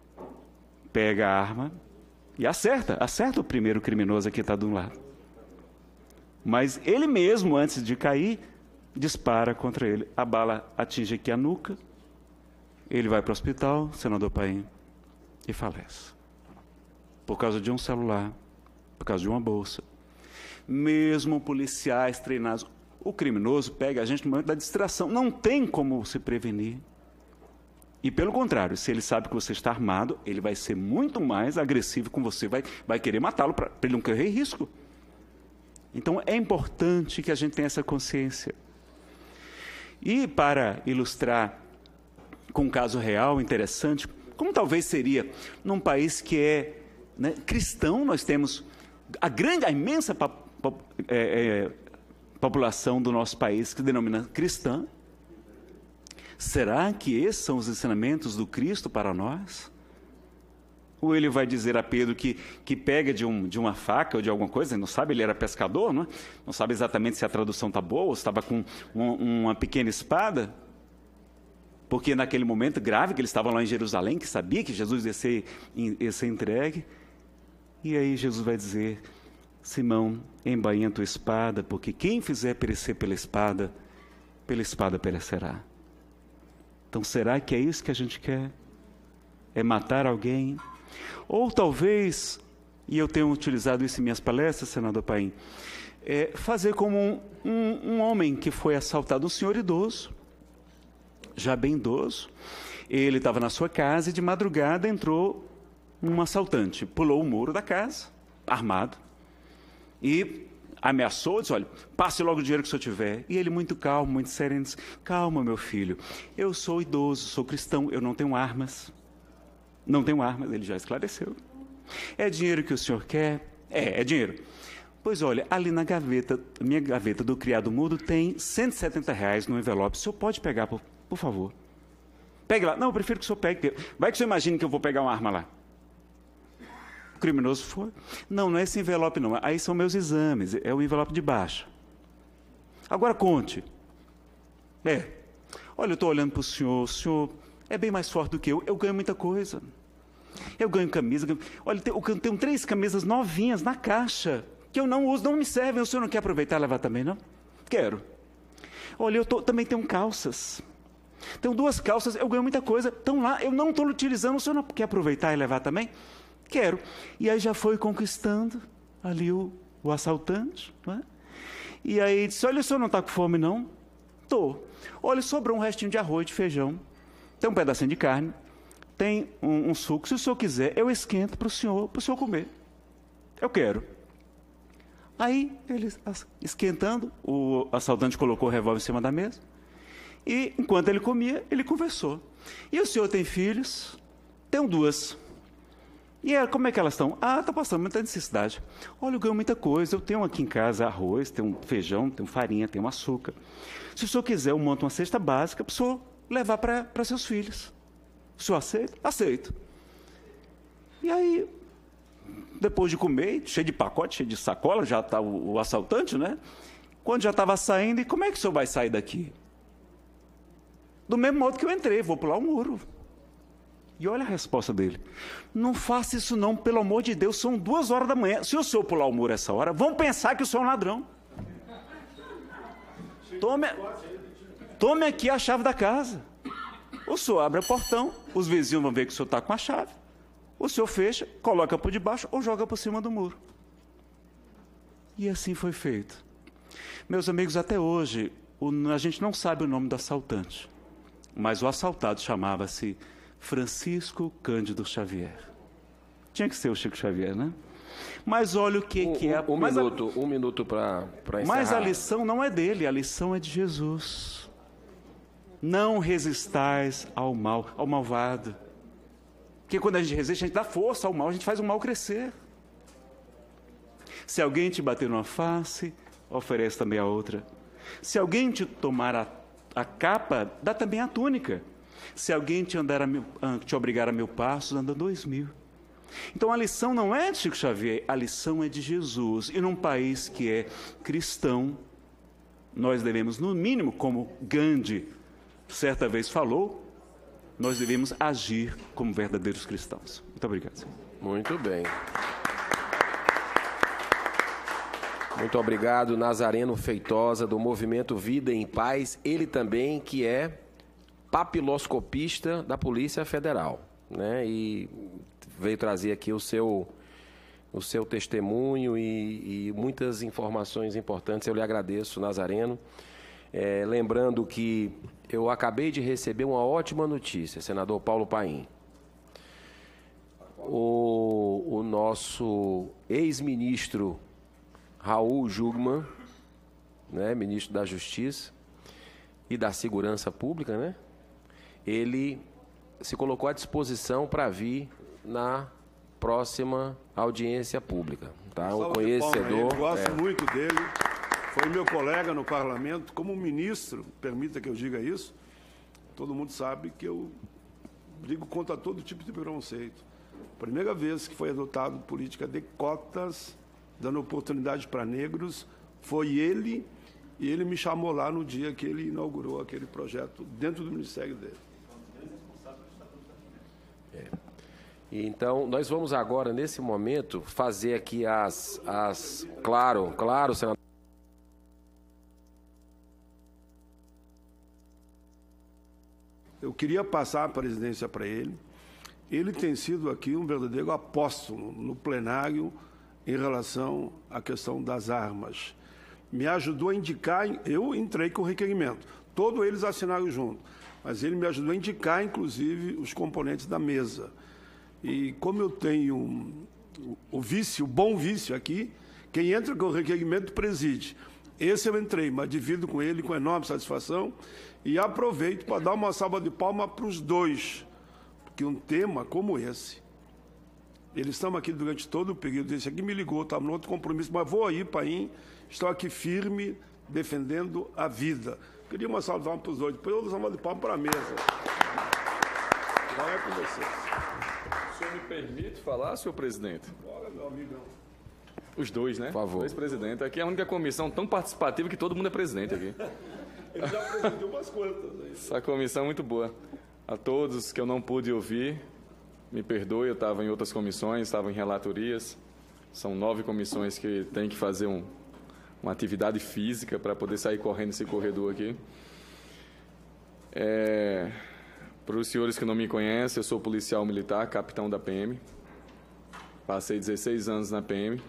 pega a arma e acerta, acerta o primeiro criminoso que está de um lado. Mas ele mesmo, antes de cair, dispara contra ele. A bala atinge aqui a nuca, ele vai para o hospital, senador Paim, e falece. Por causa de um celular, por causa de uma bolsa. Mesmo policiais treinados, o criminoso pega a gente no momento da distração, não tem como se prevenir. E pelo contrário, se ele sabe que você está armado, ele vai ser muito mais agressivo com você, vai, vai querer matá-lo para ele não correr risco. Então, é importante que a gente tenha essa consciência. E para ilustrar com um caso real, interessante, como talvez seria num país que é, né, cristão, nós temos a grande, a imensa pa, pa, é, é, população do nosso país que denomina cristã. Será que esses são os ensinamentos do Cristo para nós? Ou ele vai dizer a Pedro que, que pega de, um, de uma faca ou de alguma coisa, não sabe, ele era pescador, não, é? Não sabe exatamente se a tradução está boa, ou estava com um, uma pequena espada, porque naquele momento grave que eles estavam lá em Jerusalém, que sabia que Jesus ia ser, ia ser entregue, e aí Jesus vai dizer, Simão, embainha tua espada, porque quem fizer perecer pela espada, pela espada perecerá. Então será que é isso que a gente quer? É matar alguém? Ou talvez, e eu tenho utilizado isso em minhas palestras, senador Paim, é fazer como um, um, um homem que foi assaltado, um senhor idoso, já bem idoso, ele estava na sua casa e de madrugada entrou um assaltante, pulou o muro da casa, armado, e ameaçou, disse, olha, passe logo o dinheiro que o senhor tiver. E ele muito calmo, muito sereno, disse, calma, meu filho, eu sou idoso, sou cristão, eu não tenho armas. Não tenho armas, ele já esclareceu. É dinheiro que o senhor quer? É, é dinheiro. Pois olha, ali na gaveta, minha gaveta do criado mudo tem cento e setenta reais no envelope. O senhor pode pegar, por, por favor? Pegue lá. Não, eu prefiro que o senhor pegue. Vai que o senhor imagine que eu vou pegar uma arma lá. criminoso foi. Não, não é esse envelope não, aí são meus exames, é o envelope de baixo. Agora conte. É, olha, eu estou olhando para o senhor, o senhor é bem mais forte do que eu, eu ganho muita coisa. Eu ganho camisa, ganho... olha, eu tenho três camisas novinhas na caixa, que eu não uso, não me servem, o senhor não quer aproveitar e levar também, não? Quero. Olha, eu tô, também tenho calças. Tenho duas calças, eu ganho muita coisa, estão lá, eu não estou utilizando, o senhor não quer aproveitar e levar também? Quero. E aí já foi conquistando ali o, o assaltante, não é? E aí disse, olha, o senhor não está com fome, não? Estou. Olha, sobrou um restinho de arroz, de feijão, tem um pedacinho de carne, tem um, um suco, se o senhor quiser, eu esquento para o senhor, para o senhor comer. Eu quero. Aí, ele esquentando, o assaltante colocou o revólver em cima da mesa, e enquanto ele comia, ele conversou. E o senhor tem filhos? Tenho duas. E ela, como é que elas estão? Ah, está passando muita necessidade. Olha, eu ganho muita coisa, eu tenho aqui em casa arroz, tenho feijão, tenho farinha, tenho açúcar. Se o senhor quiser, eu monto uma cesta básica para o senhor levar para, para seus filhos. O senhor aceita? Aceito. E aí, depois de comer, cheio de pacote, cheio de sacola, já está o, o assaltante, né? Quando já estava saindo, e como é que o senhor vai sair daqui? Do mesmo modo que eu entrei, vou pular o muro. E olha a resposta dele. Não faça isso não, pelo amor de Deus, são duas horas da manhã. Se o senhor pular o muro essa hora, vão pensar que o senhor é um ladrão. Tome, tome aqui a chave da casa. O senhor abre o portão, os vizinhos vão ver que o senhor está com a chave. O senhor fecha, coloca por debaixo ou joga por cima do muro. E assim foi feito. Meus amigos, até hoje, o, a gente não sabe o nome do assaltante, mas o assaltado chamava-se Francisco Cândido Xavier. Tinha que ser o Chico Xavier, né? Mas olha o que, um, que é... Um, um minuto, a, um minuto para encerrar. Mas a lição não é dele, a lição é de Jesus. Não resistais ao mal, ao malvado. Porque quando a gente resiste, a gente dá força ao mal, a gente faz o mal crescer. Se alguém te bater numa face, oferece também a outra. Se alguém te tomar a, a capa, dá também a túnica. Se alguém te, andar a mil, te obrigar a mil passos, anda dois mil. Então a lição não é de Chico Xavier, a lição é de Jesus. E num país que é cristão, nós devemos, no mínimo, como Gandhi certa vez falou, nós devemos agir como verdadeiros cristãos. Muito obrigado, senhor. Muito bem. Muito obrigado, Nazareno Feitosa, do Movimento Vida em Paz. Ele também que é papiloscopista da Polícia Federal, né? E veio trazer aqui o seu, o seu testemunho e, e muitas informações importantes. Eu lhe agradeço, Nazareno. É, lembrando que eu acabei de receber uma ótima notícia, senador Paulo Paim. O, o nosso ex-ministro Raul Jungmann, né, ministro da Justiça e da Segurança Pública, né, ele se colocou à disposição para vir na próxima audiência pública. Tá? Um conhecedor. Eu gosto é, muito dele. Foi meu colega no parlamento, como ministro, permita que eu diga isso, todo mundo sabe que eu brigo contra todo tipo de preconceito. Primeira vez que foi adotado política de cotas, dando oportunidade para negros, foi ele, e ele me chamou lá no dia que ele inaugurou aquele projeto dentro do ministério dele. É. Então, nós vamos agora, nesse momento, fazer aqui as... as claro, claro, senador. Eu queria passar a presidência para ele. Ele tem sido aqui um verdadeiro apóstolo no plenário em relação à questão das armas. Me ajudou a indicar, eu entrei com o requerimento, todos eles assinaram junto, mas ele me ajudou a indicar, inclusive, os componentes da mesa. E como eu tenho o vício, o bom vício aqui, quem entra com o requerimento preside. Esse eu entrei, mas divido com ele com enorme satisfação e aproveito para dar uma salva de palmas para os dois, porque um tema como esse, eles estão aqui durante todo o período, esse aqui me ligou, estava no outro compromisso, mas vou aí, Paim, estou aqui firme, defendendo a vida. Queria uma salva de palmas para os dois, depois eu dou uma salva de palmas para a mesa. Não é com vocês. O senhor me permite falar, senhor presidente? Bora, meu amigão. Os dois, né? Por favor. Dois presidentes. Aqui é a única comissão tão participativa que todo mundo é presidente aqui. Ele já presidiu umas quantas aí. Essa comissão é muito boa. A todos que eu não pude ouvir, me perdoe, eu estava em outras comissões, estava em relatorias. São nove comissões que tem que fazer um, uma atividade física para poder sair correndo esse corredor aqui. É, para os senhores que não me conhecem, eu sou policial militar, capitão da P M. Passei dezesseis anos na P M.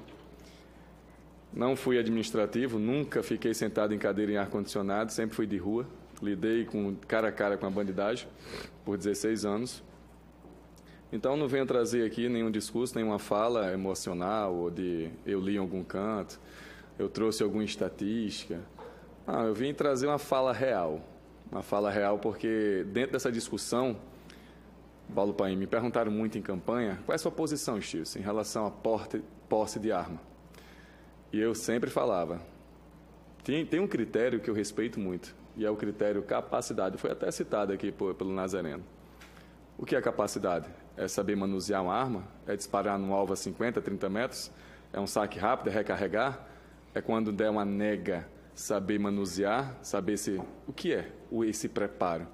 Não fui administrativo, nunca fiquei sentado em cadeira em ar-condicionado, sempre fui de rua. Lidei com, cara a cara com a bandidagem por dezesseis anos. Então, não venho trazer aqui nenhum discurso, nenhuma fala emocional ou de eu li em algum canto, eu trouxe alguma estatística. Não, eu vim trazer uma fala real. Uma fala real porque dentro dessa discussão, Paulo Paim, me perguntaram muito em campanha, qual é a sua posição, Stilson, em relação à porte, posse de arma? E eu sempre falava, tem, tem um critério que eu respeito muito, e é o critério capacidade. Foi até citado aqui por, pelo Nazareno. O que é capacidade? É saber manusear uma arma? É disparar num alvo a cinquenta, trinta metros? É um saque rápido? É recarregar? É quando der uma nega, saber manusear? Saber se, o que é esse preparo?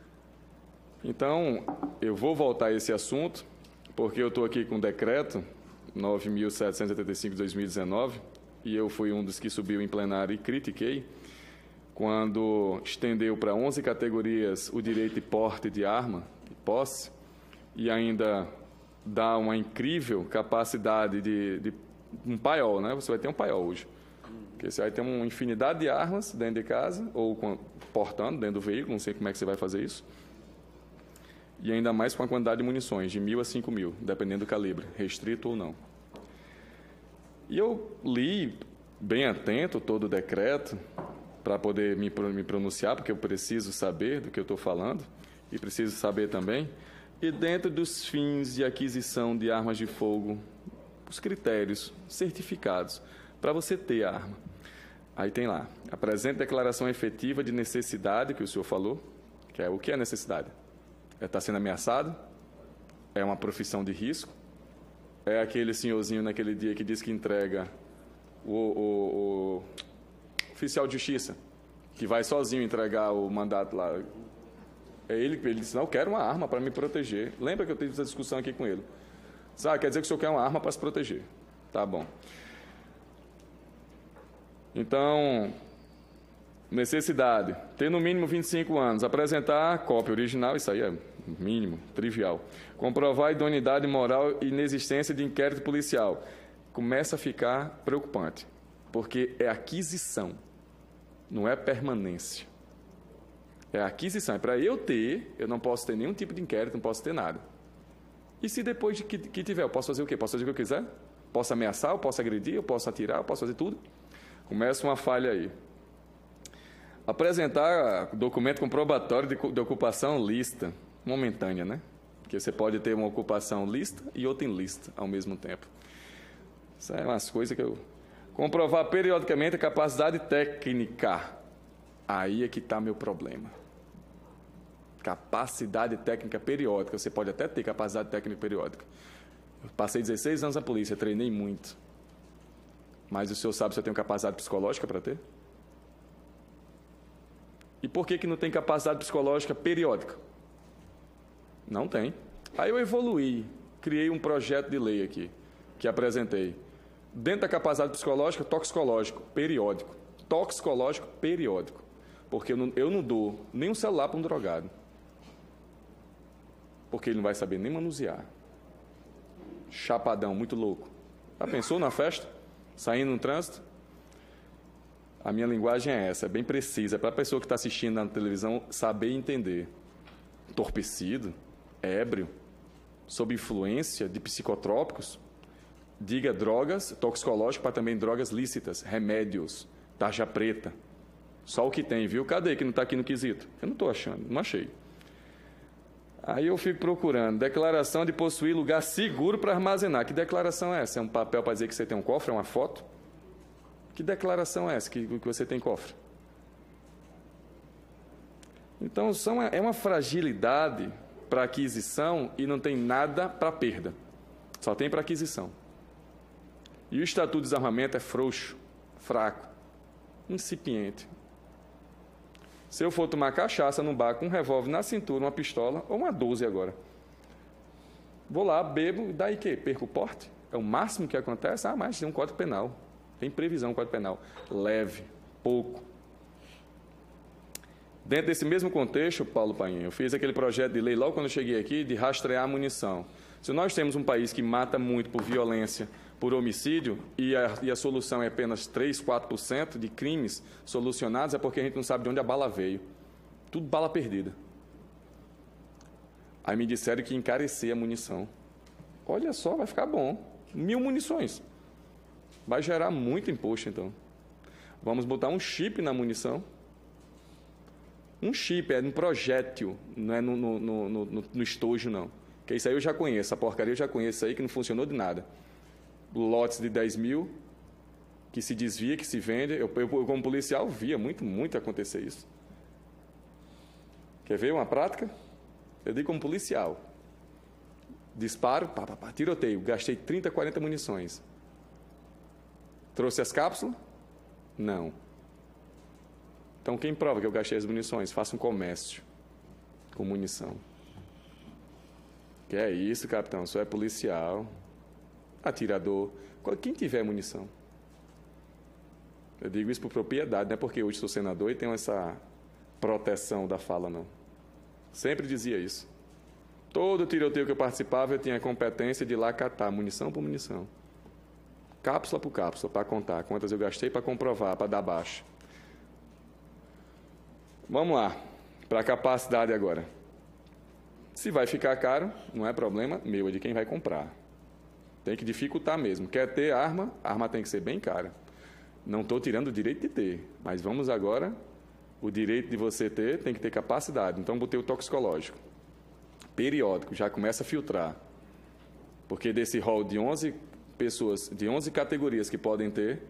Então, eu vou voltar a esse assunto, porque eu estou aqui com o decreto nove mil setecentos e setenta e cinco de dois mil e dezenove, e eu fui um dos que subiu em plenário e critiquei, quando estendeu para onze categorias o direito de porte de arma, de posse, e ainda dá uma incrível capacidade de, de um paiol, né? Você vai ter um paiol hoje. Porque você vai ter uma infinidade de armas dentro de casa, ou com, portando dentro do veículo, não sei como é que você vai fazer isso. E ainda mais com a quantidade de munições, de mil a cinco mil, dependendo do calibre, restrito ou não. E eu li bem atento todo o decreto, para poder me, me pronunciar, porque eu preciso saber do que eu estou falando, e preciso saber também, e dentro dos fins de aquisição de armas de fogo, os critérios certificados para você ter a arma. Aí tem lá, apresenta declaração efetiva de necessidade, que o senhor falou, que é o que é necessidade? É estar sendo ameaçado? É uma profissão de risco? É aquele senhorzinho naquele dia que diz que entrega o, o, o oficial de justiça, que vai sozinho entregar o mandato lá. É ele que ele disse, não, eu quero uma arma para me proteger. Lembra que eu tive essa discussão aqui com ele? Ah, quer dizer que o senhor quer uma arma para se proteger. Tá bom. Então, necessidade. Ter no mínimo vinte e cinco anos. Apresentar cópia original, isso aí é mínimo, trivial. Comprovar a idoneidade moral e inexistência de inquérito policial. Começa a ficar preocupante, porque é aquisição, não é permanência. É aquisição. É para eu ter, eu não posso ter nenhum tipo de inquérito, não posso ter nada. E se depois de que, que tiver, eu posso fazer o quê? Posso fazer o que eu quiser? Posso ameaçar, eu posso agredir, eu posso atirar, eu posso fazer tudo? Começa uma falha aí. Apresentar documento comprobatório de, de ocupação lista, momentânea, né? Porque você pode ter uma ocupação lista e outra em lista ao mesmo tempo. Isso é umas coisas que eu... Comprovar periodicamente a capacidade técnica. Aí é que está meu problema. Capacidade técnica periódica. Você pode até ter capacidade técnica periódica. Eu passei dezesseis anos na polícia, treinei muito. Mas o senhor sabe se eu tenho capacidade psicológica para ter? E por que que não tem capacidade psicológica periódica? Não tem. Aí eu evoluí, criei um projeto de lei aqui, que apresentei. Dentro da capacidade psicológica, toxicológico, periódico. Toxicológico, periódico. Porque eu não, eu não dou nem um celular para um drogado. Porque ele não vai saber nem manusear. Chapadão, muito louco. Já pensou na festa? Saindo no trânsito? A minha linguagem é essa, é bem precisa. É para a pessoa que está assistindo na televisão saber e entender. Entorpecido, ébrio, sob influência de psicotrópicos, diga drogas, toxicológico para também drogas lícitas, remédios, tarja preta. Só o que tem, viu? Cadê que não está aqui no quesito? Eu não estou achando, não achei. Aí eu fico procurando. Declaração de possuir lugar seguro para armazenar. Que declaração é essa? É um papel para dizer que você tem um cofre? É uma foto? Que declaração é essa que, que você tem cofre? Então, são, é uma fragilidade para aquisição e não tem nada para perda. Só tem para aquisição. E o Estatuto de Desarmamento é frouxo, fraco, incipiente. Se eu for tomar cachaça num bar com um revólver na cintura, uma pistola, ou uma doze agora, vou lá, bebo, e daí que? Perco o porte? É o máximo que acontece? Ah, mas tem um Código Penal. Tem previsão no Código Penal. Leve, pouco. Dentro desse mesmo contexto, Paulo Paim, eu fiz aquele projeto de lei logo quando eu cheguei aqui, de rastrear a munição. Se nós temos um país que mata muito por violência, por homicídio, e a, e a solução é apenas três, quatro por cento de crimes solucionados, é porque a gente não sabe de onde a bala veio. Tudo bala perdida. Aí me disseram que encarecer a munição. Olha só, vai ficar bom. Mil munições. Vai gerar muito imposto, então. Vamos botar um chip na munição. Um chip, é no projétil, não é no, no, no, no, no estojo, não. Porque isso aí eu já conheço, a porcaria eu já conheço isso aí, que não funcionou de nada. Lotes de dez mil, que se desvia, que se vende. Eu, eu, eu como policial, via muito, muito acontecer isso. Quer ver uma prática? Eu digo como policial. Disparo, pá, pá, pá, tiroteio. Gastei trinta, quarenta munições. Trouxe as cápsulas? Não. Então, quem prova que eu gastei as munições? Faça um comércio com munição. Que é isso, capitão? Só é policial, atirador, quem tiver munição. Eu digo isso por propriedade, não é porque hoje sou senador e tenho essa proteção da fala, não. Sempre dizia isso. Todo tiroteio que eu participava, eu tinha a competência de ir lá catar munição por munição. Cápsula por cápsula, para contar quantas eu gastei, para comprovar, para dar baixa. Vamos lá, para a capacidade agora. Se vai ficar caro, não é problema meu, é de quem vai comprar. Tem que dificultar mesmo. Quer ter arma, a arma tem que ser bem cara. Não estou tirando o direito de ter, mas vamos agora, o direito de você ter tem que ter capacidade. Então, botei o toxicológico. Periódico, já começa a filtrar. Porque desse rol de onze pessoas, de onze categorias que podem ter,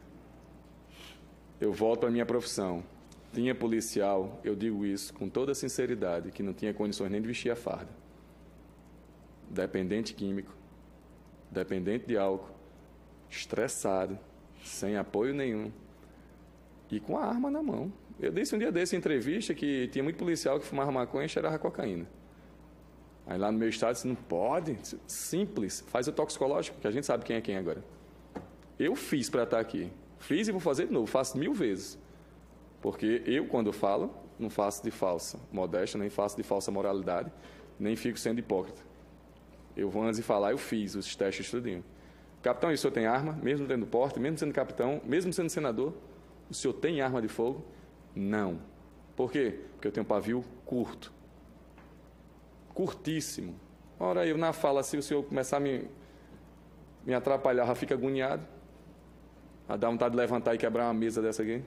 eu volto para a minha profissão. Tinha policial, eu digo isso com toda sinceridade, que não tinha condições nem de vestir a farda. Dependente químico, dependente de álcool, estressado, sem apoio nenhum e com a arma na mão. Eu disse um dia desse em entrevista que tinha muito policial que fumava maconha e cheirava cocaína. Aí lá no meu estado disse, não pode, simples, faz o toxicológico, que a gente sabe quem é quem agora. Eu fiz para estar aqui, fiz e vou fazer de novo, faço mil vezes. Porque eu, quando falo, não faço de falsa modéstia, nem faço de falsa moralidade, nem fico sendo hipócrita. Eu vou antes de falar, eu fiz os testes tudinho. Capitão, o senhor tem arma? Mesmo tendo porte, mesmo sendo capitão, mesmo sendo senador, o senhor tem arma de fogo? Não. Por quê? Porque eu tenho um pavio curto. Curtíssimo. Ora, eu na fala, se o senhor começar a me, me atrapalhar, já fica agoniado. A dar vontade de levantar e quebrar uma mesa dessa aqui.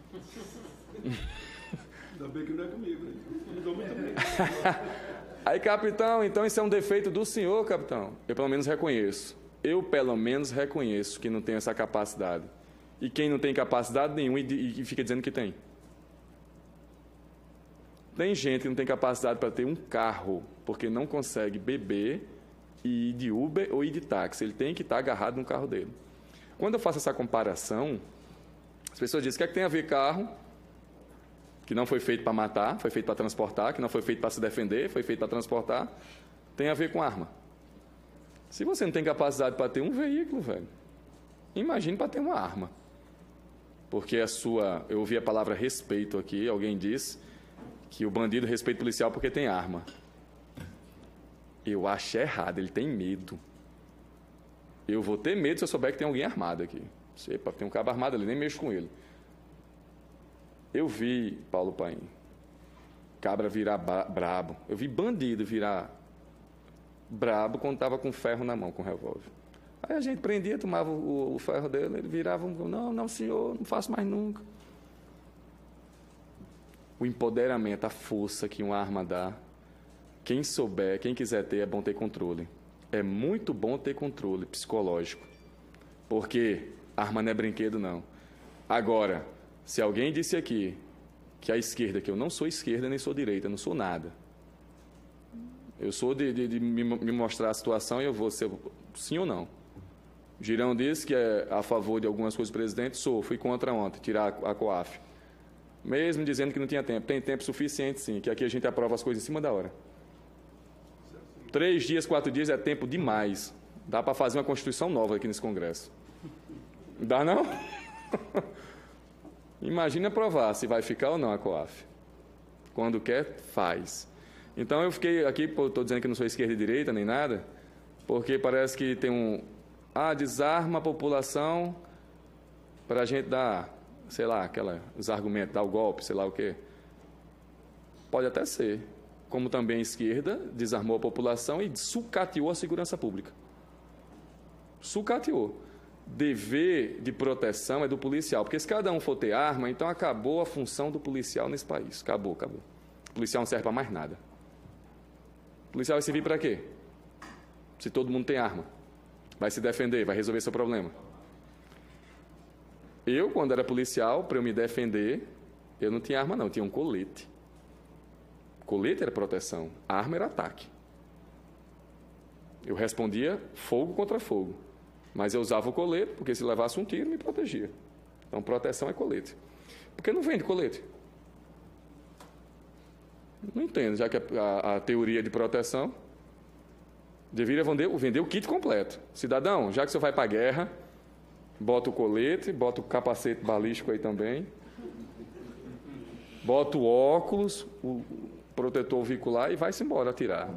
Ainda bem que não é comigo, né? Não dou muito bem. Aí, capitão, então isso é um defeito do senhor, capitão. Eu pelo menos reconheço. Eu pelo menos reconheço que não tenho essa capacidade. E quem não tem capacidade nenhuma e, e fica dizendo que tem. Tem gente que não tem capacidade para ter um carro, porque não consegue beber e ir de Uber ou ir de táxi. Ele tem que estar agarrado no carro dele. Quando eu faço essa comparação, as pessoas dizem, o que é que tem a ver carro, que não foi feito para matar, foi feito para transportar, que não foi feito para se defender, foi feito para transportar, tem a ver com arma. Se você não tem capacidade para ter um veículo, velho, imagine para ter uma arma. Porque a sua... Eu ouvi a palavra respeito aqui, alguém disse que o bandido respeita o policial porque tem arma. Eu acho errado, ele tem medo. Eu vou ter medo se eu souber que tem alguém armado aqui. Epa, tem um cabo armado ali, nem mexo com ele. Eu vi, Paulo Paim, cabra virar brabo. Eu vi bandido virar brabo quando estava com ferro na mão, com revólver. Aí a gente prendia, tomava o, o ferro dele, ele virava um... Não, não, senhor, não faço mais nunca. O empoderamento, a força que uma arma dá, quem souber, quem quiser ter, é bom ter controle. É muito bom ter controle psicológico. Porque arma não é brinquedo, não. Agora, se alguém disse aqui que a esquerda, que eu não sou esquerda nem sou direita, não sou nada. Eu sou de, de, de me, me mostrar a situação e eu vou ser sim ou não. Girão disse que é a favor de algumas coisas do presidente, sou, fui contra ontem, tirar a, a COAF. Mesmo dizendo que não tinha tempo. Tem tempo suficiente, sim, que aqui a gente aprova as coisas em cima da hora. Três dias, quatro dias é tempo demais. Dá para fazer uma Constituição nova aqui nesse Congresso. Dá não? Imagina aprovar se vai ficar ou não a COAF. Quando quer, faz. Então eu fiquei aqui, estou dizendo que não sou esquerda e direita nem nada, porque parece que tem um... Ah, desarma a população para a gente dar, sei lá, aquela, os argumentos, dar o golpe, sei lá o quê. Pode até ser. Como também a esquerda desarmou a população e sucateou a segurança pública. Sucateou. Dever de proteção é do policial, porque se cada um for ter arma, então acabou a função do policial nesse país. Acabou, acabou. O policial não serve para mais nada. O policial vai servir para quê? Se todo mundo tem arma. Vai se defender, vai resolver seu problema. Eu, quando era policial, para eu me defender, eu não tinha arma não, eu tinha um colete. Colete era proteção, arma era ataque. Eu respondia fogo contra fogo. Mas eu usava o colete, porque se levasse um tiro, me protegia. Então, proteção é colete. Por que não vende colete? Não entendo, já que a, a, a teoria de proteção deveria vender, vender o kit completo. Cidadão, já que você vai para a guerra, bota o colete, bota o capacete balístico aí também, bota o óculos, o protetor veicular e vai-se embora atirar.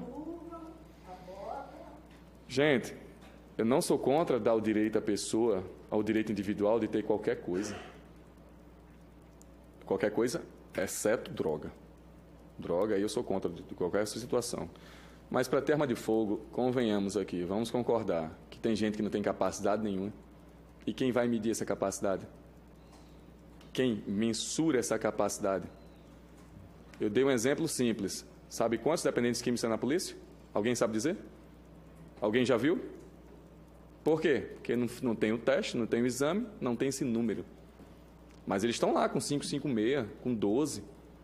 Gente, eu não sou contra dar o direito à pessoa, ao direito individual de ter qualquer coisa. Qualquer coisa, exceto droga. Droga, aí eu sou contra de qualquer situação. Mas para ter arma de fogo, convenhamos aqui, vamos concordar que tem gente que não tem capacidade nenhuma. E quem vai medir essa capacidade? Quem mensura essa capacidade? Eu dei um exemplo simples. Sabe quantos dependentes químicos tem na polícia? Alguém sabe dizer? Alguém já viu? Por quê? Porque não, não tem o teste, não tem o exame, não tem esse número. Mas eles estão lá com cinco cinco seis, com doze.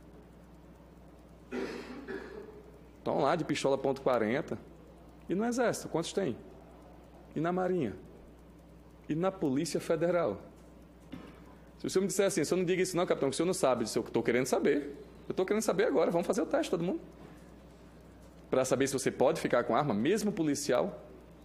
Estão lá de pistola ponto quarenta. E no Exército, quantos tem? E na Marinha? E na Polícia Federal? Se o senhor me disser assim, o senhor não diga isso não, capitão, que o senhor não sabe disso, eu estou querendo saber. Eu estou querendo saber agora, vamos fazer o teste, todo mundo. Para saber se você pode ficar com arma, mesmo policial.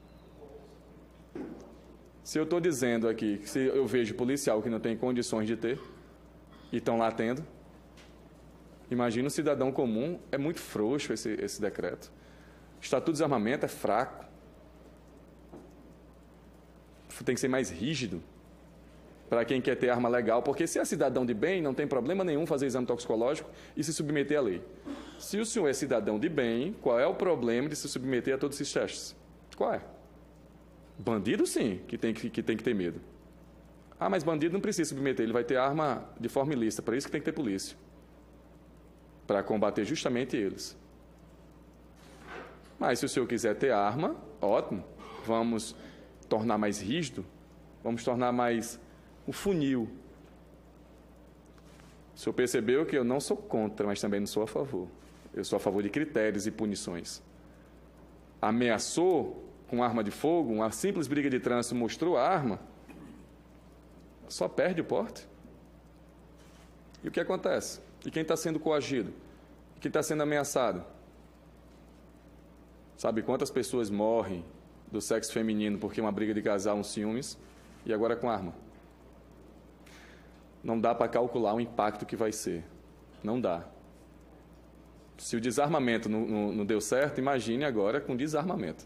Se eu estou dizendo aqui, que se eu vejo policial que não tem condições de ter, e estão lá tendo, imagina um cidadão comum, é muito frouxo esse, esse decreto. O Estatuto de Desarmamento é fraco. Tem que ser mais rígido para quem quer ter arma legal, porque se é cidadão de bem, não tem problema nenhum fazer exame toxicológico e se submeter à lei. Se o senhor é cidadão de bem, qual é o problema de se submeter a todos esses testes? Qual é? Bandido, sim, que tem que, que tem que ter medo. Ah, mas bandido não precisa submeter, ele vai ter arma de forma ilícita, por isso que tem que ter polícia. Para combater justamente eles. Mas se o senhor quiser ter arma, ótimo, vamos tornar mais rígido, vamos tornar mais o funil. O senhor percebeu que eu não sou contra, mas também não sou a favor. Eu sou a favor de critérios e punições. Ameaçou com arma de fogo, uma simples briga de trânsito mostrou a arma, só perde o porte. E o que acontece? E quem está sendo coagido? E quem está sendo ameaçado? Sabe quantas pessoas morrem do sexo feminino porque uma briga de casal, uns ciúmes, e agora com arma? Não dá para calcular o impacto que vai ser. Não dá. Se o desarmamento não, não, não deu certo, imagine agora com desarmamento.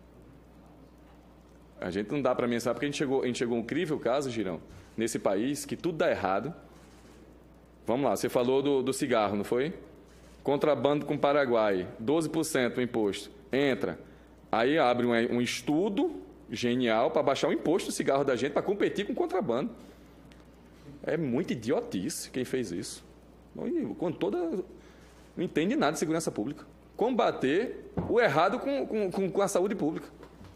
A gente não dá para mensurar, porque a gente, chegou, a gente chegou a um incrível caso, Girão, nesse país, que tudo dá errado. Vamos lá, você falou do, do cigarro, não foi? Contrabando com o Paraguai, doze por cento o imposto. Entra. Aí abre um, um estudo genial para baixar o imposto do cigarro da gente para competir com o contrabando. É muita idiotice quem fez isso. Com toda... Não entende nada de segurança pública. Combater o errado com, com, com a saúde pública.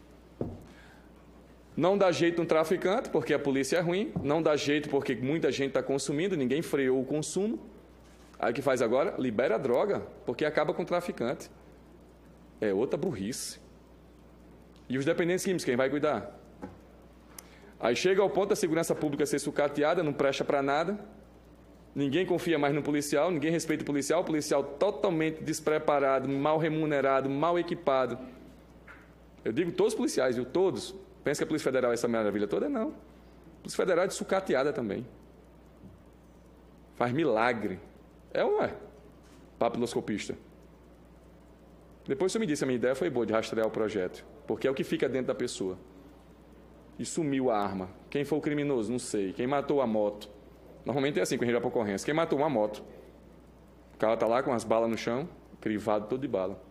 Não dá jeito no traficante, porque a polícia é ruim. Não dá jeito porque muita gente está consumindo, ninguém freou o consumo. Aí o que faz agora? Libera a droga, porque acaba com o traficante. é outra burrice. E os dependentes químicos, quem vai cuidar? Aí chega ao ponto da segurança pública ser sucateada, não presta para nada, ninguém confia mais no policial, ninguém respeita o policial, o policial totalmente despreparado, mal remunerado, mal equipado. Eu digo todos os policiais, viu? Todos. Pensa que a Polícia Federal é essa maravilha toda? Não. A Polícia Federal é de sucateada também. Faz milagre. É ou não é? Papiloscopista. Depois você me disse, a minha ideia foi boa de rastrear o projeto, porque é o que fica dentro da pessoa. E sumiu a arma. Quem foi o criminoso? Não sei. Quem matou a moto? Normalmente é assim, quando a gente vai para a ocorrência. Quem matou uma moto? O cara está lá com as balas no chão, crivado todo de bala.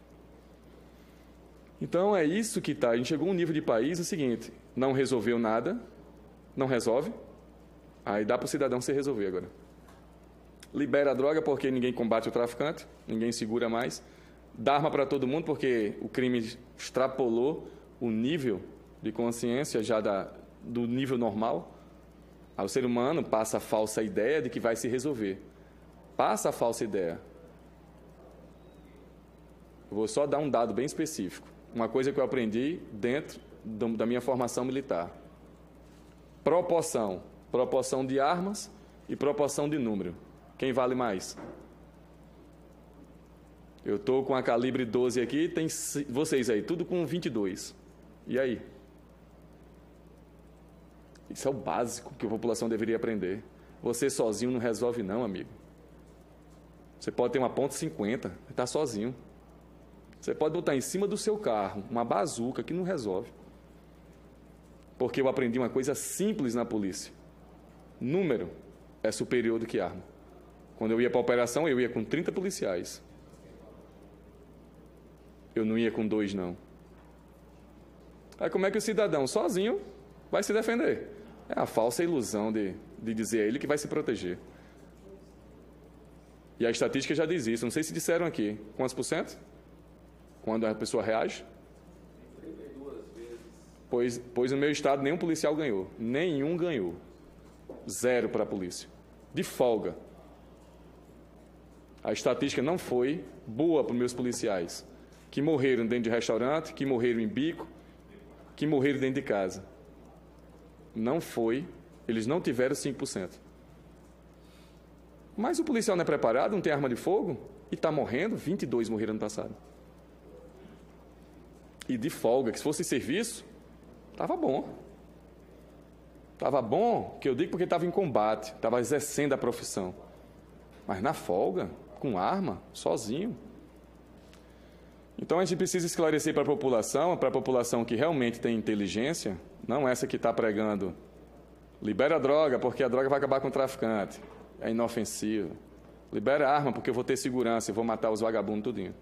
Então, é isso que está. A gente chegou a um nível de país, é o seguinte, não resolveu nada, não resolve, aí dá para o cidadão se resolver agora. Libera a droga porque ninguém combate o traficante, ninguém segura mais. Dá arma para todo mundo porque o crime extrapolou o nível de consciência já da, do nível normal. Aí o ser humano passa a falsa ideia de que vai se resolver. Passa a falsa ideia. Eu vou só dar um dado bem específico. Uma coisa que eu aprendi dentro do, da minha formação militar. Proporção. Proporção de armas e proporção de número. Quem vale mais? Eu estou com a calibre doze aqui, tem vocês aí, tudo com vinte e dois. E aí? Isso é o básico que a população deveria aprender. Você sozinho não resolve não, amigo. Você pode ter uma ponto cinquenta, está sozinho. Você pode botar em cima do seu carro uma bazuca que não resolve. Porque eu aprendi uma coisa simples na polícia. Número é superior do que arma. Quando eu ia para a operação, eu ia com trinta policiais. Eu não ia com dois, não. Aí como é que o cidadão, sozinho, vai se defender? É a falsa ilusão de, de dizer a ele que vai se proteger. E a estatística já diz isso. Não sei se disseram aqui. Quantos por cento? Quando a pessoa reage? trinta e duas vezes. Pois, pois no meu estado nenhum policial ganhou. Nenhum ganhou. Zero para a polícia. De folga. A estatística não foi boa para os meus policiais, que morreram dentro de restaurante, que morreram em bico, que morreram dentro de casa. Não foi, eles não tiveram cinco por cento. Mas o policial não é preparado, não tem arma de fogo e está morrendo, vinte e dois morreram no passado. E de folga, que se fosse serviço, estava bom. Estava bom, que eu digo porque estava em combate, estava exercendo a profissão. Mas na folga, com arma, sozinho. Então a gente precisa esclarecer para a população, para a população que realmente tem inteligência, não essa que está pregando, libera a droga porque a droga vai acabar com o traficante, é inofensivo. Libera a arma porque eu vou ter segurança e vou matar os vagabundos tudinho.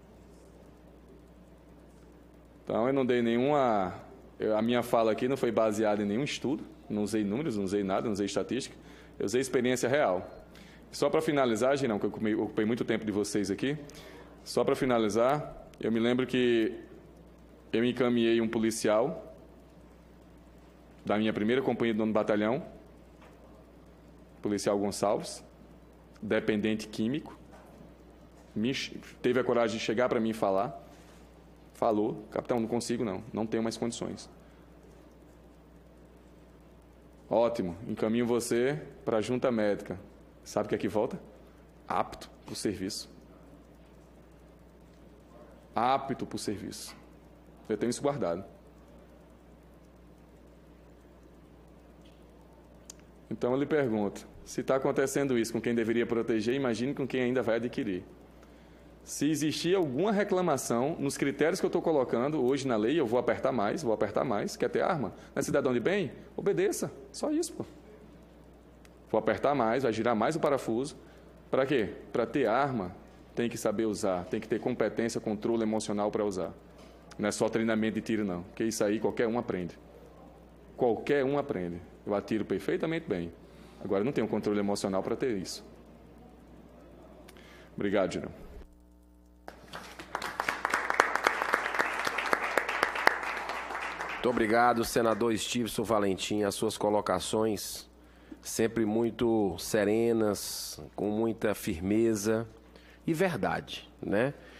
Então eu não dei nenhuma, eu, a minha fala aqui não foi baseada em nenhum estudo, não usei números, não usei nada, não usei estatística, eu usei experiência real. Só para finalizar, Girão, que eu ocupei muito tempo de vocês aqui, só para finalizar, eu me lembro que eu encaminhei um policial da minha primeira companhia do nono batalhão, policial Gonçalves, dependente químico, me, teve a coragem de chegar para mim e falar, falou, capitão, não consigo não, não tenho mais condições. Ótimo, encaminho você para a junta médica. Sabe o que é que volta? Apto para o serviço. Apto para o serviço. Eu tenho isso guardado. Então eu lhe pergunto, se está acontecendo isso com quem deveria proteger, imagine com quem ainda vai adquirir. Se existir alguma reclamação nos critérios que eu estou colocando hoje na lei, eu vou apertar mais, vou apertar mais, quer ter arma? Não é cidadão de bem? Obedeça, só isso, pô. Vou apertar mais, vai girar mais o parafuso. Para quê? Para ter arma, tem que saber usar, tem que ter competência, controle emocional para usar. Não é só treinamento de tiro, não. Porque isso aí qualquer um aprende. Qualquer um aprende. Eu atiro perfeitamente bem. Agora, eu não tenho controle emocional para ter isso. Obrigado, Girão. Muito obrigado, senador Stevenson Valentim. As suas colocações sempre muito serenas, com muita firmeza e verdade, né?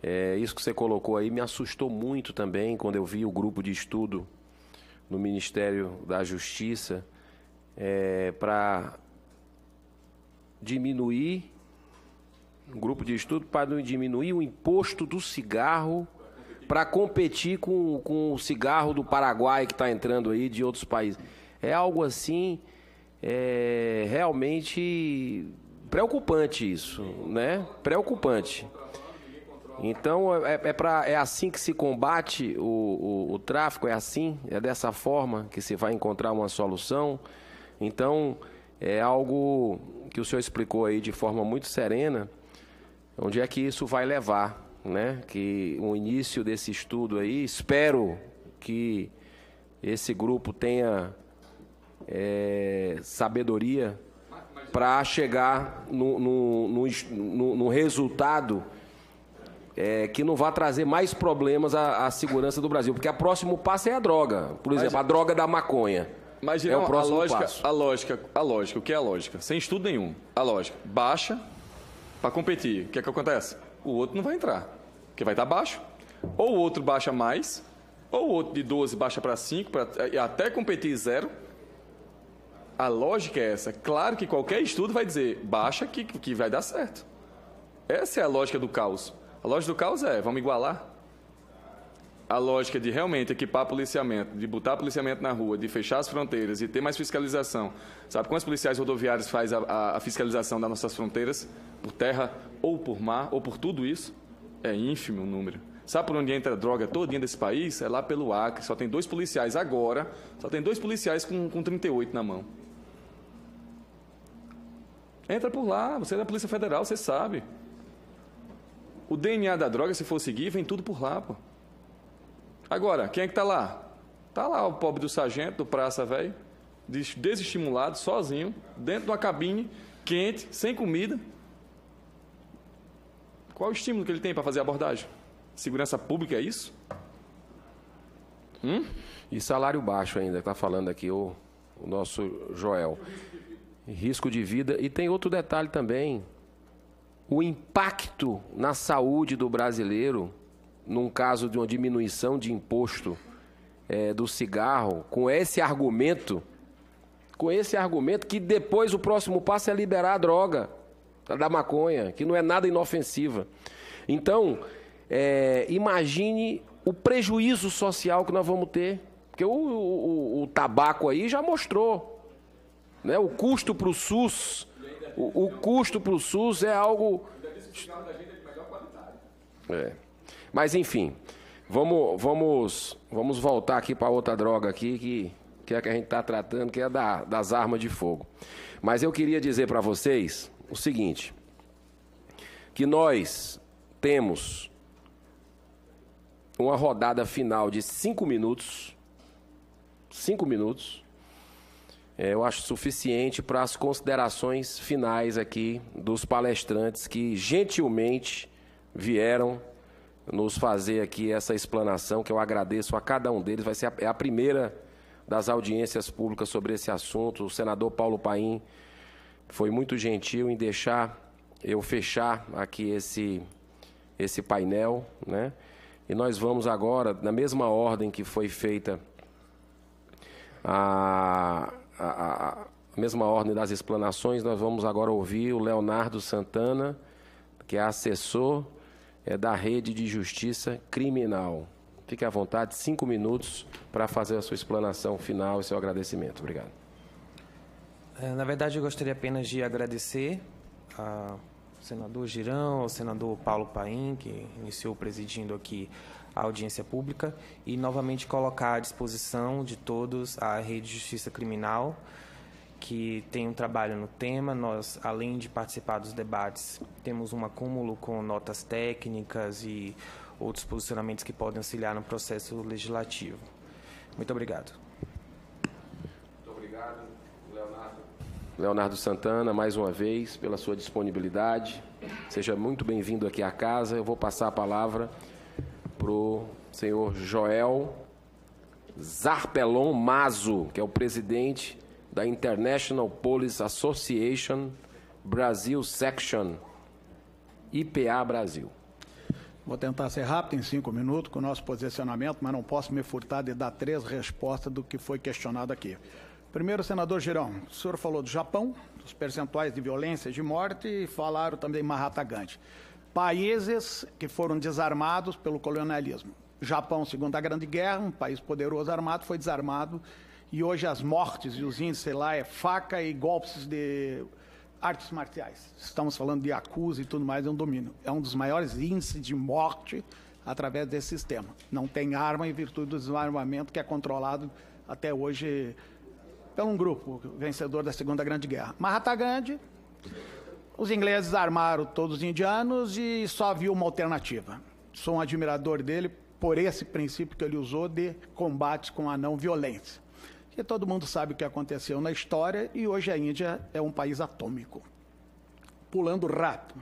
É, isso que você colocou aí me assustou muito também quando eu vi o grupo de estudo no Ministério da Justiça é, para diminuir, um grupo de estudo para diminuir o imposto do cigarro para competir com, com o cigarro do Paraguai que está entrando aí, de outros países. É algo assim, é, realmente preocupante isso, né? Preocupante. Então, é, é, pra, é assim que se combate o, o, o tráfico? É assim? É dessa forma que se vai encontrar uma solução? Então, é algo que o senhor explicou aí de forma muito serena, onde é que isso vai levar, né? Que o início desse estudo aí, espero que esse grupo tenha é, sabedoria para chegar no, no, no, no, no resultado é, que não vá trazer mais problemas à, à segurança do Brasil, porque o próximo passo é a droga, por exemplo, mas, a droga da maconha. Mas, Girão, é o próximo a lógica, passo. a lógica, a lógica, o que é a lógica? Sem estudo nenhum. A lógica, baixa para competir. O que é que acontece? O outro não vai entrar, porque vai estar baixo. Ou o outro baixa mais, ou o outro de doze baixa para cinco, pra, até competir zero. A lógica é essa. Claro que qualquer estudo vai dizer, baixa que, que vai dar certo. Essa é a lógica do caos. A lógica do caos é, vamos igualar. A lógica de realmente equipar policiamento, de botar policiamento na rua, de fechar as fronteiras e ter mais fiscalização. Sabe quantos policiais rodoviários faz a, a, a fiscalização das nossas fronteiras? Por terra, ou por mar, ou por tudo isso? É ínfimo o número. Sabe por onde entra a droga todinha desse país? É lá pelo Acre. Só tem dois policiais agora, só tem dois policiais com, com trinta e oito na mão. Entra por lá, você é da Polícia Federal, você sabe. O D N A da droga, se for seguir, vem tudo por lá, pô. Agora, quem é que está lá? Está lá o pobre do sargento, do praça velho, desestimulado, sozinho, dentro de uma cabine, quente, sem comida. Qual o estímulo que ele tem para fazer a abordagem? Segurança pública é isso? Hum? E salário baixo ainda, está falando aqui o, o nosso Joel. Risco de vida. E tem outro detalhe também. O impacto na saúde do brasileiro, num caso de uma diminuição de imposto é, do cigarro, com esse argumento, com esse argumento que depois o próximo passo é liberar a droga da maconha, que não é nada inofensiva. Então, é, imagine o prejuízo social que nós vamos ter, porque o, o, o tabaco aí já mostrou, né? O custo para o SUS, o, o custo para o SUS é algo... É. Mas, enfim, vamos, vamos, vamos voltar aqui para outra droga aqui, que, que é a que a gente está tratando, que é da, das armas de fogo. Mas eu queria dizer para vocês o seguinte, que nós temos uma rodada final de cinco minutos, cinco minutos, é, eu acho suficiente para as considerações finais aqui dos palestrantes que gentilmente vieram nos fazer aqui essa explanação, que eu agradeço a cada um deles. Vai ser a, é a primeira das audiências públicas sobre esse assunto. O senador Paulo Paim foi muito gentil em deixar eu fechar aqui esse, esse painel, né? E nós vamos agora, na mesma ordem que foi feita a, a, a mesma ordem das explanações, nós vamos agora ouvir o Leonardo Santana, que é assessor é da Rede de Justiça Criminal. Fique à vontade, cinco minutos para fazer a sua explanação final e seu agradecimento. Obrigado. Na verdade, eu gostaria apenas de agradecer ao senador Girão, ao senador Paulo Paim, que iniciou presidindo aqui a audiência pública, e novamente colocar à disposição de todos a Rede de Justiça Criminal, que tem um trabalho no tema. Nós, além de participar dos debates, temos um acúmulo com notas técnicas e outros posicionamentos que podem auxiliar no processo legislativo. Muito obrigado. Muito obrigado, Leonardo. Leonardo Santana, mais uma vez, pela sua disponibilidade. Seja muito bem-vindo aqui à casa. Eu vou passar a palavra para o senhor Joel Zarpelon Mazo, que é o presidente da International Police Association Brasil Section, I P A Brasil. Vou tentar ser rápido em cinco minutos com o nosso posicionamento, mas não posso me furtar de dar três respostas do que foi questionado aqui. Primeiro, senador Girão, o senhor falou do Japão, dos percentuais de violência e de morte, e falaram também de Mahatma Gandhi. Países que foram desarmados pelo colonialismo. Japão, Segunda Grande Guerra, um país poderoso armado, foi desarmado, e hoje as mortes e os índices lá é faca e golpes de artes marciais. Estamos falando de Yakuza e tudo mais, é um domínio. É um dos maiores índices de morte através desse sistema. Não tem arma em virtude do desarmamento que é controlado até hoje por um grupo vencedor da Segunda Grande Guerra. Mahatma Gandhi, os ingleses armaram todos os indianos e só viu uma alternativa. Sou um admirador dele por esse princípio que ele usou de combate com a não violência. E todo mundo sabe o que aconteceu na história, e hoje a Índia é um país atômico. Pulando rápido.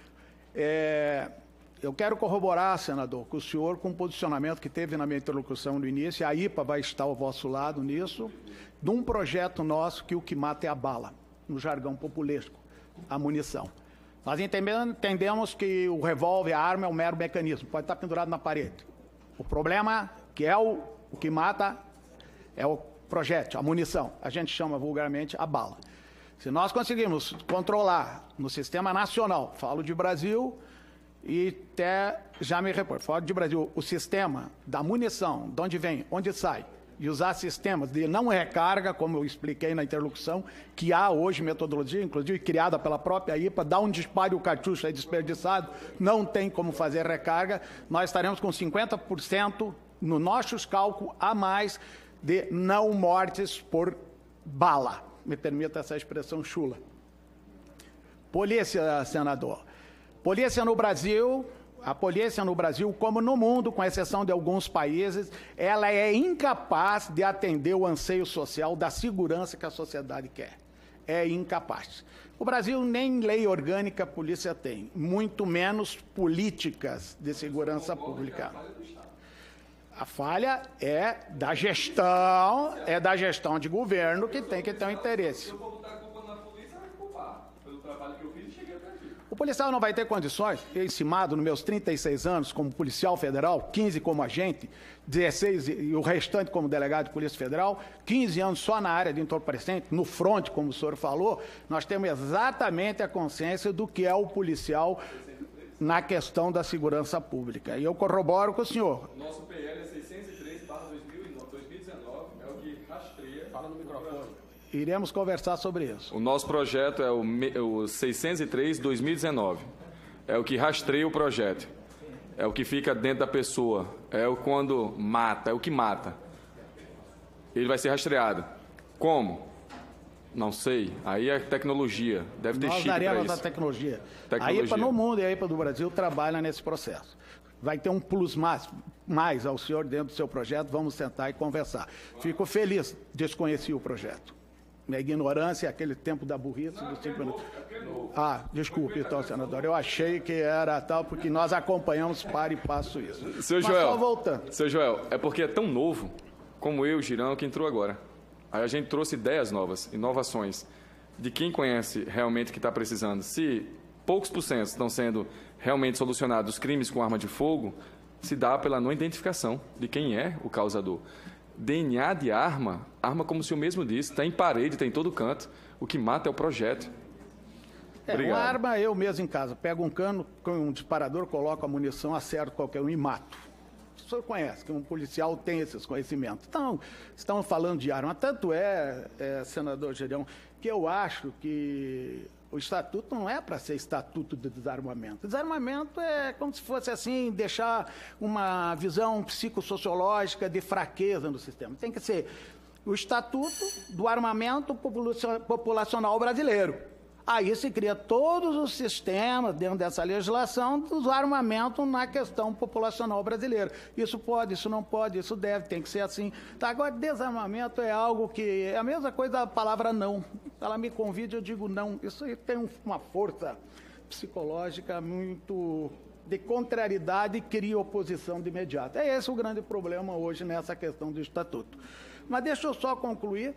É, eu quero corroborar, senador, com o senhor, com o posicionamento que teve na minha interlocução no início, a I P A vai estar ao vosso lado nisso, de um projeto nosso que o que mata é a bala, no jargão populesco, a munição. Nós entendemos que o revólver, a arma, é um mero mecanismo, pode estar pendurado na parede. O problema que é o, o que mata é o projétil, a munição. A gente chama vulgarmente a bala. Se nós conseguirmos controlar no sistema nacional, falo de Brasil e até já me reporto, falo de Brasil, o sistema da munição, de onde vem, onde sai, e usar sistemas de não recarga, como eu expliquei na interlocução, que há hoje metodologia, inclusive criada pela própria I P A, dá um disparo e o cartucho é desperdiçado, não tem como fazer recarga, nós estaremos com cinquenta por cento no nossos cálculos a mais de não mortes por bala. Me permita essa expressão chula. Polícia, senador. Polícia no Brasil, a polícia no Brasil, como no mundo, com exceção de alguns países, ela é incapaz de atender o anseio social da segurança que a sociedade quer. É incapaz. O Brasil nem lei orgânica a polícia tem, muito menos políticas de segurança pública. A falha é da gestão, é da gestão de governo que tem que ter um interesse. O policial não vai ter condições, encimado nos meus trinta e seis anos como policial federal, quinze como agente, dezesseis e o restante como delegado de Polícia Federal, quinze anos só na área de entorpecente, no front, como o senhor falou, nós temos exatamente a consciência do que é o policial na questão da segurança pública. E eu corroboro com o senhor. Nosso P L é seiscentos e três barra dois mil e dezenove, é o que rastreia... Fala no microfone. Iremos conversar sobre isso. O nosso projeto é o, o seiscentos e três barra dois mil e dezenove. É o que rastreia o projeto. É o que fica dentro da pessoa. É o quando mata, é o que mata. Ele vai ser rastreado. Como? Não sei. Aí é tecnologia. Deve ter chip para isso. Nós daremos a tecnologia. tecnologia. A I P A no mundo e a I P A do Brasil trabalha nesse processo. Vai ter um plus mais, mais ao senhor dentro do seu projeto. Vamos sentar e conversar. Fico feliz. Desconheci o projeto. Minha ignorância é aquele tempo da burrice. Não, do cinco minutos. Ah, desculpe, então, senador. Eu achei que era tal, porque nós acompanhamos para e passo isso. Seu Joel, Mas só voltando. Seu Joel, é porque é tão novo como eu, Girão, que entrou agora. Aí a gente trouxe ideias novas, inovações, de quem conhece realmente o que está precisando. Se poucos por cento estão sendo realmente solucionados os crimes com arma de fogo, se dá pela não identificação de quem é o causador. D N A de arma, arma como o senhor mesmo disse, está em parede, está em todo canto. O que mata é o projeto. É, uma arma eu mesmo em casa. Pego um cano com um disparador, coloco a munição, acerto qualquer um e mato. O senhor conhece, que um policial tem esses conhecimentos. Então, estamos falando de arma. Tanto é, é senador Girão, que eu acho que o estatuto não é para ser estatuto de desarmamento. Desarmamento é como se fosse assim, deixar uma visão psicossociológica de fraqueza no sistema. Tem que ser o estatuto do armamento populacional brasileiro. Aí se cria todos os sistemas dentro dessa legislação do armamento na questão populacional brasileira. Isso pode, isso não pode, isso deve, tem que ser assim. Tá, agora, desarmamento é algo que é a mesma coisa da palavra não. Ela me convida, eu digo não. Isso aí tem uma força psicológica muito de contrariedade e cria oposição de imediato. É esse o grande problema hoje nessa questão do estatuto. Mas deixa eu só concluir.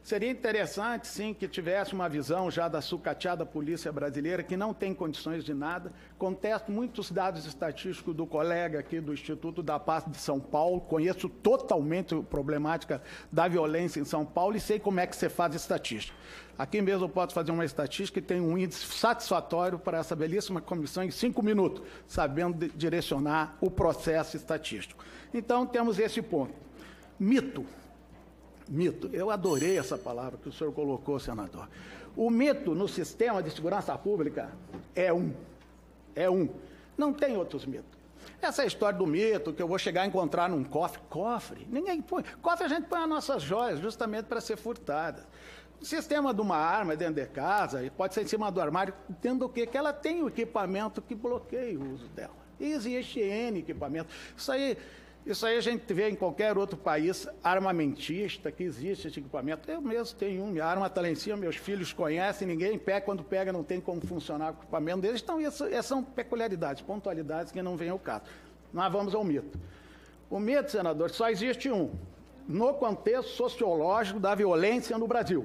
Seria interessante, sim, que tivesse uma visão já da sucateada polícia brasileira, que não tem condições de nada. Contesto muitos dados estatísticos do colega aqui do Instituto da Paz de São Paulo, conheço totalmente a problemática da violência em São Paulo e sei como é que você faz estatística. Aqui mesmo eu posso fazer uma estatística que tem um índice satisfatório para essa belíssima comissão em cinco minutos, sabendo direcionar o processo estatístico. Então, temos esse ponto. Mito. Mito. Eu adorei essa palavra que o senhor colocou, senador. O mito no sistema de segurança pública é um. É um. Não tem outros mitos. Essa história do mito, que eu vou chegar a encontrar num cofre. Cofre? Ninguém põe. Cofre a gente põe as nossas joias, justamente para ser furtada. O sistema de uma arma dentro de casa, pode ser em cima do armário, tendo o quê? Que ela tem o equipamento que bloqueia o uso dela. E existe N equipamento. Isso aí... Isso aí a gente vê em qualquer outro país armamentista que existe esse equipamento. Eu mesmo tenho um, minha arma está lá em cima, meus filhos conhecem, ninguém pega, quando pega não tem como funcionar o equipamento deles. Então, isso, essas são peculiaridades, pontualidades que não vêm ao caso. Nós vamos ao mito. O mito, senador, só existe um, no contexto sociológico da violência no Brasil.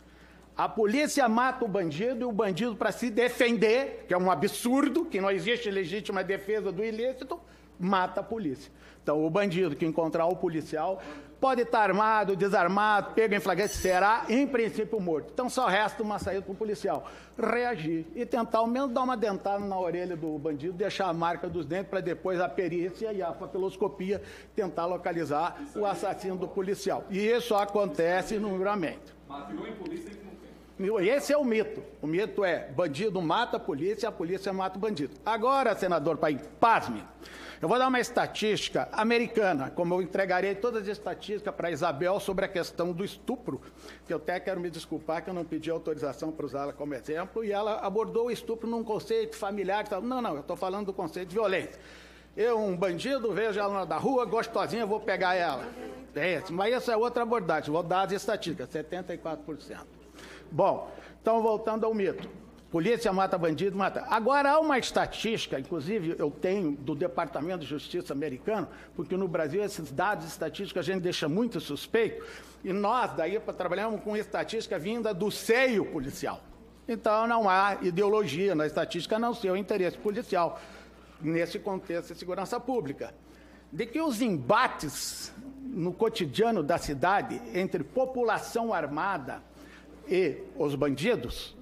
A polícia mata o bandido e o bandido, para se defender, que é um absurdo, que não existe legítima defesa do ilícito, mata a polícia. Então, o bandido que encontrar o policial pode estar armado, desarmado, pego em flagrante, será, em princípio, morto. Então, só resta uma saída para o policial: reagir e tentar, ao menos, dar uma dentada na orelha do bandido, deixar a marca dos dentes, para depois a perícia e a papiloscopia tentar localizar o assassino do policial. E isso acontece no livramento. Matou em polícia que não tem. Esse é o mito. O mito é: bandido mata a polícia, a polícia mata o bandido. Agora, senador Paim, pasme. Eu vou dar uma estatística americana, como eu entregarei todas as estatísticas para a Isabel sobre a questão do estupro, que eu até quero me desculpar que eu não pedi autorização para usá-la como exemplo, e ela abordou o estupro num conceito familiar. Não, não, eu estou falando do conceito de violência. Eu, um bandido, vejo ela na rua, gostosinha, eu vou pegar ela. É isso, mas essa é outra abordagem, vou dar as estatísticas, setenta e quatro por cento. Bom, então voltando ao mito. Polícia mata bandido, mata. Agora, há uma estatística, inclusive eu tenho do Departamento de Justiça americano, porque no Brasil esses dados estatísticos a gente deixa muito suspeito, e nós, daí, trabalhamos com estatística vinda do seio policial. Então, não há ideologia na estatística, a não ser o interesse policial, nesse contexto de segurança pública. De que os embates no cotidiano da cidade entre população armada e os bandidos,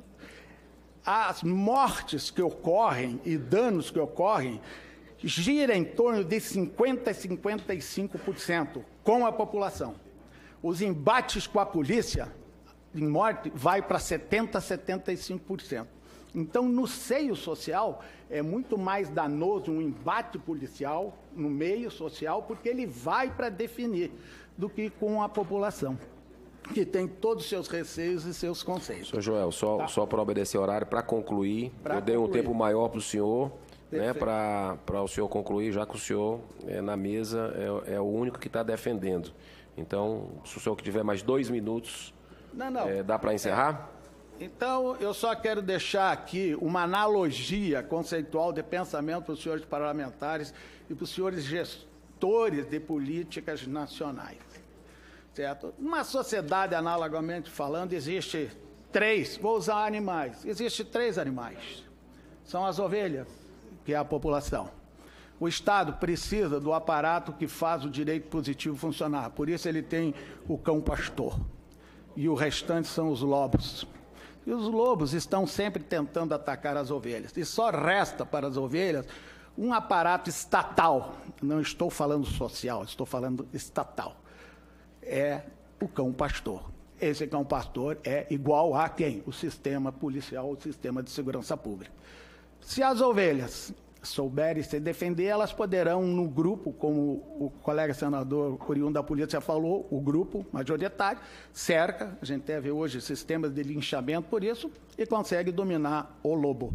as mortes que ocorrem e danos que ocorrem gira em torno de cinquenta a cinquenta e cinco por cento com a população. Os embates com a polícia em morte vai para setenta a setenta e cinco por cento. Então, no seio social, é muito mais danoso um embate policial no meio social, porque ele vai para definir, do que com a população, que tem todos os seus receios e seus conceitos. Senhor Joel, só, tá. só para obedecer o horário, para concluir, pra eu dei um tempo maior para o senhor, né, para o senhor concluir, já que o senhor, é, na mesa, é, é o único que está defendendo. Então, se o senhor tiver mais dois minutos, não, não. É, dá para encerrar? Então, eu só quero deixar aqui uma analogia conceitual de pensamento para os senhores parlamentares e para os senhores gestores de políticas nacionais. Certo? Numa sociedade, analogamente falando, existe três, vou usar animais, existe três animais. São as ovelhas, que é a população. O Estado precisa do aparato que faz o direito positivo funcionar, por isso ele tem o cão pastor. E o restante são os lobos. E os lobos estão sempre tentando atacar as ovelhas. E só resta para as ovelhas um aparato estatal. Não estou falando social, estou falando estatal. É o cão pastor. Esse cão pastor é igual a quem? O sistema policial, o sistema de segurança pública. Se as ovelhas souberem se defender, elas poderão, no grupo, como o colega senador oriundo da polícia falou, o grupo majoritário, cerca, a gente teve hoje sistemas de linchamento por isso, e consegue dominar o lobo.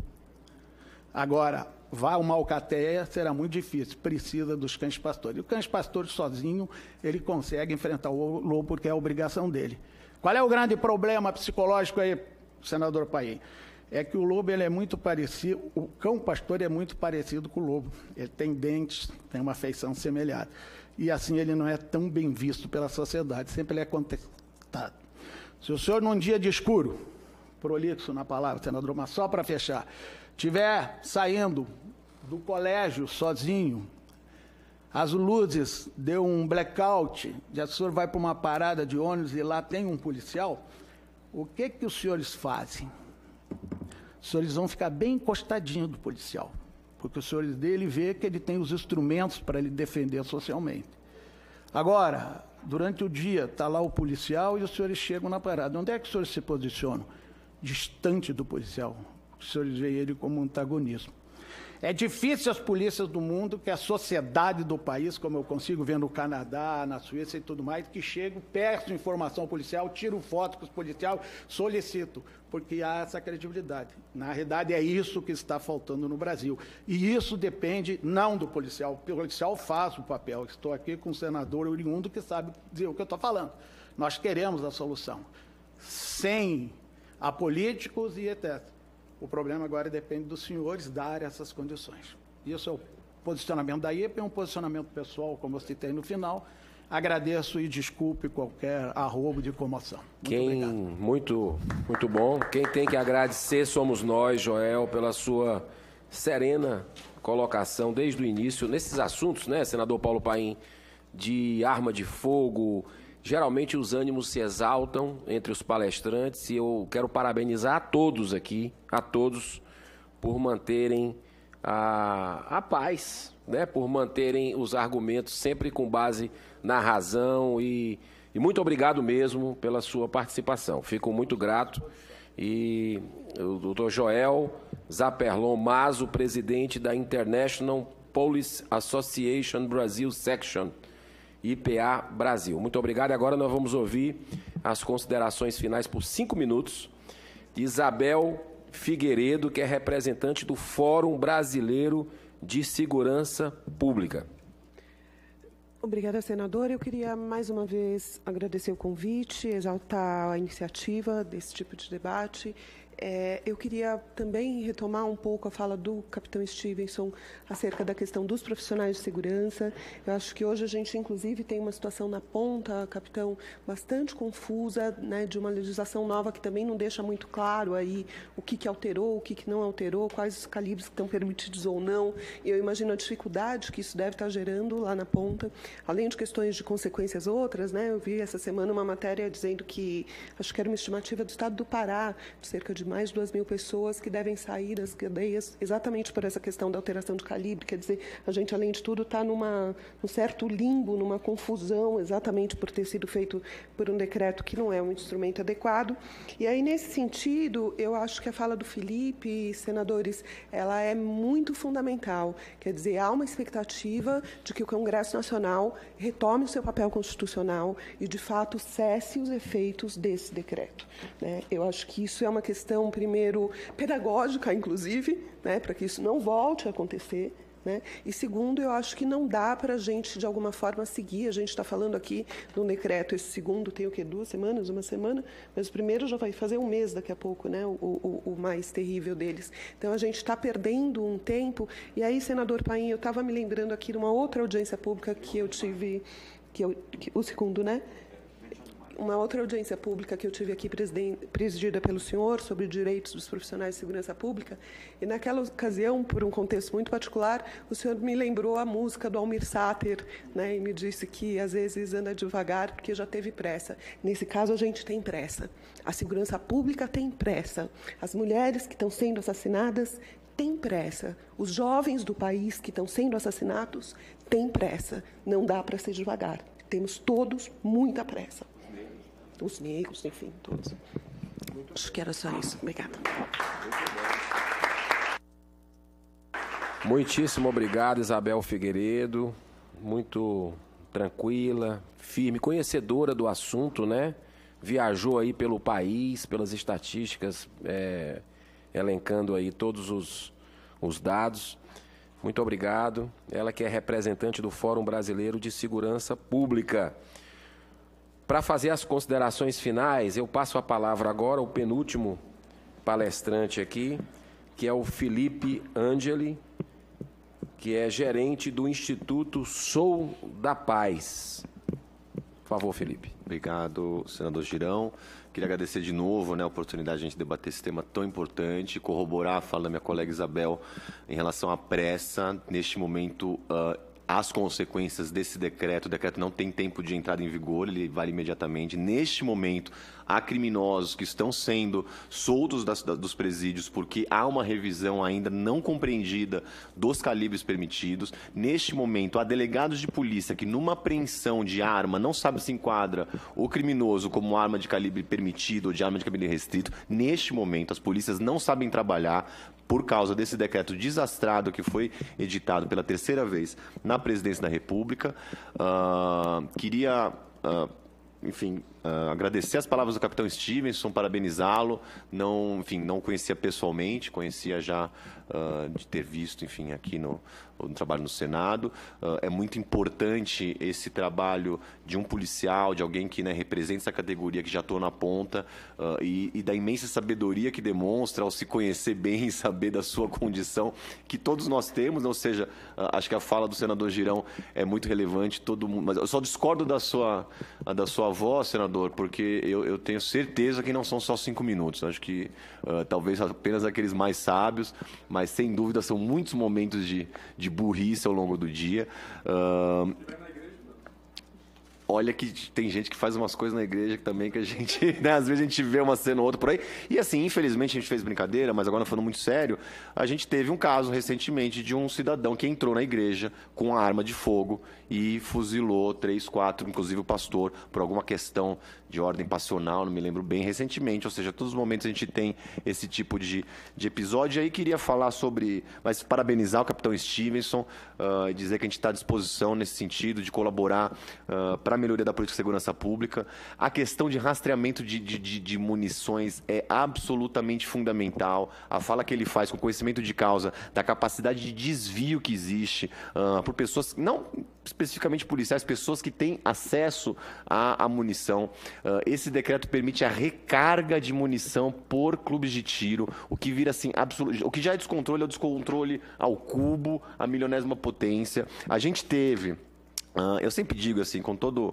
Agora, vá uma alcateia, será muito difícil, precisa dos cães pastores. E o cães pastores sozinho, ele consegue enfrentar o lobo porque é a obrigação dele. Qual é o grande problema psicológico aí, senador Paim? É que o lobo ele é muito parecido, o cão pastor é muito parecido com o lobo. Ele tem dentes, tem uma feição semelhante. E assim ele não é tão bem visto pela sociedade, sempre ele é contestado. Se o senhor, num dia de escuro, prolixo na palavra, senador, mas só para fechar, estiver saindo do colégio sozinho, as luzes deu um blackout, e o senhor vai para uma parada de ônibus e lá tem um policial, o que que os senhores fazem? Os senhores vão ficar bem encostadinho do policial, porque os senhores dele vê que ele tem os instrumentos para ele defender socialmente. Agora, durante o dia, está lá o policial e os senhores chegam na parada. Onde é que os senhores se posicionam? Distante do policial. Os senhores veem ele como um antagonismo. É difícil as polícias do mundo, que a sociedade do país, como eu consigo ver no Canadá, na Suíça e tudo mais, que chegam, peço informação ao policial, tiro foto com os policiais, solicito, porque há essa credibilidade. Na realidade, é isso que está faltando no Brasil. E isso depende não do policial. O policial faz o papel. Estou aqui com um senador oriundo que sabe dizer o que eu estou falando. Nós queremos a solução. Sem apolíticos e etcétera. O problema agora depende dos senhores darem essas condições. Isso é o posicionamento da I E P, é um posicionamento pessoal, como eu citei no final. Agradeço e desculpe qualquer arrobo de comoção. Muito Quem, obrigado. Muito, muito bom. Quem tem que agradecer somos nós, Joel, pela sua serena colocação desde o início nesses assuntos, né, senador Paulo Paim, de arma de fogo. Geralmente os ânimos se exaltam entre os palestrantes e eu quero parabenizar a todos aqui, a todos, por manterem a, a paz, né? Por manterem os argumentos sempre com base na razão e, e muito obrigado mesmo pela sua participação. Fico muito grato. E o doutor Joel Zaperlon Mazo, presidente da International Police Association Brasil Section, I P A Brasil. Muito obrigado. E agora nós vamos ouvir as considerações finais por cinco minutos de Isabel Figueiredo, que é representante do Fórum Brasileiro de Segurança Pública. Obrigada, senador. Eu queria mais uma vez agradecer o convite, exaltar a iniciativa desse tipo de debate. É, eu queria também retomar um pouco a fala do capitão Stevenson acerca da questão dos profissionais de segurança. Eu acho que hoje a gente, inclusive, tem uma situação na ponta, capitão, bastante confusa, né, de uma legislação nova que também não deixa muito claro aí o que, que alterou, o que, que não alterou, quais os calibres que estão permitidos ou não. E eu imagino a dificuldade que isso deve estar gerando lá na ponta, além de questões de consequências outras, né? Eu vi essa semana uma matéria dizendo que, acho que era uma estimativa do estado do Pará, de cerca de mais de duas mil pessoas que devem sair das cadeias exatamente por essa questão da alteração de calibre. Quer dizer, a gente, além de tudo, está numa, num certo limbo, numa confusão, exatamente por ter sido feito por um decreto que não é um instrumento adequado. E aí, nesse sentido, eu acho que a fala do Felipe, senadores, ela é muito fundamental. Quer dizer, há uma expectativa de que o Congresso Nacional retome o seu papel constitucional e, de fato, cesse os efeitos desse decreto, né? Eu acho que isso é uma questão, primeiro, pedagógica, inclusive, né, para que isso não volte a acontecer, né? E, segundo, eu acho que não dá para a gente, de alguma forma, seguir. A gente está falando aqui de um decreto, esse segundo tem o quê? Duas semanas, uma semana? Mas o primeiro já vai fazer um mês daqui a pouco, né? O, o, o mais terrível deles. Então, a gente está perdendo um tempo. E aí, senador Paim, eu estava me lembrando aqui de uma outra audiência pública que eu tive, que eu, que, o segundo, né? Uma outra audiência pública que eu tive aqui presidida pelo senhor sobre direitos dos profissionais de segurança pública, e naquela ocasião, por um contexto muito particular, o senhor me lembrou a música do Almir Sater, né, e me disse que às vezes anda devagar porque já teve pressa. Nesse caso, a gente tem pressa. A segurança pública tem pressa. As mulheres que estão sendo assassinadas têm pressa. Os jovens do país que estão sendo assassinados têm pressa. Não dá para ser devagar. Temos todos muita pressa. Os negros, enfim, todos. Acho que era só isso. Obrigada. Muitíssimo obrigado, Isabel Figueiredo. Muito tranquila, firme, conhecedora do assunto, né? Viajou aí pelo país, pelas estatísticas, é, elencando aí todos os, os dados. Muito obrigado. Ela que é representante do Fórum Brasileiro de Segurança Pública. Para fazer as considerações finais, eu passo a palavra agora ao penúltimo palestrante aqui, que é o Felipe Angeli, que é gerente do Instituto Sou da Paz. Por favor, Felipe. Obrigado, senador Girão. Queria agradecer de novo, né, a oportunidade de a gente debater esse tema tão importante, corroborar a fala da minha colega Isabel em relação à pressa. Neste momento, uh, as consequências desse decreto, o decreto não tem tempo de entrada em vigor, ele vale imediatamente. Neste momento, há criminosos que estão sendo soltos das, dos presídios porque há uma revisão ainda não compreendida dos calibres permitidos. Neste momento, há delegados de polícia que, numa apreensão de arma, não sabe se enquadra o criminoso como arma de calibre permitido ou de arma de calibre restrito. Neste momento, as polícias não sabem trabalhar por causa desse decreto desastrado que foi editado pela terceira vez na Presidência da República. Uh, queria... Uh, enfim, uh, agradecer as palavras do capitão Stevenson, parabenizá-lo. Não, enfim, não conhecia pessoalmente, conhecia já uh, de ter visto, enfim, aqui no, no trabalho no Senado. Uh, é muito importante esse trabalho de um policial, de alguém que, né, representa essa categoria, que já atua na ponta, uh, e, e da imensa sabedoria que demonstra ao se conhecer bem e saber da sua condição, que todos nós temos. Ou seja, uh, acho que a fala do senador Girão é muito relevante, todo mundo, mas eu só discordo da sua, da sua voz, senador, porque eu, eu tenho certeza que não são só cinco minutos. Acho que uh, talvez apenas aqueles mais sábios, mas sem dúvida são muitos momentos de, de burrice ao longo do dia. Uh, Olha que tem gente que faz umas coisas na igreja também que a gente, né, às vezes a gente vê uma cena ou outra por aí. E assim, infelizmente a gente fez brincadeira, mas agora falando muito sério, a gente teve um caso recentemente de um cidadão que entrou na igreja com uma arma de fogo e fuzilou três, quatro, inclusive o pastor, por alguma questão de ordem passional, não me lembro bem, recentemente. Ou seja, todos os momentos a gente tem esse tipo de, de episódio. E aí queria falar sobre, mas parabenizar o capitão Stevenson, uh, e dizer que a gente está à disposição nesse sentido de colaborar uh, para a melhoria da política de segurança pública. A questão de rastreamento de, de, de, de munições é absolutamente fundamental. A fala que ele faz com conhecimento de causa, da capacidade de desvio que existe uh, por pessoas, não especificamente policiais, pessoas que têm acesso à, à munição. Uh, esse decreto permite a recarga de munição por clubes de tiro, o que vira assim, absoluto, o que já é descontrole, é o descontrole ao cubo, a milionésima potência. A gente teve... Uh, eu sempre digo assim, com todo,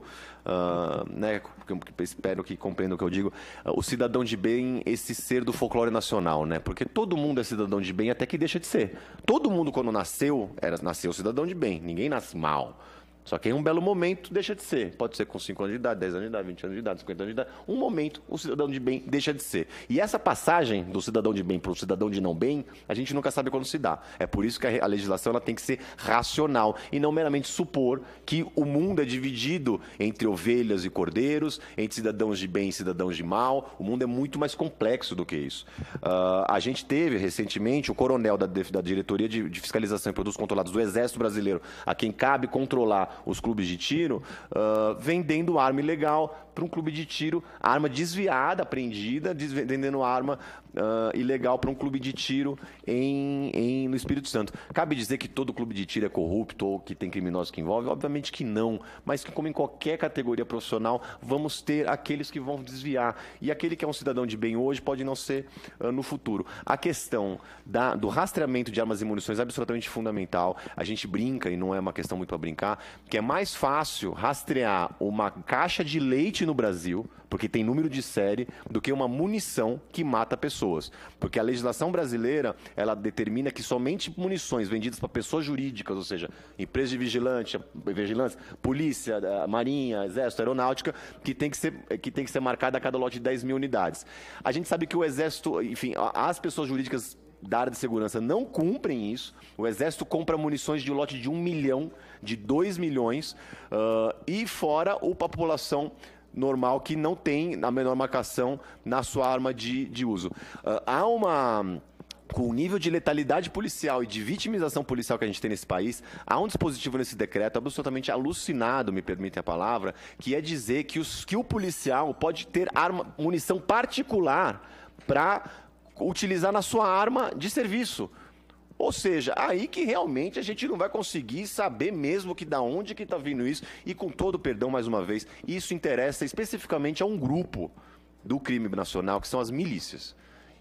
uh, né, espero que compreendam o que eu digo, uh, o cidadão de bem, esse ser do folclore nacional, né? Porque todo mundo é cidadão de bem até que deixa de ser. Todo mundo, quando nasceu, era, nasceu cidadão de bem, ninguém nasce mal. Só que em um belo momento deixa de ser. Pode ser com cinco anos de idade, dez anos de idade, vinte anos de idade, cinquenta anos de idade. Um momento, o cidadão de bem deixa de ser. E essa passagem do cidadão de bem para o cidadão de não bem, a gente nunca sabe quando se dá. É por isso que a legislação ela tem que ser racional e não meramente supor que o mundo é dividido entre ovelhas e cordeiros, entre cidadãos de bem e cidadãos de mal. O mundo é muito mais complexo do que isso. Uh, a gente teve recentemente o coronel da, da Diretoria de, de Fiscalização e Produtos Controlados do Exército Brasileiro, a quem cabe controlar os clubes de tiro, uh, vendendo arma ilegal para um clube de tiro, arma desviada, apreendida, vendendo arma uh, ilegal para um clube de tiro em, em, no Espírito Santo. Cabe dizer que todo clube de tiro é corrupto ou que tem criminosos que envolvem? Obviamente que não, mas que como em qualquer categoria profissional, vamos ter aqueles que vão desviar. E aquele que é um cidadão de bem hoje pode não ser uh, no futuro. A questão da, do rastreamento de armas e munições é absolutamente fundamental. A gente brinca, e não é uma questão muito para brincar, que é mais fácil rastrear uma caixa de leite no Brasil, porque tem número de série, do que uma munição que mata pessoas. Porque a legislação brasileira, ela determina que somente munições vendidas para pessoas jurídicas, ou seja, empresas de vigilante, vigilância, polícia, marinha, exército, aeronáutica, que tem que ser, que tem que ser marcada a cada lote de dez mil unidades. A gente sabe que o exército, enfim, as pessoas jurídicas da área de segurança não cumprem isso. O Exército compra munições de um lote de um milhão, de dois milhões, uh, e fora a população normal que não tem a menor marcação na sua arma de, de uso. Uh, há uma... Com o nível de letalidade policial e de vitimização policial que a gente tem nesse país, há um dispositivo nesse decreto absolutamente alucinado, me permitem a palavra, que é dizer que, os, que o policial pode ter arma, munição particular para utilizar na sua arma de serviço. Ou seja, aí que realmente a gente não vai conseguir saber mesmo que da onde que está vindo isso. E com todo perdão, mais uma vez, isso interessa especificamente a um grupo do crime nacional, que são as milícias.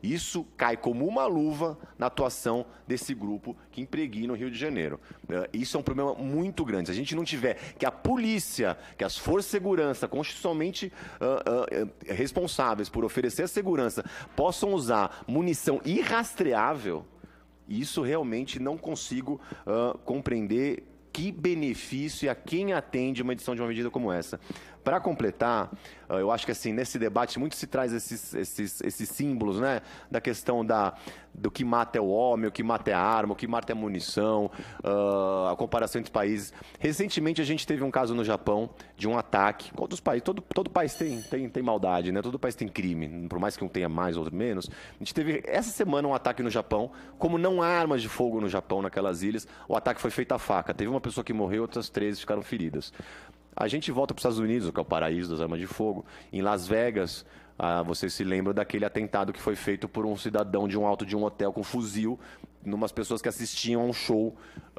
Isso cai como uma luva na atuação desse grupo que impregna o Rio de Janeiro. Isso é um problema muito grande. Se a gente não tiver que a polícia, que as forças de segurança, constitucionalmente uh, uh, responsáveis por oferecer a segurança, possam usar munição irrastreável, isso realmente não consigo uh, compreender que benefício e a quem atende uma edição de uma medida como essa. Para completar, eu acho que assim, nesse debate muito se traz esses, esses, esses símbolos, né, da questão da, do que mata é o homem, o que mata é a arma, o que mata é a munição, uh, a comparação entre países. Recentemente a gente teve um caso no Japão de um ataque. Todos os países, todo, todo país tem, tem, tem maldade, né? Todo país tem crime, por mais que um tenha mais ou menos. A gente teve essa semana um ataque no Japão. Como não há armas de fogo no Japão, naquelas ilhas, o ataque foi feito à faca. Teve uma pessoa que morreu, outras treze ficaram feridas. A gente volta para os Estados Unidos, que é o paraíso das armas de fogo. Em Las Vegas, ah, vocês se lembram daquele atentado que foi feito por um cidadão de um alto de um hotel com fuzil, numas pessoas que assistiam a um show,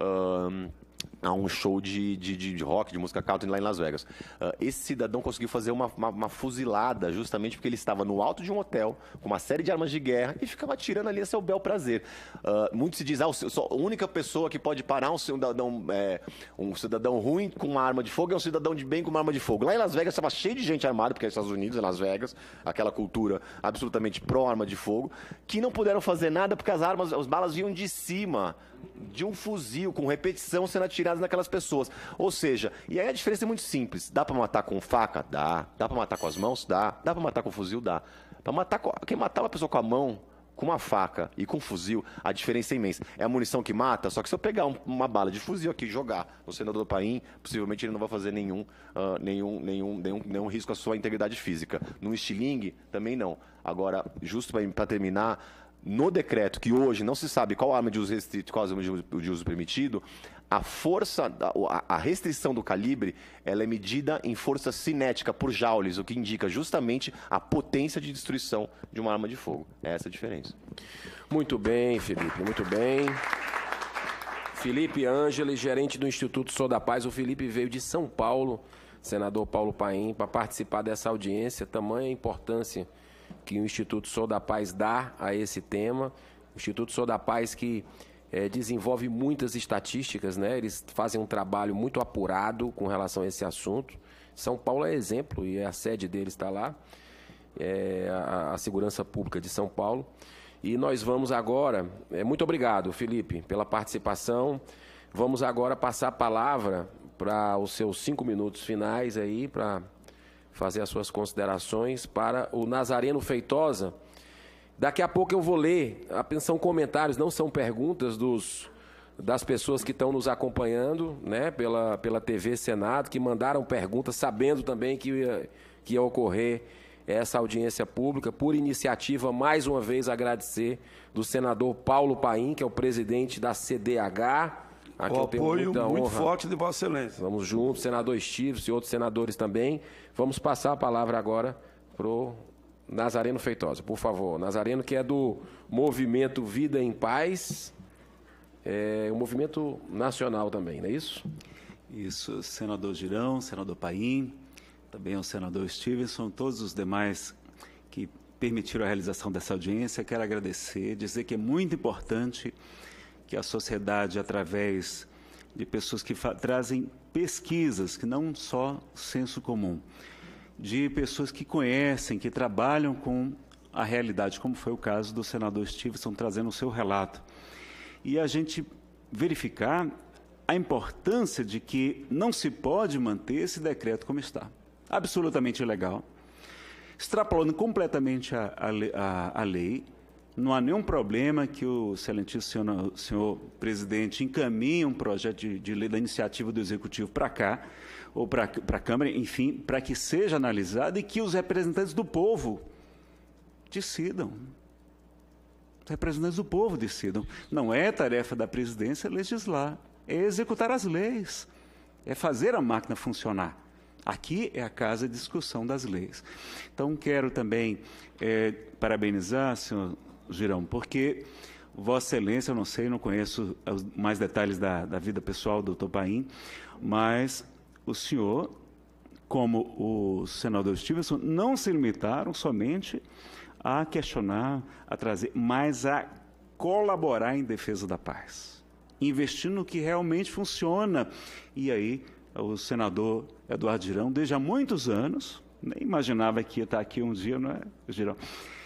um, a um show de, de, de rock, de música country lá em Las Vegas. Uh, esse cidadão conseguiu fazer uma, uma, uma fuzilada justamente porque ele estava no alto de um hotel com uma série de armas de guerra e ficava atirando ali a seu bel prazer. Uh, muito se diz, ah, a única pessoa que pode parar um cidadão, é, um cidadão ruim com uma arma de fogo é um cidadão de bem com uma arma de fogo. Lá em Las Vegas estava cheio de gente armada, porque é Estados Unidos, é Las Vegas, aquela cultura absolutamente pró-arma de fogo, que não puderam fazer nada porque as armas, as balas vinham de cima de um fuzil, com repetição sendo atiradas naquelas pessoas. Ou seja, e aí a diferença é muito simples. Dá pra matar com faca? Dá. Dá pra matar com as mãos? Dá. Dá pra matar com fuzil? Dá. Pra matar com... Quem matar uma pessoa com a mão, com uma faca e com um fuzil, a diferença é imensa. É a munição que mata, só que se eu pegar um, uma bala de fuzil aqui e jogar no senador Paim, possivelmente ele não vai fazer nenhum, uh, nenhum, nenhum, nenhum, nenhum risco à sua integridade física. No estilingue, também não. Agora, justo para terminar, no decreto, que hoje não se sabe qual arma de uso restrito, qual arma de uso permitido, a força, a restrição do calibre, ela é medida em força cinética por joules, o que indica justamente a potência de destruição de uma arma de fogo. É essa a diferença. Muito bem, Felipe, muito bem. Felipe Ângeles, gerente do Instituto Sou da Paz. O Felipe veio de São Paulo, senador Paulo Paim, para participar dessa audiência. Tamanha importância que o Instituto Sou da Paz dá a esse tema. O Instituto Sou da Paz que é, desenvolve muitas estatísticas, né? Eles fazem um trabalho muito apurado com relação a esse assunto. São Paulo é exemplo e a sede deles está lá, é a, a Segurança Pública de São Paulo. E nós vamos agora, é, muito obrigado, Felipe, pela participação. Vamos agora passar a palavra para os seus cinco minutos finais aí, para fazer as suas considerações para o Nazareno Feitosa. Daqui a pouco eu vou ler, são comentários, não são perguntas dos, das pessoas que estão nos acompanhando, né, pela, pela T V Senado, que mandaram perguntas, sabendo também que ia, que ia ocorrer essa audiência pública. Por iniciativa, mais uma vez, agradecer do senador Paulo Paim, que é o presidente da C D H. Aqui o apoio muito forte de Vossa Excelência. Vamos juntos, senador Stives e outros senadores também. Vamos passar a palavra agora para o Nazareno Feitosa, por favor. Nazareno, que é do Movimento Vida em Paz, é um movimento nacional também, não é isso? Isso, senador Girão, senador Paim, também o senador Stevenson, todos os demais que permitiram a realização dessa audiência. Quero agradecer, dizer que é muito importante que a sociedade, através de pessoas que trazem pesquisas, que não só senso comum, de pessoas que conhecem, que trabalham com a realidade, como foi o caso do senador Stevenson, trazendo o seu relato. E a gente verificar a importância de que não se pode manter esse decreto como está. Absolutamente ilegal, extrapolando completamente a, a, a lei. Não há nenhum problema que o excelentíssimo senhor, senhor presidente encaminhe um projeto de, de lei da iniciativa do Executivo para cá, ou para a Câmara, enfim, para que seja analisado e que os representantes do povo decidam. Os representantes do povo decidam. Não é tarefa da presidência legislar, é executar as leis, é fazer a máquina funcionar. Aqui é a casa de discussão das leis. Então, quero também é, parabenizar, senhor Girão, porque Vossa Excelência, eu não sei, não conheço os mais detalhes da, da vida pessoal do doutor Paim, mas o senhor, como o senador Stevenson, não se limitaram somente a questionar, a trazer, mas a colaborar em defesa da paz, investindo no que realmente funciona. E aí, o senador Eduardo Girão, desde há muitos anos, nem imaginava que ia estar aqui um dia, não é, Girão?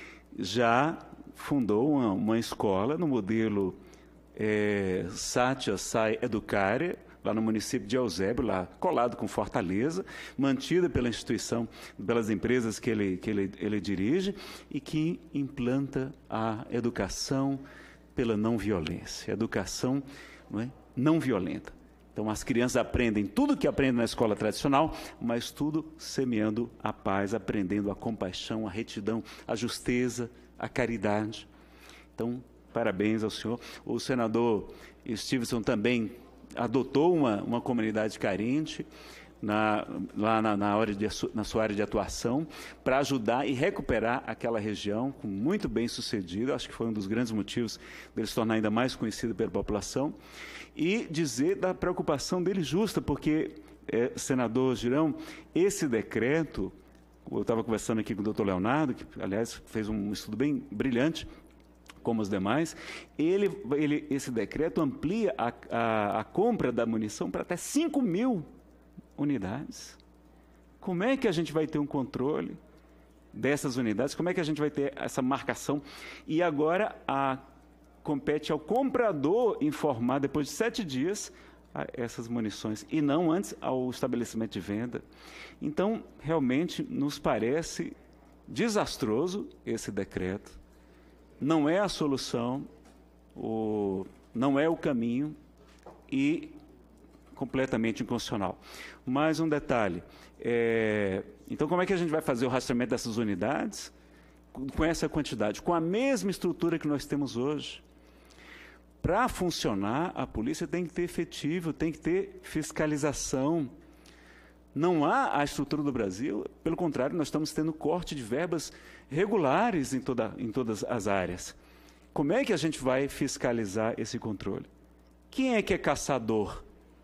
Já fundou uma, uma escola no modelo é, Satya Sai Educare, lá no município de Eusébio, lá colado com Fortaleza, mantida pela instituição, pelas empresas que ele, que ele, ele dirige, e que implanta a educação pela não violência, educação não, é, não violenta. Então, as crianças aprendem tudo que aprendem na escola tradicional, mas tudo semeando a paz, aprendendo a compaixão, a retidão, a justeza, a caridade. Então, parabéns ao senhor. O senador Stevenson também adotou uma, uma comunidade carente na, lá na, na, hora de, na sua área de atuação para ajudar e recuperar aquela região, com muito bem sucedido. Acho que foi um dos grandes motivos dele se tornar ainda mais conhecido pela população. E dizer da preocupação dele justa, porque, é, senador Girão, esse decreto, eu estava conversando aqui com o doutor Leonardo, que, aliás, fez um estudo bem brilhante, como os demais, ele, ele, esse decreto amplia a, a, a compra da munição para até cinco mil unidades. Como é que a gente vai ter um controle dessas unidades? Como é que a gente vai ter essa marcação? E agora a, compete ao comprador informar, depois de sete dias, a, essas munições, e não antes ao estabelecimento de venda. Então, realmente, nos parece desastroso esse decreto. Não é a solução, o, não é o caminho e completamente inconstitucional. Mais um detalhe, é, então como é que a gente vai fazer o rastreamento dessas unidades com essa quantidade? Com a mesma estrutura que nós temos hoje. Para funcionar, a polícia tem que ter efetivo, tem que ter fiscalização. Não há a estrutura do Brasil, pelo contrário, nós estamos tendo corte de verbas regulares em, toda, em todas as áreas. Como é que a gente vai fiscalizar esse controle? Quem é que é caçador?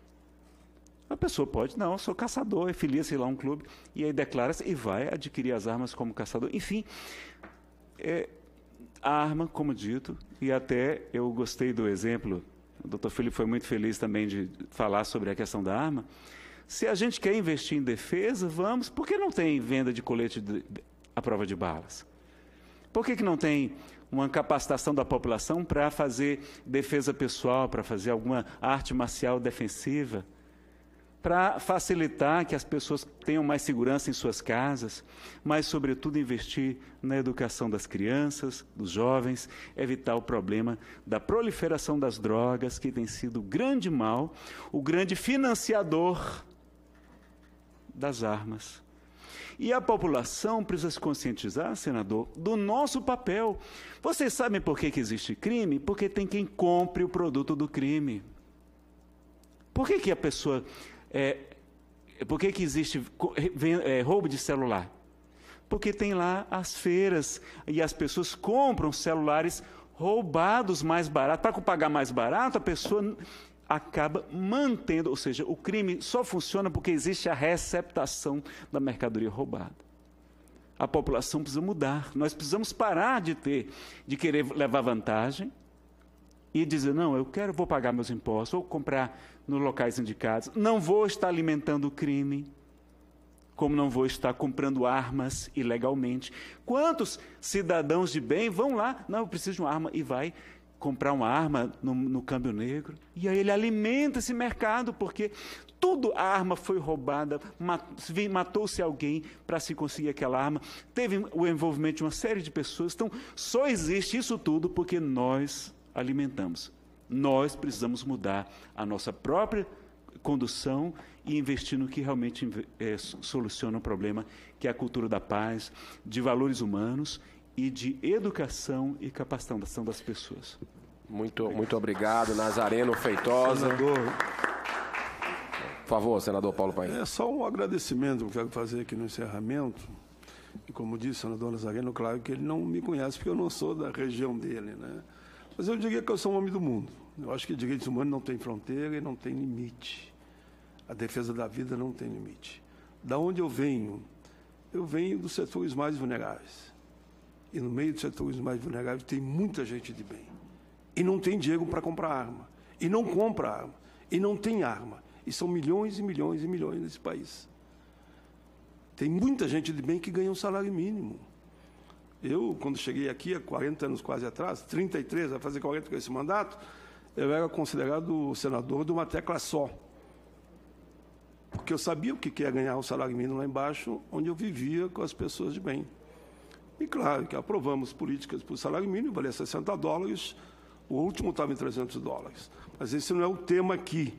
A pessoa pode, não, eu sou caçador, filia-se lá a um clube, e aí declara-se e vai adquirir as armas como caçador. Enfim, é, a arma, como dito, e até eu gostei do exemplo, o doutor Felipe foi muito feliz também de falar sobre a questão da arma. Se a gente quer investir em defesa, vamos. Por que não tem venda de colete de, de, à prova de balas? Por que, que não tem uma capacitação da população para fazer defesa pessoal, para fazer alguma arte marcial defensiva? Para facilitar que as pessoas tenham mais segurança em suas casas, mas, sobretudo, investir na educação das crianças, dos jovens, evitar o problema da proliferação das drogas, que tem sido o grande mal, o grande financiador das armas. E a população precisa se conscientizar, senador, do nosso papel. Vocês sabem por que, que existe crime? Porque tem quem compre o produto do crime. Por que, que a pessoa... É, por que, que existe é, roubo de celular? Porque tem lá as feiras e as pessoas compram celulares roubados mais barato. Para pagar mais barato, a pessoa acaba mantendo, ou seja, o crime só funciona porque existe a receptação da mercadoria roubada. A população precisa mudar. Nós precisamos parar de ter, de querer levar vantagem e dizer, não, eu quero, vou pagar meus impostos, vou comprar nos locais indicados, não vou estar alimentando o crime, como não vou estar comprando armas ilegalmente. Quantos cidadãos de bem vão lá, não, eu preciso de uma arma, e vai comprar uma arma no, no câmbio negro, e aí ele alimenta esse mercado, porque tudo, a arma foi roubada, matou-se alguém para se conseguir aquela arma, teve o envolvimento de uma série de pessoas. Então, só existe isso tudo porque nós alimentamos. Nós precisamos mudar a nossa própria condução e investir no que realmente é, soluciona o problema, que é a cultura da paz, de valores humanos e de educação e capacitação das pessoas. Muito, muito obrigado, Nazareno Feitosa. Senador, por favor, senador Paulo Paim. É só um agradecimento que eu quero fazer aqui no encerramento. E como disse o senador Nazareno, claro que ele não me conhece, porque eu não sou da região dele, né? Mas eu diria que eu sou um homem do mundo. Eu acho que direitos humanos não tem fronteira e não tem limite. A defesa da vida não tem limite. Da onde eu venho? Eu venho dos setores mais vulneráveis. e no meio dos setores mais vulneráveis tem muita gente de bem. E não tem dinheiro para comprar arma. E não compra arma. E não tem arma. E são milhões e milhões e milhões nesse país. Tem muita gente de bem que ganha um salário mínimo. Eu, quando cheguei aqui, há quarenta anos quase atrás, trinta e três, vai fazer quarenta com esse mandato, eu era considerado senador de uma tecla só. Porque eu sabia o que é ganhar um salário mínimo lá embaixo, onde eu vivia com as pessoas de bem. E claro que aprovamos políticas para o salário mínimo, valia sessenta dólares, o último estava em trezentos dólares. Mas esse não é o tema aqui.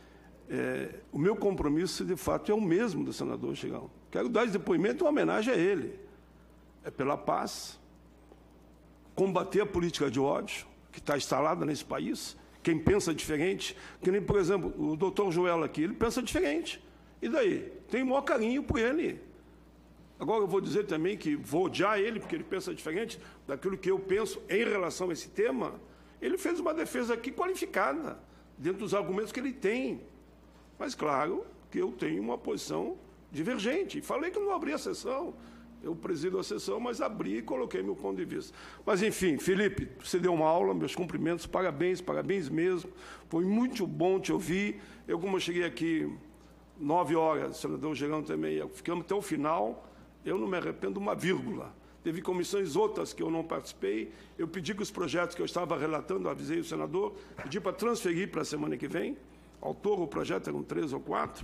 É, o meu compromisso, de fato, é o mesmo do senador Girão. Quero dar esse depoimento em homenagem a ele. É pela paz, combater a política de ódio, que está instalada nesse país, quem pensa diferente, que nem, por exemplo, o doutor Joel aqui, ele pensa diferente. E daí? Tenho o maior carinho por ele. Agora eu vou dizer também que vou odiar ele, porque ele pensa diferente daquilo que eu penso em relação a esse tema. Ele fez uma defesa aqui qualificada, dentro dos argumentos que ele tem. Mas, claro, que eu tenho uma posição divergente. Falei que não abri a sessão. Eu presido a sessão, mas abri e coloquei meu ponto de vista. Mas, enfim, Felipe, você deu uma aula, meus cumprimentos, parabéns, parabéns mesmo. Foi muito bom te ouvir. Eu, como eu cheguei aqui nove horas, o senador Girão também, ficamos até o final, eu não me arrependo uma vírgula. Teve comissões outras que eu não participei. Eu pedi que os projetos que eu estava relatando, eu avisei o senador, pedi para transferir para a semana que vem. Autor, o projeto eram três ou quatro.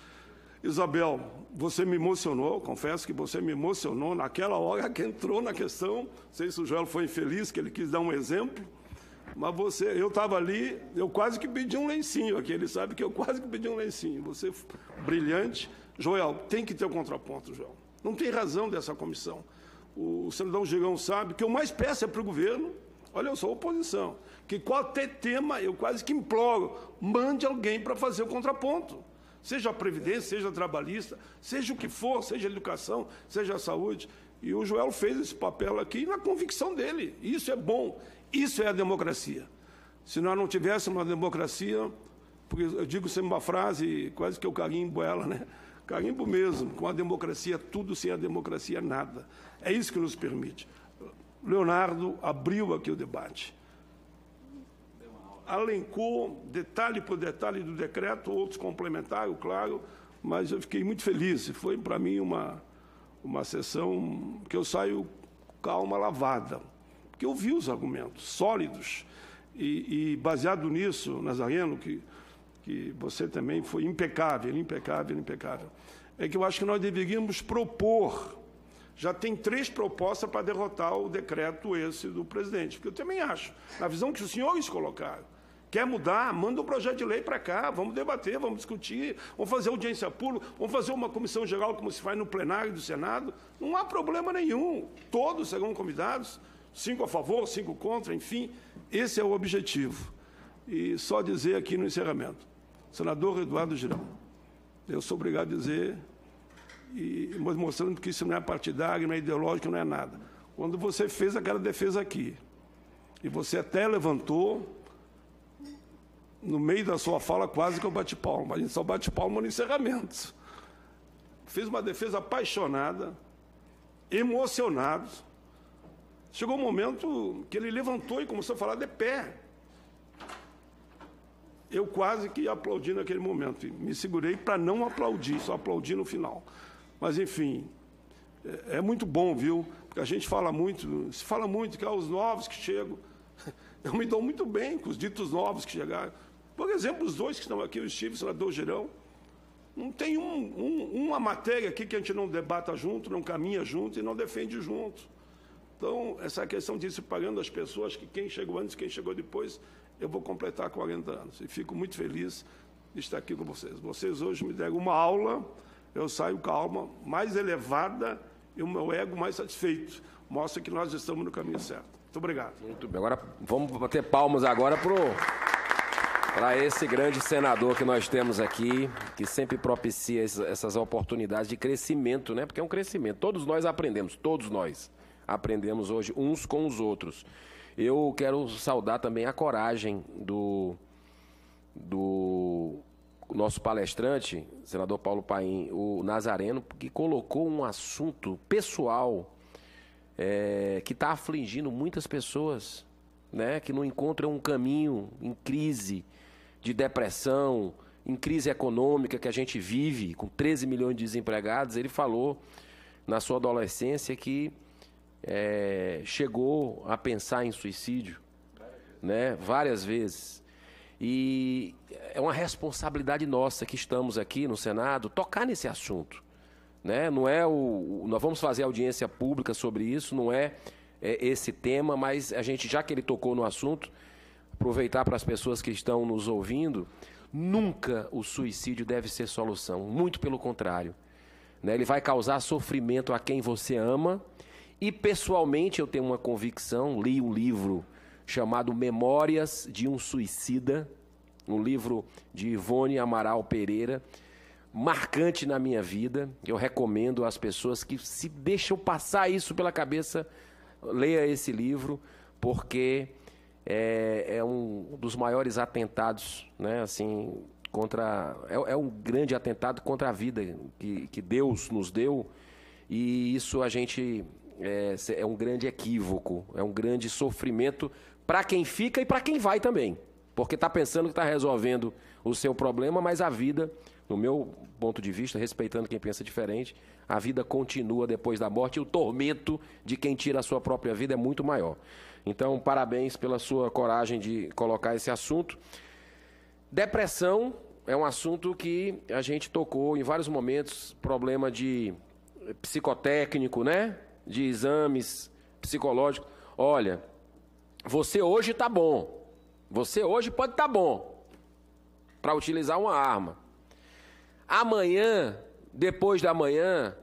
Isabel, você me emocionou, confesso que você me emocionou naquela hora que entrou na questão. Não sei se o Joel foi infeliz, que ele quis dar um exemplo, mas você, eu estava ali, eu quase que pedi um lencinho aqui, ele sabe que eu quase que pedi um lencinho. Você, brilhante. Joel, tem que ter o contraponto, Joel. Não tem razão dessa comissão. O senador Girão sabe que eu mais peço é para o governo, olha, eu sou oposição, que qualquer tema, eu quase que imploro, mande alguém para fazer o contraponto. Seja a Previdência, seja a trabalhista, seja o que for, seja a educação, seja a saúde. E o Joel fez esse papel aqui na convicção dele. Isso é bom, isso é a democracia. Se nós não tivéssemos uma democracia, porque eu digo sempre uma frase, quase que eu carimbo ela, né? Carimbo mesmo, com a democracia, tudo, sem a democracia, nada. É isso que nos permite. Leonardo abriu aqui o debate. Alencou detalhe por detalhe do decreto, outros complementaram, claro, mas eu fiquei muito feliz. Foi, para mim, uma, uma sessão que eu saio com a alma lavada, porque eu vi os argumentos sólidos e, e baseado nisso, Nazareno, que, que você também foi impecável, impecável, impecável, é que eu acho que nós deveríamos propor. Já tem três propostas para derrotar o decreto esse do presidente, porque eu também acho, na visão que os senhores colocaram, quer mudar, manda um projeto de lei para cá, vamos debater, vamos discutir, vamos fazer audiência pública, vamos fazer uma comissão geral como se faz no plenário do Senado, não há problema nenhum, todos serão convidados, cinco a favor, cinco contra, enfim, esse é o objetivo. E só dizer aqui no encerramento, senador Eduardo Girão, eu sou obrigado a dizer, e mostrando que isso não é partidário, não é ideológico, não é nada. Quando você fez aquela defesa aqui, e você até levantou, no meio da sua fala, quase que eu bati palma, a gente só bate palma no encerramento. Fez uma defesa apaixonada, emocionado. Chegou um momento que ele levantou e começou a falar de pé. Eu quase que aplaudi naquele momento, me segurei para não aplaudir, só aplaudi no final. Mas, enfim, é, é muito bom, viu? Porque a gente fala muito, se fala muito que há os novos que chegam. Eu me dou muito bem com os ditos novos que chegaram. Por exemplo, os dois que estão aqui, o Steve e o senador Girão, não tem um, um, uma matéria aqui que a gente não debata junto, não caminha junto e não defende junto. Então, essa questão de ir se pagando as pessoas, que quem chegou antes, quem chegou depois, eu vou completar quarenta anos. E fico muito feliz de estar aqui com vocês. Vocês hoje me deram uma aula, eu saio com a alma mais elevada e o meu ego mais satisfeito. Mostra que nós estamos no caminho certo. Muito obrigado. Muito bem. Agora, vamos bater palmas agora para para esse grande senador que nós temos aqui, que sempre propicia essas oportunidades de crescimento, né? Porque é um crescimento. Todos nós aprendemos, todos nós aprendemos hoje uns com os outros. Eu quero saudar também a coragem do, do nosso palestrante, senador Paulo Paim, o Nazareno, que colocou um assunto pessoal é, que está afligindo muitas pessoas, né, que não encontram um caminho em crise de depressão, em crise econômica que a gente vive, com treze milhões de desempregados. Ele falou na sua adolescência que é, chegou a pensar em suicídio, né, várias vezes. E é uma responsabilidade nossa que estamos aqui no Senado tocar nesse assunto, né? Não é o, nós vamos fazer audiência pública sobre isso, não é, é esse tema, mas a gente, já que ele tocou no assunto, aproveitar para as pessoas que estão nos ouvindo, nunca o suicídio deve ser solução, muito pelo contrário, né? Ele vai causar sofrimento a quem você ama. E pessoalmente eu tenho uma convicção, li um livro chamado Memórias de um Suicida, um livro de Ivone Amaral Pereira, marcante na minha vida. Eu recomendo às pessoas que se deixam passar isso pela cabeça, leia esse livro, porque é, é um dos maiores atentados, né, assim, contra, é, é um grande atentado contra a vida que, que Deus nos deu, e isso a gente é, é um grande equívoco, é um grande sofrimento para quem fica e para quem vai também, porque está pensando que está resolvendo o seu problema, mas a vida, no meu ponto de vista, respeitando quem pensa diferente, a vida continua depois da morte e o tormento de quem tira a sua própria vida é muito maior. Então, parabéns pela sua coragem de colocar esse assunto. Depressão é um assunto que a gente tocou em vários momentos, problema de psicotécnico, né? De exames psicológicos. Olha, você hoje está bom, você hoje pode estar tá bom para utilizar uma arma. Amanhã, depois da manhã,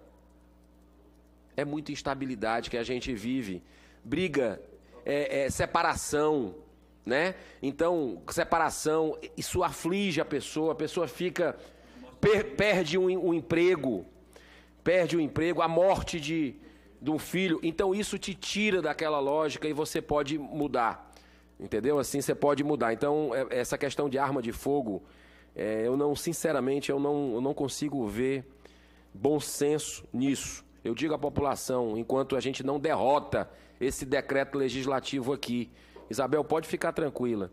é muita instabilidade que a gente vive. Briga, é, é, separação, né? Então, separação, isso aflige a pessoa, a pessoa fica, per, perde um, um emprego, perde o um emprego, a morte de... de um filho, então isso te tira daquela lógica e você pode mudar, entendeu? Assim você pode mudar. Então, essa questão de arma de fogo, é, eu não, sinceramente, eu não, eu não consigo ver bom senso nisso. Eu digo à população, enquanto a gente não derrota esse decreto legislativo aqui, Isabel, pode ficar tranquila.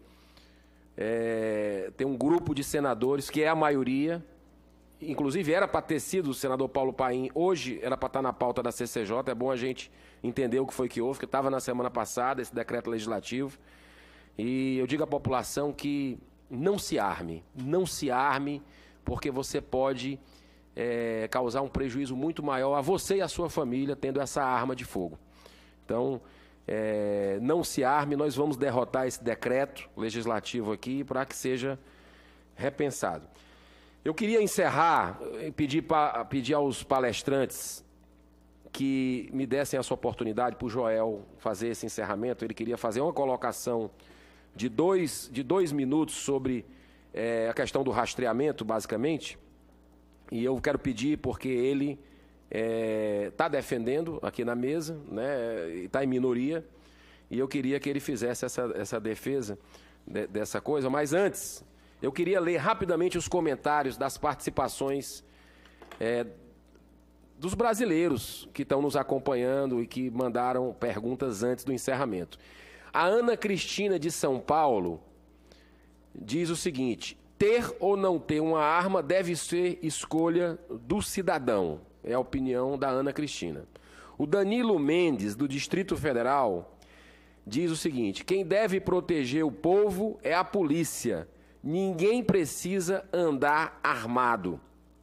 É, tem um grupo de senadores, que é a maioria, inclusive era para ter sido o senador Paulo Paim, hoje era para estar na pauta da C C J, é bom a gente entender o que foi que houve, que estava na semana passada esse decreto legislativo. E eu digo à população que não se arme, não se arme, porque você pode é, causar um prejuízo muito maior a você e a sua família tendo essa arma de fogo. Então, é, não se arme, nós vamos derrotar esse decreto legislativo aqui para que seja repensado. Eu queria encerrar e pedir, pa, pedir aos palestrantes que me dessem essa oportunidade para o Joel fazer esse encerramento. Ele queria fazer uma colocação de dois, de dois minutos sobre é, a questão do rastreamento, basicamente. E eu quero pedir porque ele está é, defendendo aqui na mesa, né, está em minoria, e eu queria que ele fizesse essa, essa defesa de, dessa coisa. Mas antes... eu queria ler rapidamente os comentários das participações é, dos brasileiros que estão nos acompanhando e que mandaram perguntas antes do encerramento. A Ana Cristina de São Paulo diz o seguinte: ter ou não ter uma arma deve ser escolha do cidadão. É a opinião da Ana Cristina. O Danilo Mendes, do Distrito Federal, diz o seguinte: quem deve proteger o povo é a polícia. Ninguém precisa andar armado.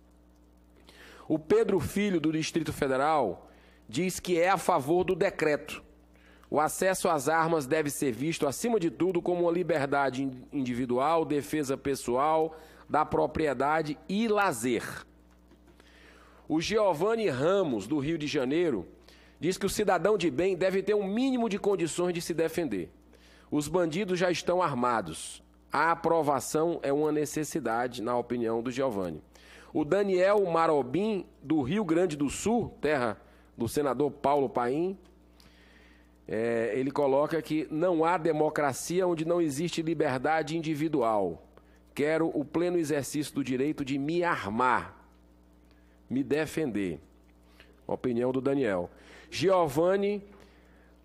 O Pedro Filho, do Distrito Federal, diz que é a favor do decreto. O acesso às armas deve ser visto, acima de tudo, como uma liberdade individual, defesa pessoal, da propriedade e lazer. O Giovanni Ramos, do Rio de Janeiro, diz que o cidadão de bem deve ter um mínimo de condições de se defender. Os bandidos já estão armados. A aprovação é uma necessidade, na opinião do Giovanni. O Daniel Marobim, do Rio Grande do Sul, terra do senador Paulo Paim, é, ele coloca que não há democracia onde não existe liberdade individual. Quero o pleno exercício do direito de me armar, me defender. Opinião do Daniel. Giovanni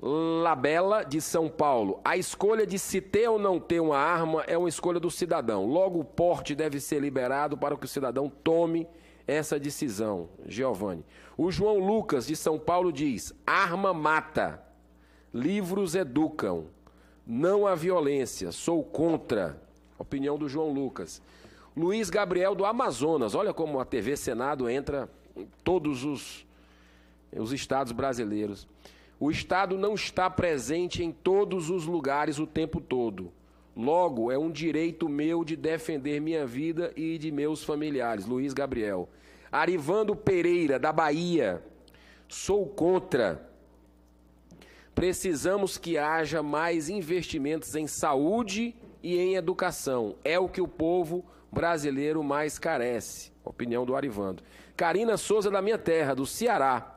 Labella, de São Paulo. A escolha de se ter ou não ter uma arma é uma escolha do cidadão. Logo, o porte deve ser liberado para que o cidadão tome essa decisão. Giovanni. O João Lucas, de São Paulo, diz: arma mata, livros educam, não a violência, sou contra. Opinião do João Lucas. Luiz Gabriel, do Amazonas. Olha como a T V Senado entra em todos os, os estados brasileiros. O Estado não está presente em todos os lugares o tempo todo. Logo, é um direito meu de defender minha vida e de meus familiares. Luiz Gabriel. Arivando Pereira, da Bahia. Sou contra. Precisamos que haja mais investimentos em saúde e em educação. É o que o povo brasileiro mais carece. Opinião do Arivando. Karina Souza, da minha terra, do Ceará.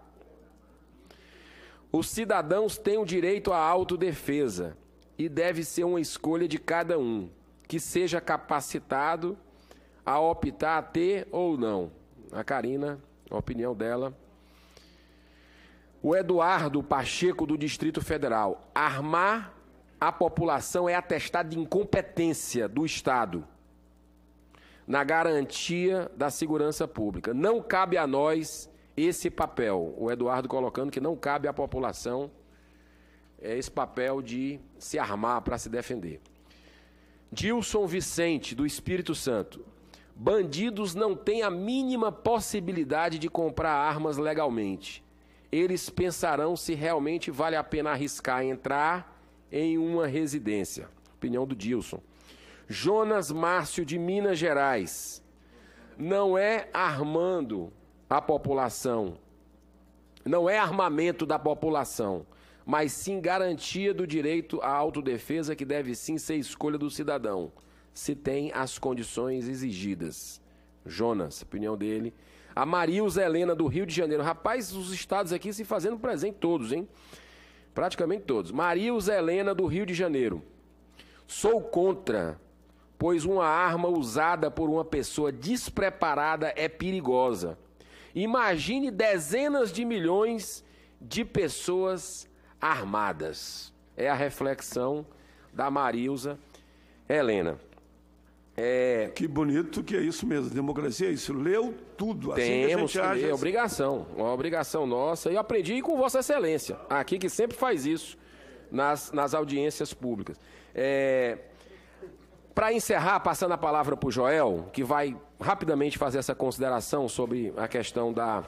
Os cidadãos têm o direito à autodefesa e deve ser uma escolha de cada um, que seja capacitado a optar a ter ou não. A Karina, a opinião dela. O Eduardo Pacheco, do Distrito Federal. Armar a população é atestado de incompetência do Estado na garantia da segurança pública. Não cabe a nós esse papel. O Eduardo colocando que não cabe à população é esse papel de se armar para se defender. Dilson Vicente, do Espírito Santo. Bandidos não têm a mínima possibilidade de comprar armas legalmente. Eles pensarão se realmente vale a pena arriscar entrar em uma residência. Opinião do Dilson. Jonas Márcio, de Minas Gerais. Não é armando a população, não é armamento da população, mas sim garantia do direito à autodefesa, que deve sim ser escolha do cidadão, se tem as condições exigidas. Jonas, opinião dele. A Marilza Helena, do Rio de Janeiro. Rapaz, os estados aqui se fazendo presente todos, hein? Praticamente todos. Marilza Helena, do Rio de Janeiro. Sou contra, pois uma arma usada por uma pessoa despreparada é perigosa. Imagine dezenas de milhões de pessoas armadas. É a reflexão da Marilza Helena. É... Que bonito que é isso mesmo. Democracia é isso. Leu tudo. Assim Temos que, a gente que ler, age... é obrigação. Uma obrigação nossa. E eu aprendi com Vossa Excelência, aqui que sempre faz isso nas, nas audiências públicas. É... Para encerrar, passando a palavra para o Joel, que vai rapidamente fazer essa consideração sobre a questão da,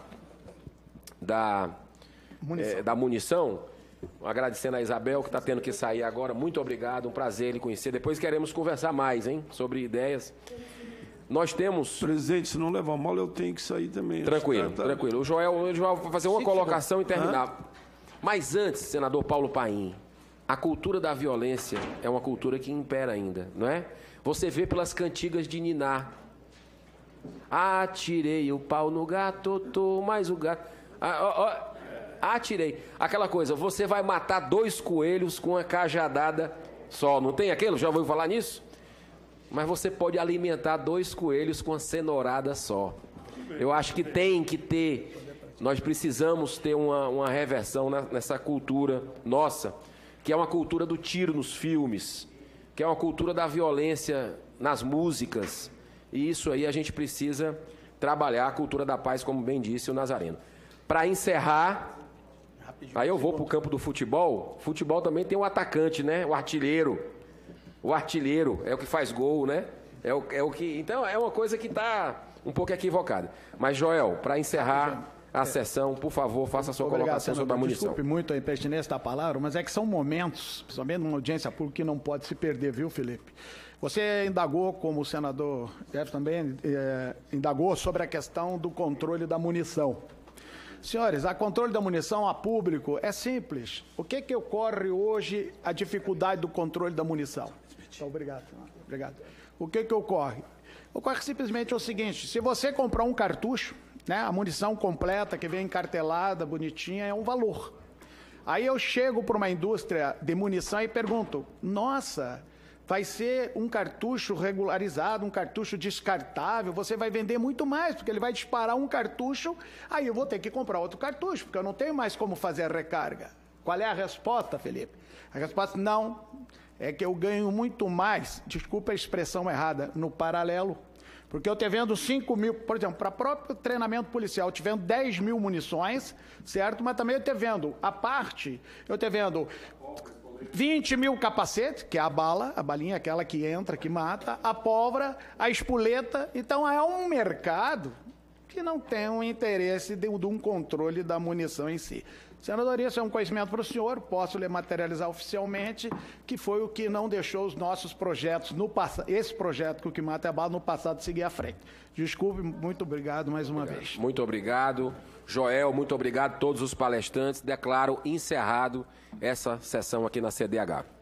da, munição. É, da munição, agradecendo a Isabel, que está tendo que sair agora. Muito obrigado, um prazer lhe conhecer. Depois queremos conversar mais, hein, sobre ideias. Nós temos... Presidente, se não levar mal, eu tenho que sair também. Tranquilo, tá... tranquilo. O Joel, o Joel vai fazer uma Sim, colocação e terminar. Hã? Mas antes, senador Paulo Paim, a cultura da violência é uma cultura que impera ainda, não é? Você vê pelas cantigas de Niná. Atirei o pau no gato, tô mais o gato... Ah, ó, ó, atirei. Aquela coisa, você vai matar dois coelhos com uma cajadada só. Não tem aquilo? Já ouviu falar nisso? Mas você pode alimentar dois coelhos com uma cenourada só. Eu acho que tem que ter... Nós precisamos ter uma, uma reversão nessa cultura nossa, que é uma cultura do tiro nos filmes, que é uma cultura da violência nas músicas. E isso aí a gente precisa trabalhar, a cultura da paz, como bem disse o Nazareno. Para encerrar, aí eu vou para o campo do futebol. Futebol também tem um atacante, né? O artilheiro. O artilheiro é o que faz gol, né? É o, é o que... Então, é uma coisa que está um pouco equivocada. Mas, Joel, para encerrar a sessão, por favor, faça a sua Obrigado, colocação senador. sobre a munição. Desculpe muito a impertinência da palavra, mas é que são momentos, principalmente numa audiência pública, que não pode se perder, viu, Felipe? Você indagou, como o senador Jefferson também eh, indagou, sobre a questão do controle da munição. Senhores, a controle da munição a público é simples. O que que ocorre hoje, a dificuldade do controle da munição? Então, obrigado. Obrigado. O que que ocorre? Ocorre simplesmente o seguinte, se você comprar um cartucho, né, a munição completa, que vem encartelada, bonitinha, é um valor. Aí eu chego para uma indústria de munição e pergunto, nossa, vai ser um cartucho regularizado, um cartucho descartável, você vai vender muito mais, porque ele vai disparar um cartucho, aí eu vou ter que comprar outro cartucho, porque eu não tenho mais como fazer a recarga. Qual é a resposta, Felipe? A resposta não, é que eu ganho muito mais, desculpa a expressão errada, no paralelo. Porque eu te vendo cinco mil, por exemplo, para próprio treinamento policial, eu te vendo dez mil munições, certo? Mas também eu te vendo, a parte, eu te vendo vinte mil capacetes, que é a bala, a balinha aquela que entra, que mata, a pólvora, a espoleta. Então é um mercado que não tem um interesse de, de um controle da munição em si. Senador, isso é um conhecimento para o senhor, posso lhe materializar oficialmente, que foi o que não deixou os nossos projetos, no esse projeto que o que mata é a bala, no passado seguir à frente. Desculpe, muito obrigado mais uma obrigado. vez. Muito obrigado. Joel, muito obrigado a todos os palestrantes. Declaro encerrado essa sessão aqui na C D H.